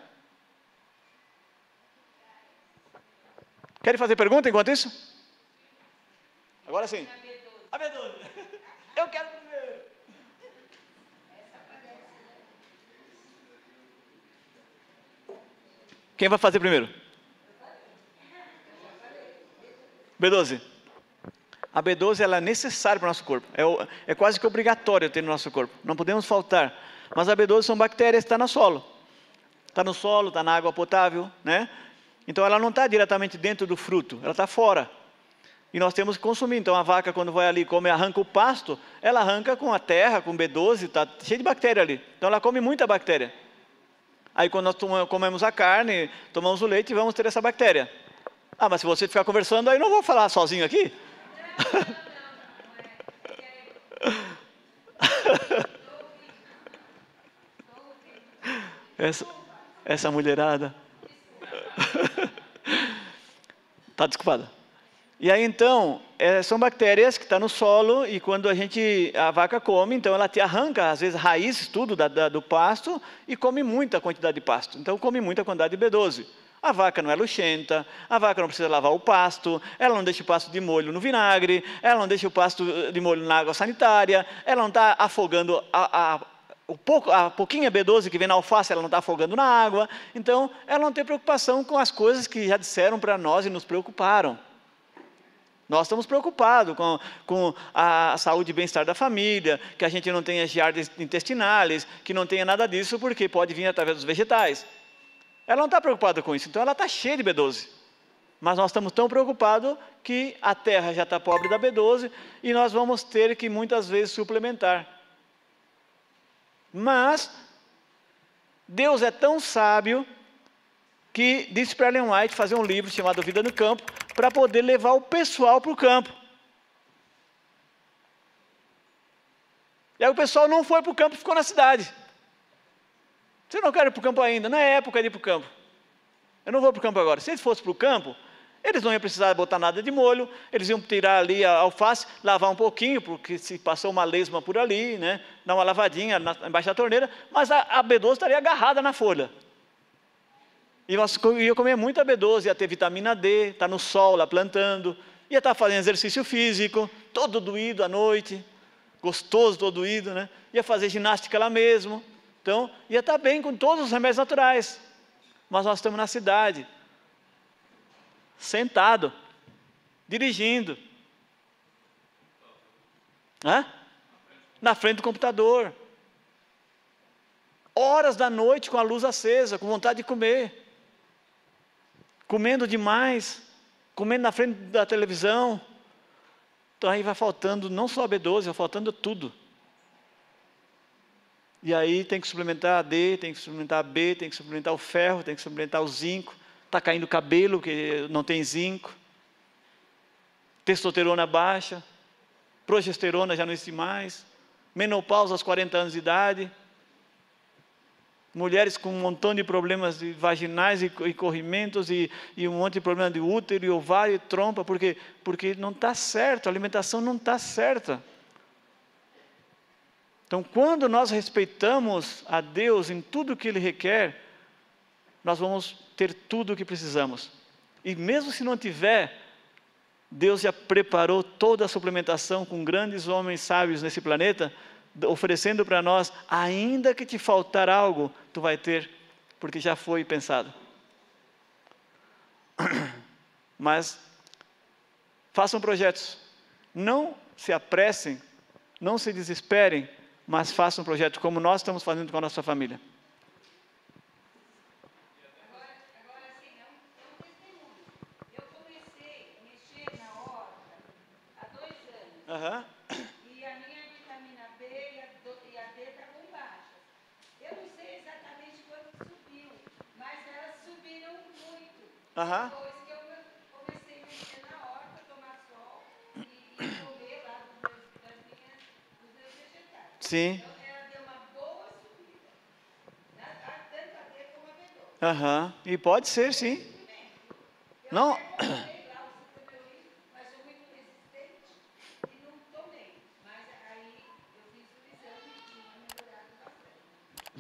Querem fazer pergunta enquanto isso? Agora sim. A B12. Eu quero primeiro. Quem vai fazer primeiro? B12. A B12 ela é necessária para o nosso corpo. É quase que obrigatório ter no nosso corpo. Não podemos faltar. Mas a B12 são bactérias que estão no solo. Está no solo, está na água potável, né? Então ela não está diretamente dentro do fruto, ela está fora. E nós temos que consumir. Então a vaca, quando vai ali e come, arranca o pasto, ela arranca com a terra, com B12, está cheio de bactéria ali. Então ela come muita bactéria. Aí quando nós comemos a carne, tomamos o leite, vamos ter essa bactéria. Ah, mas se você ficar conversando, aí eu não vou falar sozinho aqui. Essa mulherada. Tá desculpada. E aí então, são bactérias que estão no solo e quando a vaca come, então ela te arranca, às vezes, raízes, tudo do pasto e come muita quantidade de pasto. Então come muita quantidade de B12. A vaca não é luxenta, a vaca não precisa lavar o pasto, ela não deixa o pasto de molho no vinagre, ela não deixa o pasto de molho na água sanitária, ela não está afogando a pouquinha B12 que vem na alface, ela não está afogando na água. Então, ela não tem preocupação com as coisas que já disseram para nós e nos preocuparam. Nós estamos preocupados com a saúde e bem-estar da família, que a gente não tenha giardia intestinais, que não tenha nada disso, porque pode vir através dos vegetais. Ela não está preocupada com isso, então ela está cheia de B12. Mas nós estamos tão preocupados que a terra já está pobre da B12 e nós vamos ter que muitas vezes suplementar. Mas Deus é tão sábio que disse para Ellen White fazer um livro chamado Vida no Campo para poder levar o pessoal para o campo. E aí o pessoal não foi para o campo e ficou na cidade. Você não quer ir para o campo ainda, não é época de ir para o campo. Eu não vou para o campo agora. Se eles fossem para o campo, eles não iam precisar botar nada de molho, eles iam tirar ali a alface, lavar um pouquinho, porque se passou uma lesma por ali, né, dar uma lavadinha embaixo da torneira, mas a B12 estaria agarrada na folha. E nós ia comer muita B12, ia ter vitamina D, está no sol lá plantando, ia estar fazendo exercício físico, todo doído à noite, gostoso, todo doído, né? Ia fazer ginástica lá mesmo. Então, ia estar bem com todos os remédios naturais. Mas nós estamos na cidade, sentado, dirigindo, na frente do computador, horas da noite com a luz acesa, com vontade de comer, comendo demais, comendo na frente da televisão. Então aí vai faltando não só a B12, vai faltando tudo. E aí tem que suplementar a D, tem que suplementar a B, tem que suplementar o ferro, tem que suplementar o zinco. Está caindo o cabelo, que não tem zinco. Testosterona baixa. Progesterona já não existe mais. Menopausa aos 40 anos de idade. Mulheres com um montão de problemas vaginais e corrimentos e um monte de problema de útero, e ovário e trompa, porque não está certo, a alimentação não está certa. Então, quando nós respeitamos a Deus em tudo que Ele requer, nós vamos ter tudo o que precisamos. E mesmo se não tiver, Deus já preparou toda a suplementação com grandes homens sábios nesse planeta, oferecendo para nós, ainda que te faltar algo, tu vai ter, porque já foi pensado. Mas façam projetos, não se apressem, não se desesperem, mas façam um projeto como nós estamos fazendo com a nossa família. Agora assim, é um testemunho. Eu comecei a mexer na horta há 2 anos. E a minha vitamina B e a D estavam baixas. Eu não sei exatamente quanto subiu, mas elas subiram muito. Depois que eu comecei a mexer na horta, tomar sol e comer lá dos meus vegetais. Sim. Então, ela deu uma boa subida. Tanto a D como a B12. E pode ser, sim. Não. Eu comprei lá o superbelismo, mas sou muito resistente e não tomei. Mas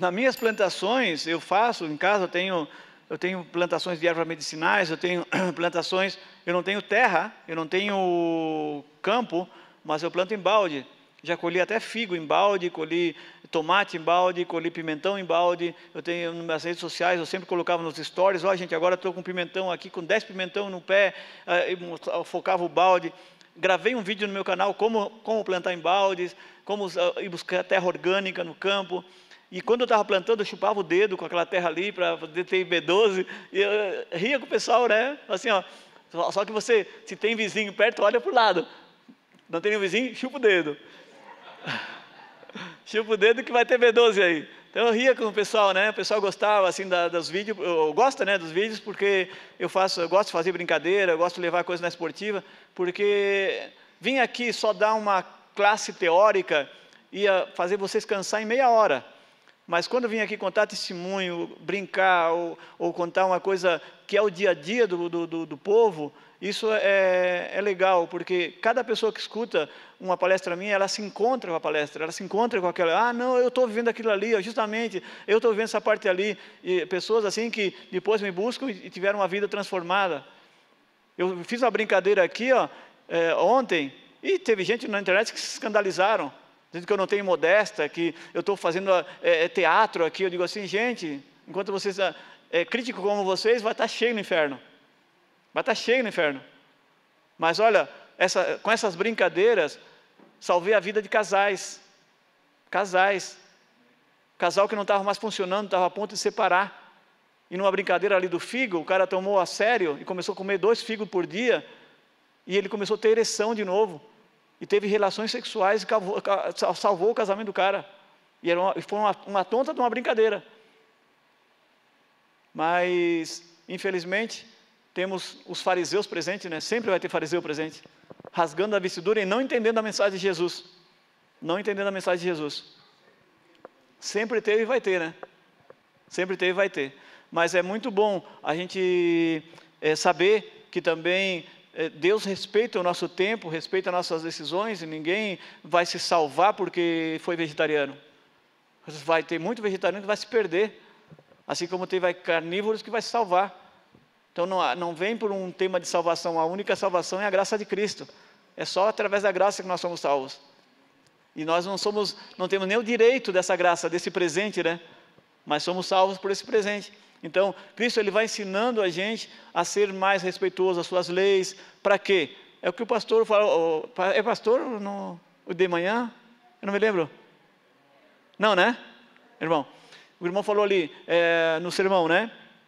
Nas minhas plantações, eu faço, em casa eu tenho plantações de ervas medicinais, eu tenho plantações, eu não tenho terra, eu não tenho campo, mas eu planto em balde. Já colhi até figo em balde, colhi tomate em balde, colhi pimentão em balde. Eu tenho nas redes sociais, eu sempre colocava nos stories, ó, gente, agora estou com pimentão aqui, com 10 pimentão no pé, eu focava o balde. Gravei um vídeo no meu canal, como plantar em baldes, como ir buscar terra orgânica no campo. E quando eu estava plantando, eu chupava o dedo com aquela terra ali para poder ter B12. E eu ria com o pessoal, né? Assim, ó, só que você, se tem vizinho perto, olha para o lado. Não tem nenhum vizinho, chupa o dedo. Chupa o dedo que vai ter B12 aí. Então eu ria com o pessoal, né? O pessoal gostava assim dos vídeos, eu gosto, né, dos vídeos porque eu gosto de fazer brincadeira, eu gosto de levar coisa na esportiva, porque vim aqui só dar uma classe teórica ia fazer vocês cansar em meia hora. Mas quando eu vim aqui contar testemunho, brincar ou contar uma coisa que é o dia a dia do povo, isso é legal, porque cada pessoa que escuta uma palestra minha, ela se encontra com a palestra, ela se encontra com aquela, não, eu estou vivendo aquilo ali, justamente, eu estou vivendo essa parte ali, e pessoas assim que depois me buscam e tiveram uma vida transformada. Eu fiz uma brincadeira aqui, ontem, e teve gente na internet que se escandalizaram, dizendo que eu não tenho modesta, que eu estou fazendo teatro aqui. Eu digo assim, gente, enquanto vocês, crítico como vocês, vai estar cheio no inferno. Vai estar cheio no inferno. Mas olha, com essas brincadeiras, salvei a vida de casais. Casais. Casal que não estava mais funcionando, estava a ponto de separar. E numa brincadeira ali do figo, o cara tomou a sério e começou a comer 2 figos por dia. E ele começou a ter ereção de novo. E teve relações sexuais e salvou o casamento do cara. E foi uma tonta de uma brincadeira. Mas, infelizmente, temos os fariseus presentes, né? Sempre vai ter fariseu presente, rasgando a vestidura e não entendendo a mensagem de Jesus. Não entendendo a mensagem de Jesus. Sempre teve e vai ter, né? Sempre teve e vai ter. Mas é muito bom a gente saber que também Deus respeita o nosso tempo, respeita as nossas decisões, e ninguém vai se salvar porque foi vegetariano. Vai ter muito vegetariano que vai se perder, assim como teve carnívoros que vai se salvar. Então não vem por um tema de salvação, a única salvação é a graça de Cristo. É só através da graça que nós somos salvos. E nós não temos nem o direito dessa graça, desse presente, né? Mas somos salvos por esse presente. Então, Cristo ele vai ensinando a gente a ser mais respeitoso às suas leis. Para quê? É o que o pastor falou. É pastor o de manhã? Eu não me lembro. Não, né? Irmão, o irmão falou ali no sermão, né?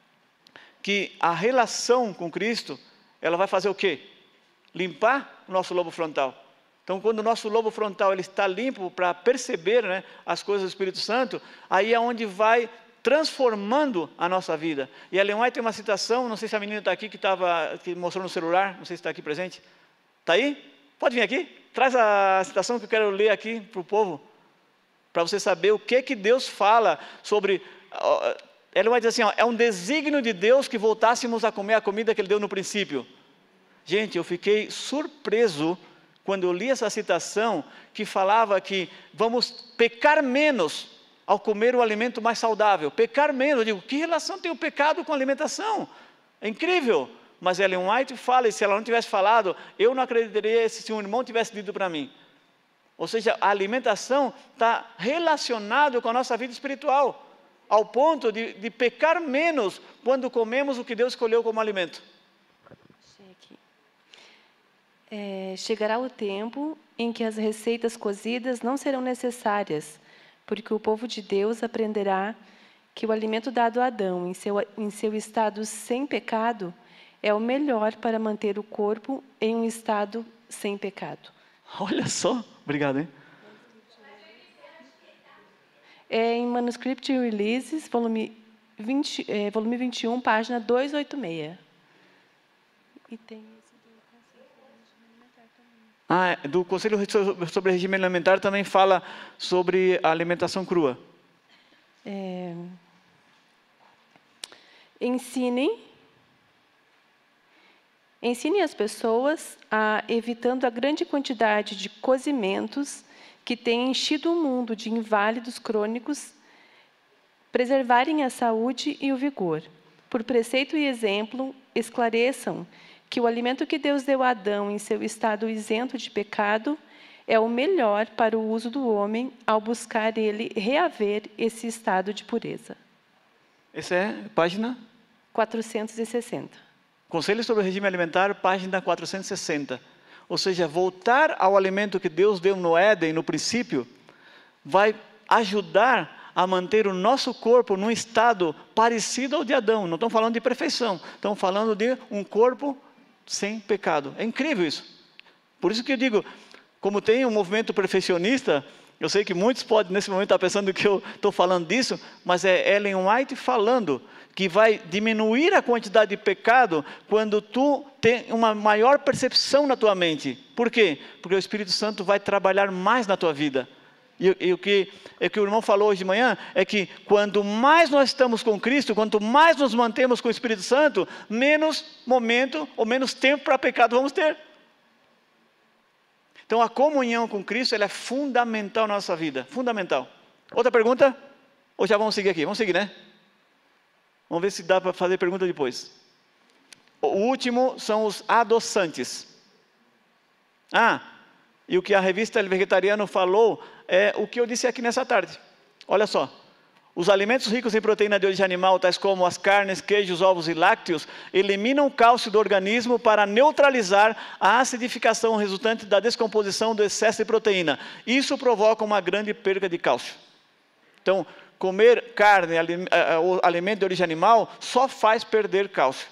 Que a relação com Cristo, ela vai fazer o quê? Limpar o nosso lobo frontal. Então, quando o nosso lobo frontal ele está limpo para perceber, né, as coisas do Espírito Santo, aí é onde vai transformando a nossa vida. E a Ellen White tem uma citação, não sei se a menina está aqui, que mostrou no celular, não sei se está aqui presente. Está aí? Pode vir aqui? Traz a citação que eu quero ler aqui para o povo, para você saber o que Deus fala sobre... Ellen White diz assim, é um desígnio de Deus que voltássemos a comer a comida que Ele deu no princípio. Gente, eu fiquei surpreso quando eu li essa citação, que falava que vamos pecar menos ao comer o alimento mais saudável. Pecar menos, eu digo, que relação tem o pecado com a alimentação? É incrível. Mas Ellen White fala, e se ela não tivesse falado, eu não acreditaria se um irmão tivesse dito para mim. Ou seja, a alimentação está relacionada com a nossa vida espiritual, ao ponto de pecar menos quando comemos o que Deus escolheu como alimento. Chegará o tempo em que as receitas cozidas não serão necessárias, porque o povo de Deus aprenderá que o alimento dado a Adão, em seu estado sem pecado, é o melhor para manter o corpo em um estado sem pecado. Olha só, obrigado, hein? Em Manuscript Releases, volume 21, página 286. E tem do Conselho sobre Regime Alimentar também fala sobre a alimentação crua. Ensinem as pessoas evitando a grande quantidade de cozimentos que tem enchido o mundo de inválidos crônicos preservarem a saúde e o vigor. Por preceito e exemplo, esclareçam que o alimento que Deus deu a Adão em seu estado isento de pecado é o melhor para o uso do homem ao buscar ele reaver esse estado de pureza. Essa é a página? 460. Conselho sobre o regime alimentar, página 460. Ou seja, voltar ao alimento que Deus deu no Éden, no princípio, vai ajudar a manter o nosso corpo num estado parecido ao de Adão. Não estamos falando de perfeição, estamos falando de um corpo sem pecado. É incrível isso. Por isso que eu digo, como tem um movimento perfeccionista, eu sei que muitos podem nesse momento estar pensando que eu estou falando disso, mas é Ellen White falando que vai diminuir a quantidade de pecado quando tu tem uma maior percepção na tua mente. Por quê? Porque o Espírito Santo vai trabalhar mais na tua vida. E o que o irmão falou hoje de manhã é que quanto mais nós estamos com Cristo, quanto mais nos mantemos com o Espírito Santo, menos momento ou menos tempo para pecado vamos ter. Então a comunhão com Cristo ela é fundamental na nossa vida, fundamental. Outra pergunta? Ou já vamos seguir aqui? Vamos seguir, né? Vamos ver se dá para fazer pergunta depois. O último são os adoçantes. E o que a revista El Vegetariano falou é o que eu disse aqui nessa tarde. Olha só. Os alimentos ricos em proteína de origem animal, tais como as carnes, queijos, ovos e lácteos, eliminam o cálcio do organismo para neutralizar a acidificação resultante da descomposição do excesso de proteína. Isso provoca uma grande perda de cálcio. Então, comer carne, alimento de origem animal, só faz perder cálcio.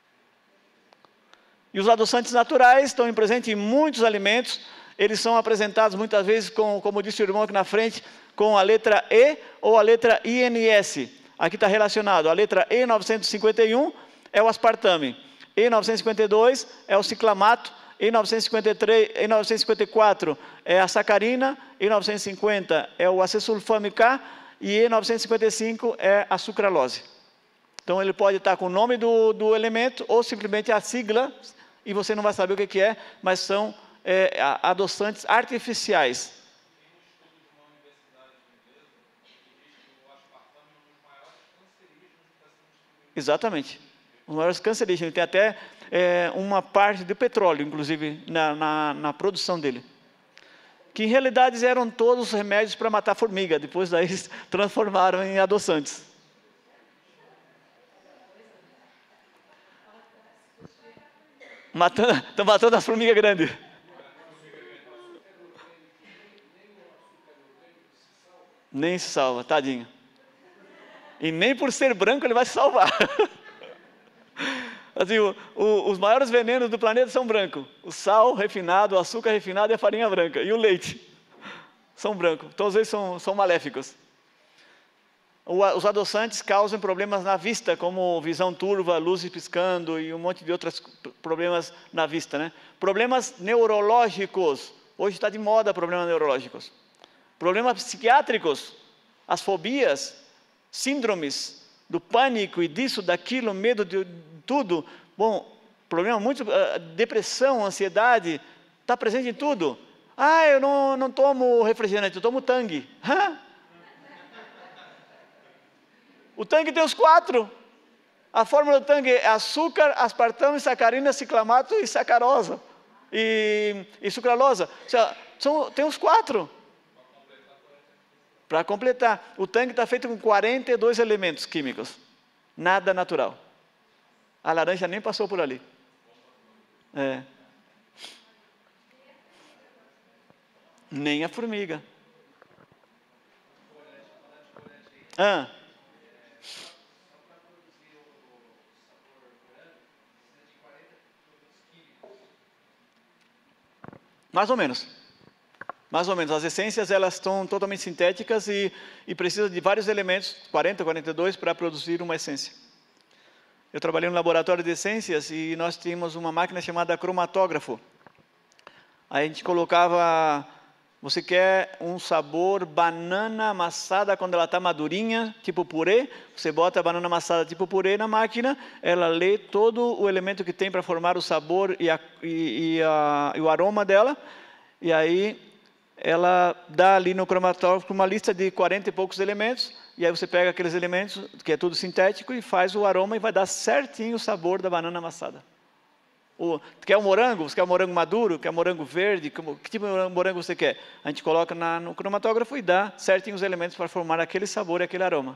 E os adoçantes naturais estão presentes em muitos alimentos. Eles são apresentados muitas vezes, como disse o irmão aqui na frente, com a letra E ou a letra INS. Aqui está relacionado. A letra E951 é o aspartame. E952 é o ciclamato. E954 é a sacarina. E950 é o acesulfame K. E E955 é a sucralose. Então ele pode estar com o nome do elemento ou simplesmente a sigla. E você não vai saber o que é, mas são adoçantes artificiais. Exatamente. Os maiores cancerígenos. Tem até uma parte do petróleo, inclusive, na produção dele. Que em realidade eram todos remédios para matar formiga. Depois daí eles transformaram em adoçantes. Estão matando as formigas grandes. Nem se salva, tadinho. E nem por ser branco ele vai se salvar. Assim, os maiores venenos do planeta são brancos. O sal refinado, o açúcar refinado e a farinha branca. E o leite. São brancos. Todos eles são maléficos. Os adoçantes causam problemas na vista, como visão turva, luzes piscando e um monte de outros problemas na vista, né? Problemas neurológicos. Hoje está de moda problemas neurológicos. Problemas psiquiátricos, as fobias, síndromes do pânico e disso, daquilo, medo de tudo. Bom, problema muito, depressão, ansiedade, está presente em tudo. Eu não tomo refrigerante, eu tomo Tang. O Tang tem os 4. A fórmula do Tang é açúcar, aspartame, sacarina, ciclamato e sacarosa. E sucralosa. Ou seja, tem os 4. Para completar, o Tang está feito com 42 elementos químicos. Nada natural. A laranja nem passou por ali. Nem a formiga. Mais ou menos. Mais ou menos. As essências elas estão totalmente sintéticas e precisam de vários elementos, 40, 42, para produzir uma essência. Eu trabalhei no laboratório de essências e nós tínhamos uma máquina chamada cromatógrafo. Aí a gente colocava, você quer um sabor banana amassada quando ela está madurinha, tipo purê, você bota a banana amassada tipo purê na máquina, ela lê todo o elemento que tem para formar o sabor e o aroma dela, e aí ela dá ali no cromatógrafo uma lista de 40 e poucos elementos, e aí você pega aqueles elementos, que é tudo sintético, e faz o aroma e vai dar certinho o sabor da banana amassada. Quer um morango? Você quer um morango maduro? Quer um morango verde? Que tipo de morango você quer? A gente coloca no cromatógrafo e dá certinho os elementos para formar aquele sabor e aquele aroma.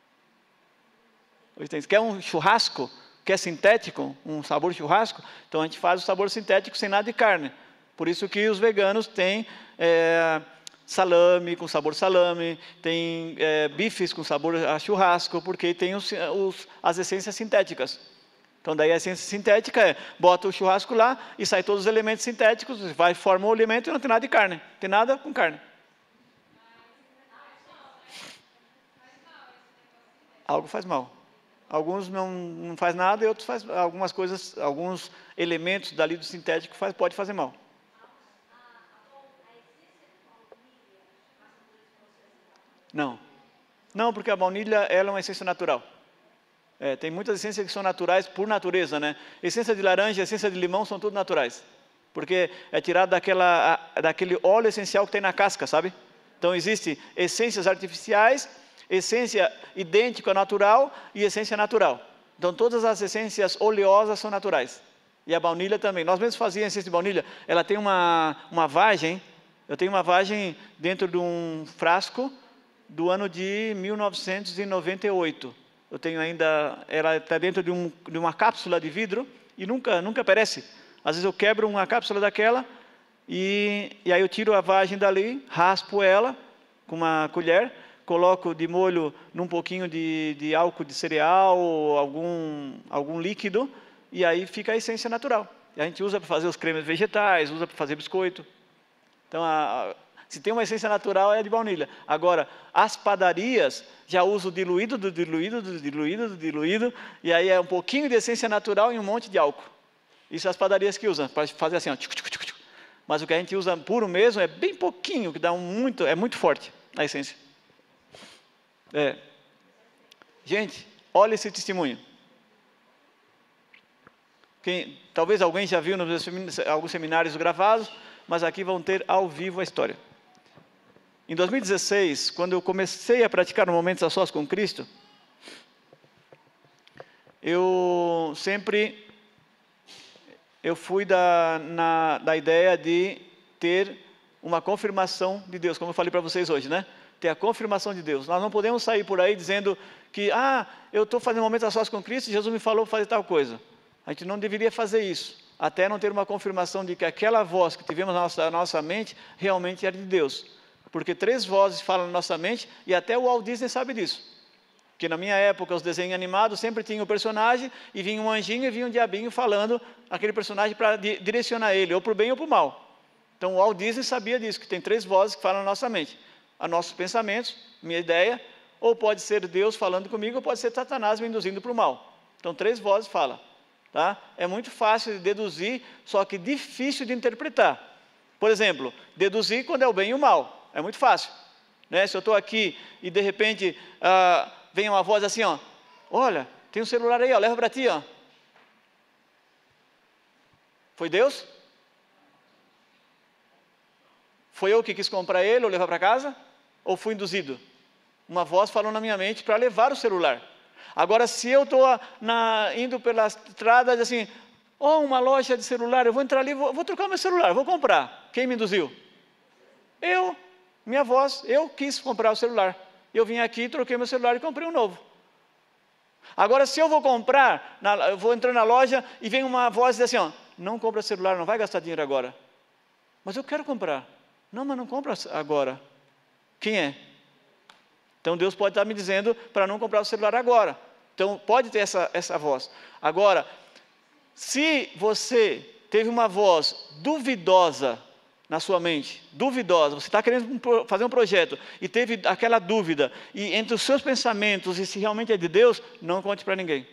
Quer um churrasco? Quer sintético? Um sabor churrasco? Então a gente faz o sabor sintético sem nada de carne. Por isso que os veganos têm salame com sabor salame, tem bifes com sabor a churrasco, porque tem as essências sintéticas. Então daí a essência sintética bota o churrasco lá e sai todos os elementos sintéticos, forma o alimento e não tem nada de carne, não tem nada com carne. Algo faz mal. Alguns não faz nada e outros faz algumas coisas, alguns elementos dali do sintético pode fazer mal. Não, porque a baunilha ela é uma essência natural. Tem muitas essências que são naturais por natureza, né? Essência de laranja, essência de limão são tudo naturais, porque é tirado daquele óleo essencial que tem na casca, sabe? Então existem essências artificiais, essência idêntica natural e essência natural. Então todas as essências oleosas são naturais. E a baunilha também. Nós mesmos fazíamos essência de baunilha. Ela tem uma vagem. Eu tenho uma vagem dentro de um frasco do ano de 1998. Eu tenho ainda, ela está dentro de uma cápsula de vidro e nunca perece. Às vezes eu quebro uma cápsula daquela e aí eu tiro a vagem dali, raspo ela com uma colher, coloco de molho num pouquinho de álcool de cereal ou algum líquido e aí fica a essência natural. E a gente usa para fazer os cremes vegetais, usa para fazer biscoito. Então, se tem uma essência natural, é a de baunilha. Agora, as padarias já usam diluído, e aí é um pouquinho de essência natural e um monte de álcool. Isso as padarias que usam, para fazer assim, ó, mas o que a gente usa puro mesmo é bem pouquinho, que dá é muito forte a essência. Gente, olha esse testemunho. Talvez alguém já viu nos alguns seminários gravados, mas aqui vão ter ao vivo a história. Em 2016, quando eu comecei a praticar o Momentos a Sós com Cristo, eu fui da ideia de ter uma confirmação de Deus, como eu falei para vocês hoje, né? Ter a confirmação de Deus. Nós não podemos sair por aí dizendo que, eu estou fazendo Momentos a Sós com Cristo e Jesus me falou fazer tal coisa. A gente não deveria fazer isso, até não ter uma confirmação de que aquela voz que tivemos na nossa mente realmente era de Deus. Porque 3 vozes falam na nossa mente e até o Walt Disney sabe disso. Porque na minha época, os desenhos animados sempre tinham o personagem e vinha um anjinho e vinha um diabinho falando aquele personagem para direcionar ele, ou para o bem ou para o mal. Então o Walt Disney sabia disso, que tem 3 vozes que falam na nossa mente. A nossos pensamentos, minha ideia, ou pode ser Deus falando comigo, ou pode ser Satanás me induzindo para o mal. Então 3 vozes falam. Tá? É muito fácil de deduzir, só que difícil de interpretar. Por exemplo, deduzir quando é o bem e o mal. É muito fácil, né? Se eu estou aqui e de repente vem uma voz assim, ó, olha, tem um celular aí, ó, leva para ti, ó. Foi Deus? Foi eu que quis comprar ele ou levar para casa? Ou fui induzido? Uma voz falou na minha mente para levar o celular. Agora, se eu estou indo pela estrada, assim, uma loja de celular, eu vou entrar ali, vou trocar meu celular, vou comprar. Quem me induziu? Minha voz, eu quis comprar o celular. Eu vim aqui, troquei meu celular e comprei um novo. Agora, se eu vou comprar, eu vou entrar na loja e vem uma voz e diz assim, não compra celular, não vai gastar dinheiro agora. Mas eu quero comprar. Não, mas não compra agora. Quem é? Então Deus pode estar me dizendo para não comprar o celular agora. Então pode ter essa voz. Agora, se você teve uma voz duvidosa na sua mente, duvidosa, você está querendo fazer um projeto e teve aquela dúvida, e entre os seus pensamentos, e se realmente é de Deus, não conte para ninguém.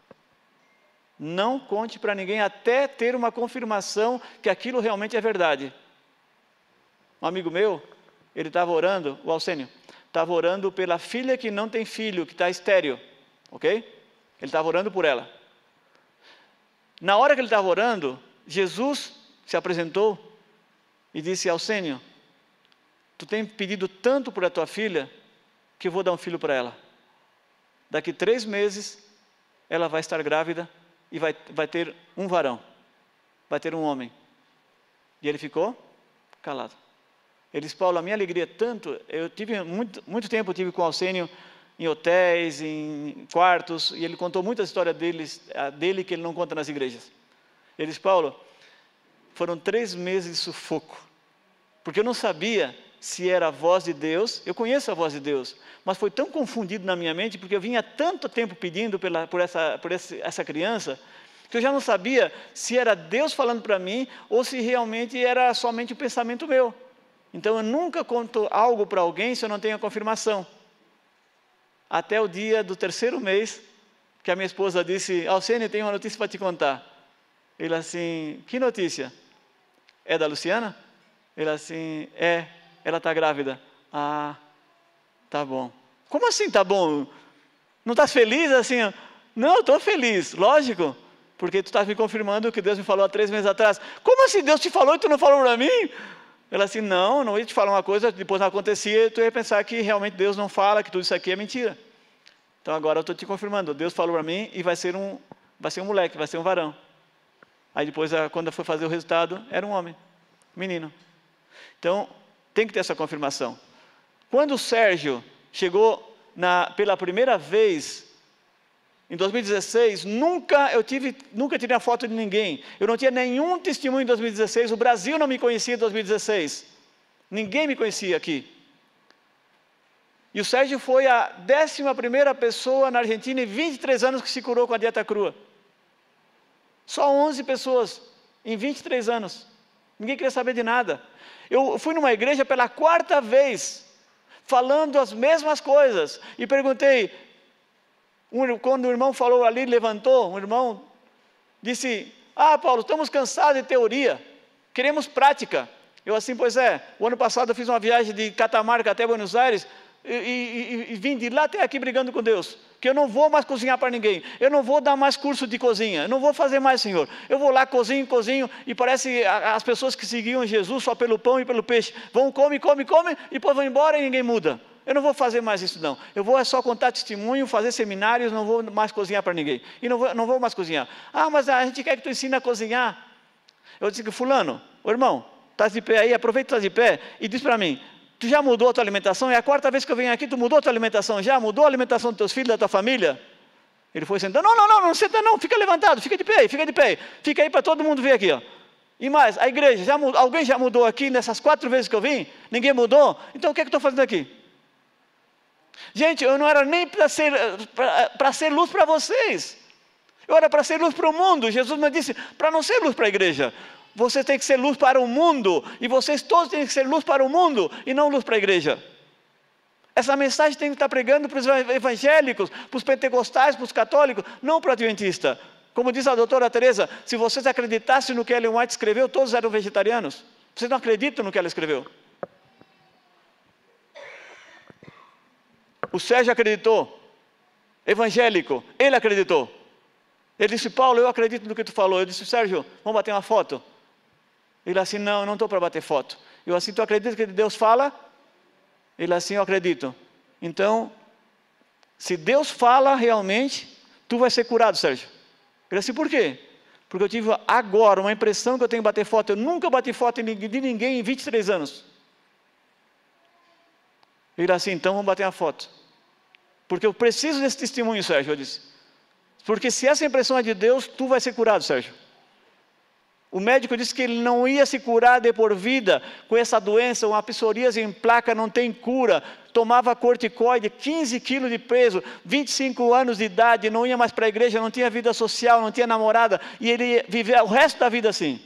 Não conte para ninguém até ter uma confirmação que aquilo realmente é verdade. Um amigo meu, ele estava orando, o Alcênio, estava orando pela filha que não tem filho, que está estéril, ok? Ele estava orando por ela. Na hora que ele estava orando, Jesus se apresentou e disse, Alcênio, tu tem pedido tanto por a tua filha, que eu vou dar um filho para ela. Daqui 3 meses, ela vai estar grávida e vai ter um varão. Vai ter um homem. E ele ficou calado. Ele disse, Paulo, a minha alegria é tanto, eu tive muito tempo, eu tive com o Alcênio em hotéis, em quartos, e ele contou muitas histórias dele que ele não conta nas igrejas. Ele disse, Paulo, foram 3 meses de sufoco, porque eu não sabia se era a voz de Deus, eu conheço a voz de Deus, mas foi tão confundido na minha mente, porque eu vinha tanto tempo pedindo por essa criança, que eu já não sabia se era Deus falando para mim, ou se realmente era somente um pensamento meu. Então eu nunca conto algo para alguém se eu não tenho a confirmação. Até o dia do 3º mês, que a minha esposa disse, Alcênio, tenho uma notícia para te contar. Ele assim, que notícia? É da Luciana? Ele assim, ela está grávida. Ah, tá bom. Como assim tá bom? Não estás feliz assim? Não, estou feliz, lógico, porque tu estás me confirmando o que Deus me falou há 3 meses atrás. Como assim Deus te falou e tu não falou para mim? Ela assim, não ia te falar uma coisa, depois não acontecia, e tu ia pensar que realmente Deus não fala, que tudo isso aqui é mentira. Então agora eu estou te confirmando, Deus falou para mim e vai ser um moleque, vai ser um varão. Aí depois, quando eu fui fazer o resultado, era um homem, menino. Então, tem que ter essa confirmação. Quando o Sérgio chegou pela primeira vez, em 2016, nunca tirei a foto de ninguém. Eu não tinha nenhum testemunho em 2016. O Brasil não me conhecia em 2016. Ninguém me conhecia aqui. E o Sérgio foi a 11ª pessoa na Argentina em 23 anos que se curou com a dieta crua. Só 11 pessoas em 23 anos. Ninguém queria saber de nada. Eu fui numa igreja pela 4ª vez, falando as mesmas coisas. E perguntei, quando o irmão falou ali, levantou, um irmão disse, Paulo, estamos cansados de teoria, queremos prática. Eu assim, pois é, o ano passado eu fiz uma viagem de Catamarca até Buenos Aires, e vim de lá até aqui brigando com Deus, que eu não vou mais cozinhar para ninguém, eu não vou dar mais curso de cozinha, eu não vou fazer mais, Senhor, eu vou lá, cozinho, e parece as pessoas que seguiam Jesus só pelo pão e pelo peixe, vão, come, e depois vão embora e ninguém muda. Eu não vou fazer mais isso não, eu vou só contar testemunho, fazer seminários, não vou mais cozinhar para ninguém, e não vou mais cozinhar. Mas a gente quer que tu ensine a cozinhar. Eu disse que fulano, irmão, estás de pé aí, aproveita que estás de pé, e diz para mim, tu já mudou a tua alimentação? É a 4ª vez que eu venho aqui, tu mudou a tua alimentação já? Mudou a alimentação dos teus filhos, da tua família? Ele foi sentando, não senta não, fica levantado, fica de pé, fica aí para todo mundo ver aqui, ó. E mais, a igreja, alguém já mudou aqui nessas 4 vezes que eu vim? Ninguém mudou? Então o que é que eu estou fazendo aqui? Gente, eu não era nem para ser luz para vocês, eu era para ser luz para o mundo. Jesus me disse, para não ser luz para a igreja, você tem que ser luz para o mundo, e vocês todos têm que ser luz para o mundo, e não luz para a igreja. Essa mensagem tem que estar pregando para os evangélicos, para os pentecostais, para os católicos, não para o adventista. Como diz a doutora Teresa, se vocês acreditassem no que Ellen White escreveu, todos eram vegetarianos. Vocês não acreditam no que ela escreveu. O Sérgio acreditou, evangélico, ele acreditou. Ele disse, Paulo, eu acredito no que tu falou. Eu disse, Sérgio, vamos bater uma foto? Ele assim, não, eu não estou para bater foto. Eu assim, tu acredita que Deus fala? Ele assim, eu acredito. Então, se Deus fala realmente, tu vai ser curado, Sérgio. Ele assim, por quê? Porque eu tive agora uma impressão que eu tenho que bater foto. Eu nunca bati foto de ninguém em 23 anos. Ele assim, então vamos bater uma foto. Porque eu preciso desse testemunho, Sérgio, eu disse. Porque se essa impressão é de Deus, tu vai ser curado, Sérgio. O médico disse que ele não ia se curar de por vida com essa doença, uma psoríase em placa, não tem cura. Tomava corticoide, 15 quilos de peso, 25 anos de idade, não ia mais para a igreja, não tinha vida social, não tinha namorada, e ele ia viver o resto da vida assim.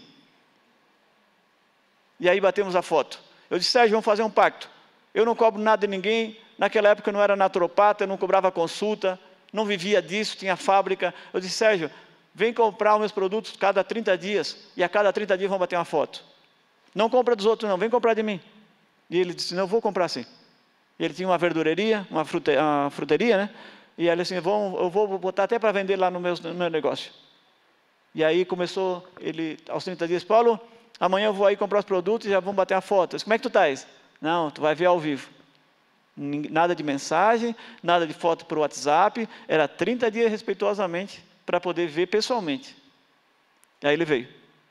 E aí batemos a foto. Eu disse, Sérgio, vamos fazer um pacto. Eu não cobro nada de ninguém, naquela época eu não era naturopata, eu não cobrava consulta, não vivia disso, tinha fábrica. Eu disse, Sérgio, vem comprar os meus produtos cada 30 dias, e a cada 30 dias vão bater uma foto. Não compra dos outros não, vem comprar de mim. E ele disse, não, eu vou comprar sim. E ele tinha uma verdureria, uma fruteria, né? E ele assim, eu vou botar até para vender lá no meu negócio. E aí começou, ele aos 30 dias, Paulo, amanhã eu vou aí comprar os produtos e já vamos bater uma foto. Eu disse, como é que tu estás? Não, tu vai ver ao vivo. Nada de mensagem, nada de foto por WhatsApp. Era 30 dias respeitosamente para poder ver pessoalmente. E aí ele veio.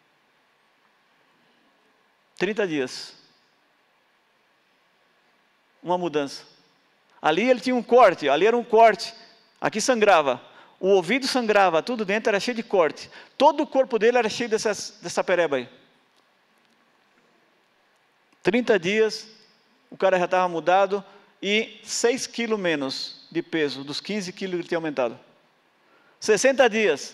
30 dias. Uma mudança. Ali ele tinha um corte, ali era um corte. Aqui sangrava. O ouvido sangrava, tudo dentro era cheio de corte. Todo o corpo dele era cheio dessa pereba aí. 30 dias, o cara já estava mudado e 6 quilos menos de peso, dos 15 quilos que ele tinha aumentado. 60 dias,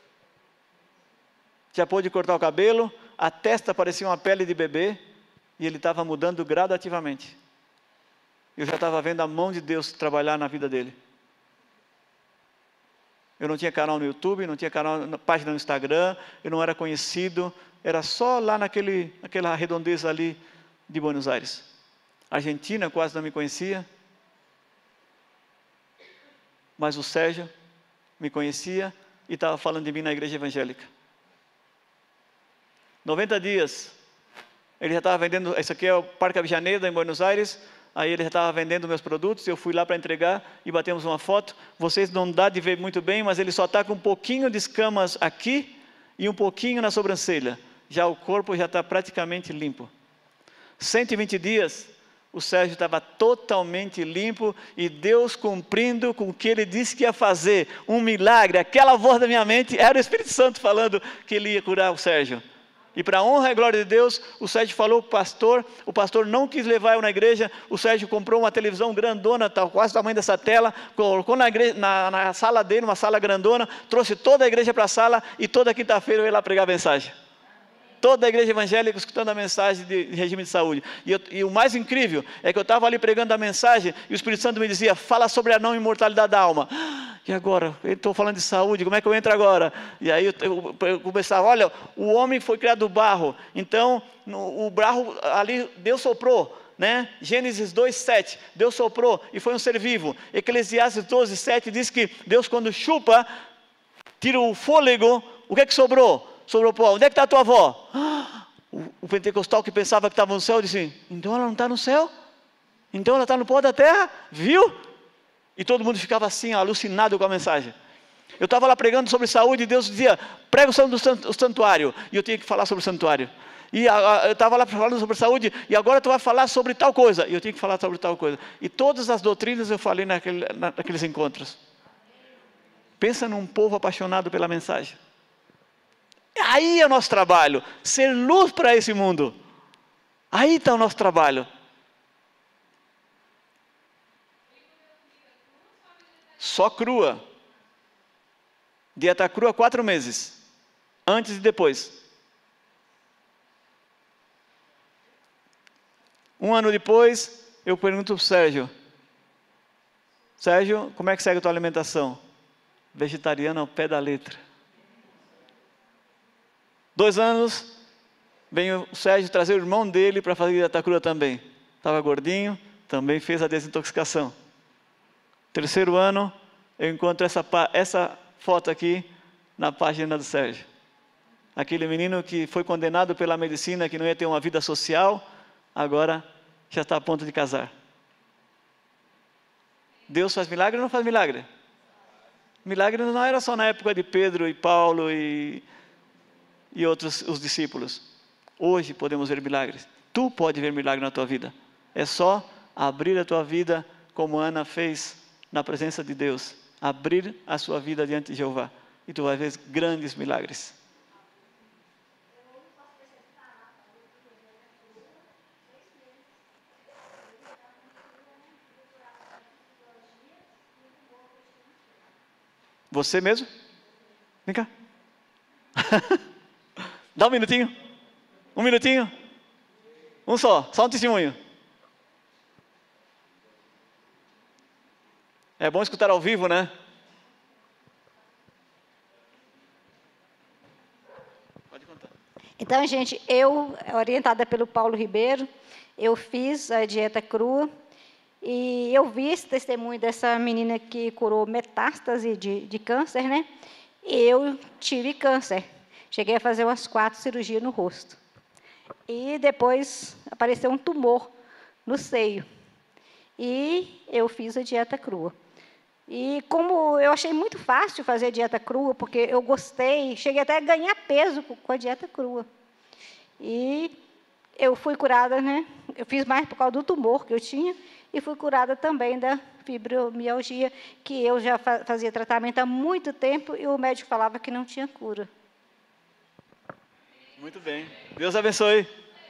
já pôde cortar o cabelo, a testa parecia uma pele de bebê e ele estava mudando gradativamente. Eu já estava vendo a mão de Deus trabalhar na vida dele. Eu não tinha canal no YouTube, não tinha página no Instagram, eu não era conhecido, era só lá naquela redondeza ali de Buenos Aires. A Argentina quase não me conhecia, mas o Sérgio me conhecia e estava falando de mim na igreja evangélica. 90 dias, ele já estava vendendo, esse aqui é o Parque Avellaneda em Buenos Aires, aí ele já estava vendendo meus produtos, eu fui lá para entregar e batemos uma foto. Vocês não dá de ver muito bem, mas ele só está com um pouquinho de escamas aqui e um pouquinho na sobrancelha. Já o corpo já está praticamente limpo. 120 dias, o Sérgio estava totalmente limpo e Deus cumprindo com o que ele disse que ia fazer. Um milagre, aquela voz da minha mente era o Espírito Santo falando que ele ia curar o Sérgio. E para a honra e glória de Deus, o Sérgio falou para o pastor não quis levar eu na igreja, o Sérgio comprou uma televisão grandona, quase o tamanho dessa tela, colocou na sala dele, uma sala grandona, trouxe toda a igreja para a sala e toda quinta-feira eu ia lá pregar a mensagem. Toda a igreja evangélica escutando a mensagem de regime de saúde. E o mais incrível é que eu estava ali pregando a mensagem e o Espírito Santo me dizia, fala sobre a não imortalidade da alma. E agora? Eu estou falando de saúde, como é que eu entro agora? E aí eu começava, olha, o homem foi criado do barro, então o barro ali, Deus soprou, né? Gênesis 2:7, Deus soprou e foi um ser vivo. Eclesiastes 12:7 diz que Deus quando chupa, tira o fôlego, o que é que sobrou? Sobrou pó. Onde é que está a tua avó? O pentecostal que pensava que estava no céu disse, então ela não está no céu? Então ela está no pó da terra? Viu? E todo mundo ficava assim, alucinado com a mensagem. Eu estava lá pregando sobre saúde e Deus dizia, prega sobre o santuário. E eu tinha que falar sobre o santuário. E eu estava lá falando sobre saúde e agora tu vai falar sobre tal coisa. E eu tinha que falar sobre tal coisa. E todas as doutrinas eu falei naqueles encontros. Pensa num povo apaixonado pela mensagem. Aí é o nosso trabalho, ser luz para esse mundo. Aí está o nosso trabalho. Só crua. Dieta crua 4 meses. Antes e depois. 1 ano depois, eu pergunto para o Sérgio. Sérgio, como é que segue a tua alimentação? Vegetariano ao pé da letra. 2 anos, vem o Sérgio trazer o irmão dele para fazer dieta crua também. Estava gordinho, também fez a desintoxicação. 3º ano, eu encontro essa foto aqui na página do Sérgio. Aquele menino que foi condenado pela medicina, que não ia ter uma vida social, agora já está a ponto de casar. Deus faz milagre ou não faz milagre? Milagre não era só na época de Pedro e Paulo e outros, os discípulos. Hoje podemos ver milagres. Tu pode ver milagre na tua vida. É só abrir a tua vida como Ana fez na presença de Deus. Abrir a sua vida diante de Jeová. E tu vai ver grandes milagres. Você mesmo? Vem cá. Dá um minutinho. Um minutinho. Um só um testemunho. É bom escutar ao vivo, né? Pode contar. Então, gente, eu, orientada pelo Paulo Ribeiro, eu fiz a dieta crua e eu vi esse testemunho dessa menina que curou metástase de câncer, né? Eu tive câncer. Cheguei a fazer umas 4 cirurgias no rosto. E depois apareceu um tumor no seio. e eu fiz a dieta crua. E como eu achei muito fácil fazer a dieta crua, porque eu gostei, cheguei até a ganhar peso com a dieta crua. E eu fui curada, né? Eu fiz mais por causa do tumor que eu tinha, e fui curada também da fibromialgia, que eu já fazia tratamento há muito tempo, e o médico falava que não tinha cura. Muito bem. Deus abençoe.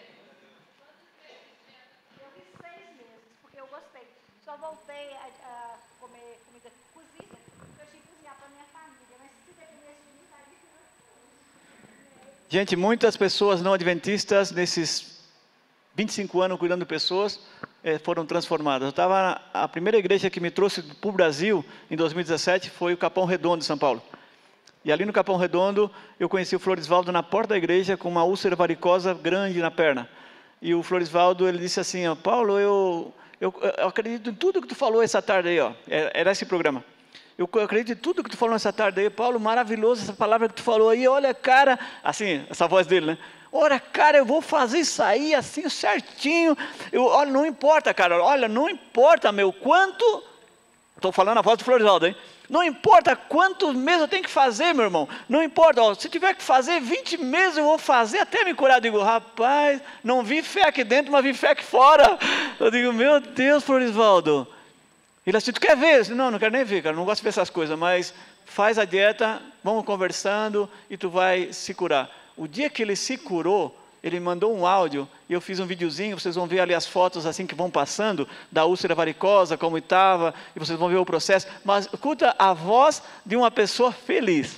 Eu fiz 6 meses, porque eu gostei. Só voltei a comer comida cozida, porque eu tinha que cozinhar para a minha família. Mas se dependesse de mim, estaria. Gente, muitas pessoas não adventistas, nesses 25 anos cuidando de pessoas, foram transformadas. A primeira igreja que me trouxe para o Brasil, em 2017, foi o Capão Redondo, de São Paulo. E ali no Capão Redondo, eu conheci o Florisvaldo na porta da igreja com uma úlcera varicosa grande na perna. E o Florisvaldo, ele disse assim, ó, Paulo, eu acredito em tudo que tu falou essa tarde aí, ó. Era esse programa. Eu acredito em tudo que tu falou essa tarde aí, Paulo, maravilhoso essa palavra que tu falou aí, olha, cara, assim, essa voz dele, né? Olha, cara, eu vou fazer isso aí assim certinho. Olha, não importa, cara, olha, não importa, meu, quanto... Estou falando a voz do Florisvaldo, hein? Não importa quantos meses eu tenho que fazer, meu irmão. Não importa, ó, se tiver que fazer 20 meses, eu vou fazer até me curar. Eu digo, rapaz, não vi fé aqui dentro, mas vi fé aqui fora. Eu digo, meu Deus, Florisvaldo. Ele assim, tu quer ver? Eu disse, não quero nem ver, cara, não gosto de ver essas coisas, mas faz a dieta, vamos conversando e tu vai se curar. O dia que ele se curou, ele mandou um áudio e eu fiz um videozinho, vocês vão ver ali as fotos assim que vão passando, da úlcera varicosa, como estava, e vocês vão ver o processo. Mas escuta a voz de uma pessoa feliz.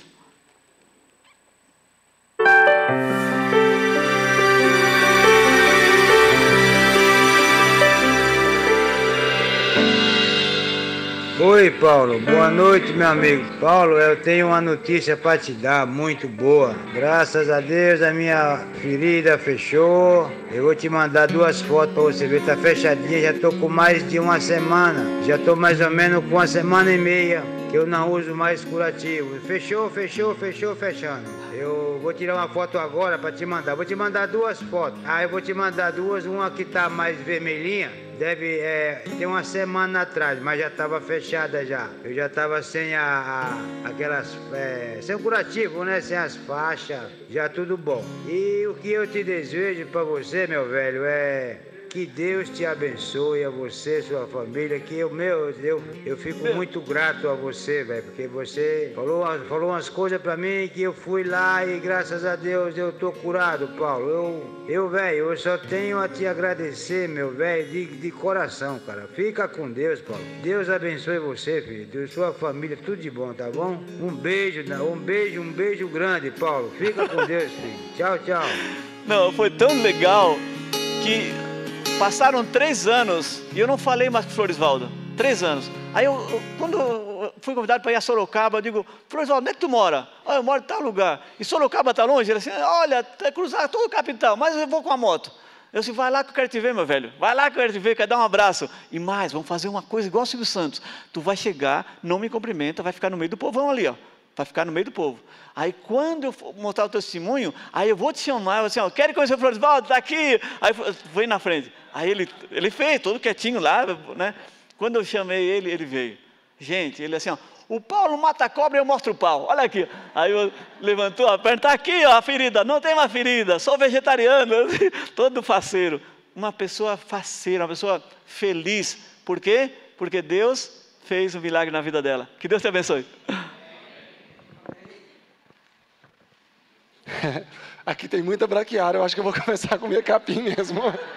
Oi, Paulo. Boa noite, meu amigo. Paulo, eu tenho uma notícia para te dar, muito boa. Graças a Deus, a minha ferida fechou. Eu vou te mandar 2 fotos para você ver. Tá fechadinha, já tô com mais de uma semana. Já tô mais ou menos com 1 semana e meia que eu não uso mais curativo. Fechou, fechando. Eu vou tirar uma foto agora para te mandar. Vou te mandar 2 fotos. Eu vou te mandar 2, uma que tá mais vermelhinha. Deve ter 1 semana atrás, mas já estava fechada já. Eu já estava sem aquelas... sem o curativo, né? Sem as faixas, já tudo bom. E o que eu te desejo para você, meu velho, é... que Deus te abençoe, a você, sua família, que eu fico muito grato a você, velho, porque você falou umas coisas pra mim que eu fui lá e graças a Deus eu tô curado, Paulo. Velho, eu só tenho a te agradecer, meu velho, de coração, cara. Fica com Deus, Paulo. Deus abençoe você, filho, Deus, sua família, tudo de bom, tá bom? Um beijo grande, Paulo. Fica com Deus, filho. Tchau, tchau. Não, foi tão legal que... passaram 3 anos e eu não falei mais com o Florisvaldo. 3 anos. Aí quando eu fui convidado para ir a Sorocaba, eu digo, Florisvaldo, onde é que tu mora? Eu moro em tal lugar. E Sorocaba está longe? Ele assim, olha, é cruzar todo o capital, mas eu vou com a moto. Eu disse, vai lá que eu quero te ver, meu velho. Vai lá que eu quero te ver, quero dar um abraço. E mais, vamos fazer uma coisa igual o Silvio Santos. Tu vai chegar, não me cumprimenta, vai ficar no meio do povão ali, ó. Vai ficar no meio do povo. Aí quando eu mostrar o testemunho, aí eu vou te chamar, eu vou assim, ó, quer conhecer o Florisvaldo? Está aqui. Aí vem na frente. Aí ele fez, todo quietinho lá, né? Quando eu chamei ele, ele veio. Gente, ele assim, ó, o Paulo mata a cobra e eu mostro o pau. Olha aqui. Aí eu levantou a perna, está aqui, ó, a ferida. Não tem uma ferida, sou vegetariano. Todo faceiro. Uma pessoa faceira, uma pessoa feliz. Por quê? Porque Deus fez um milagre na vida dela. Que Deus te abençoe. Aqui tem muita braquiária, eu acho que eu vou começar a comer capim mesmo.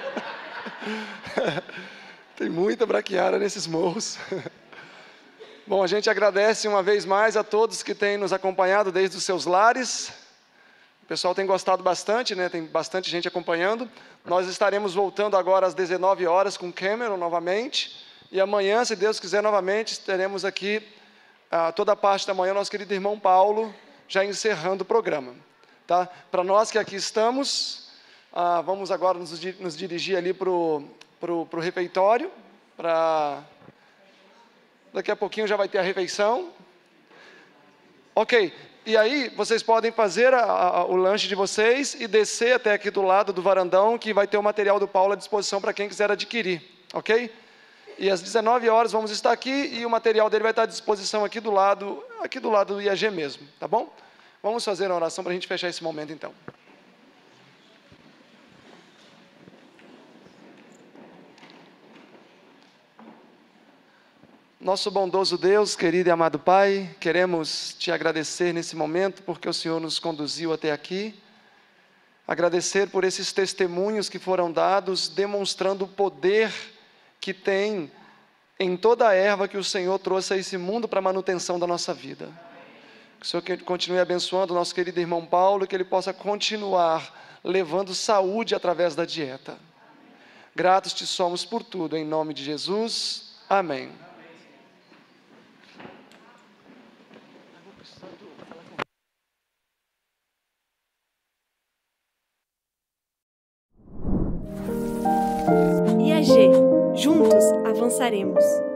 Tem muita braquiária nesses morros. Bom, a gente agradece uma vez mais a todos que têm nos acompanhado desde os seus lares. O pessoal tem gostado bastante, né? Tem bastante gente acompanhando. Nós estaremos voltando agora às 19 horas com Cameron novamente. E amanhã, se Deus quiser, novamente teremos aqui toda a parte da manhã, nosso querido irmão Paulo, já encerrando o programa. Tá? Para nós que aqui estamos, vamos agora nos dirigir ali para o refeitório. Daqui a pouquinho já vai ter a refeição. Ok, e aí vocês podem fazer o lanche de vocês e descer até aqui do lado do varandão, que vai ter o material do Paulo à disposição para quem quiser adquirir. Ok? E às 19 horas vamos estar aqui e o material dele vai estar à disposição aqui do lado do IAG mesmo, tá bom? Vamos fazer uma oração para a gente fechar esse momento então. Nosso bondoso Deus, querido e amado Pai, queremos te agradecer nesse momento porque o Senhor nos conduziu até aqui. Agradecer por esses testemunhos que foram dados, demonstrando o poder que tem em toda a erva que o Senhor trouxe a esse mundo para a manutenção da nossa vida. Que o Senhor continue abençoando o nosso querido irmão Paulo, que ele possa continuar levando saúde através da dieta. Gratos te somos por tudo, em nome de Jesus. Amém. IAG, juntos avançaremos.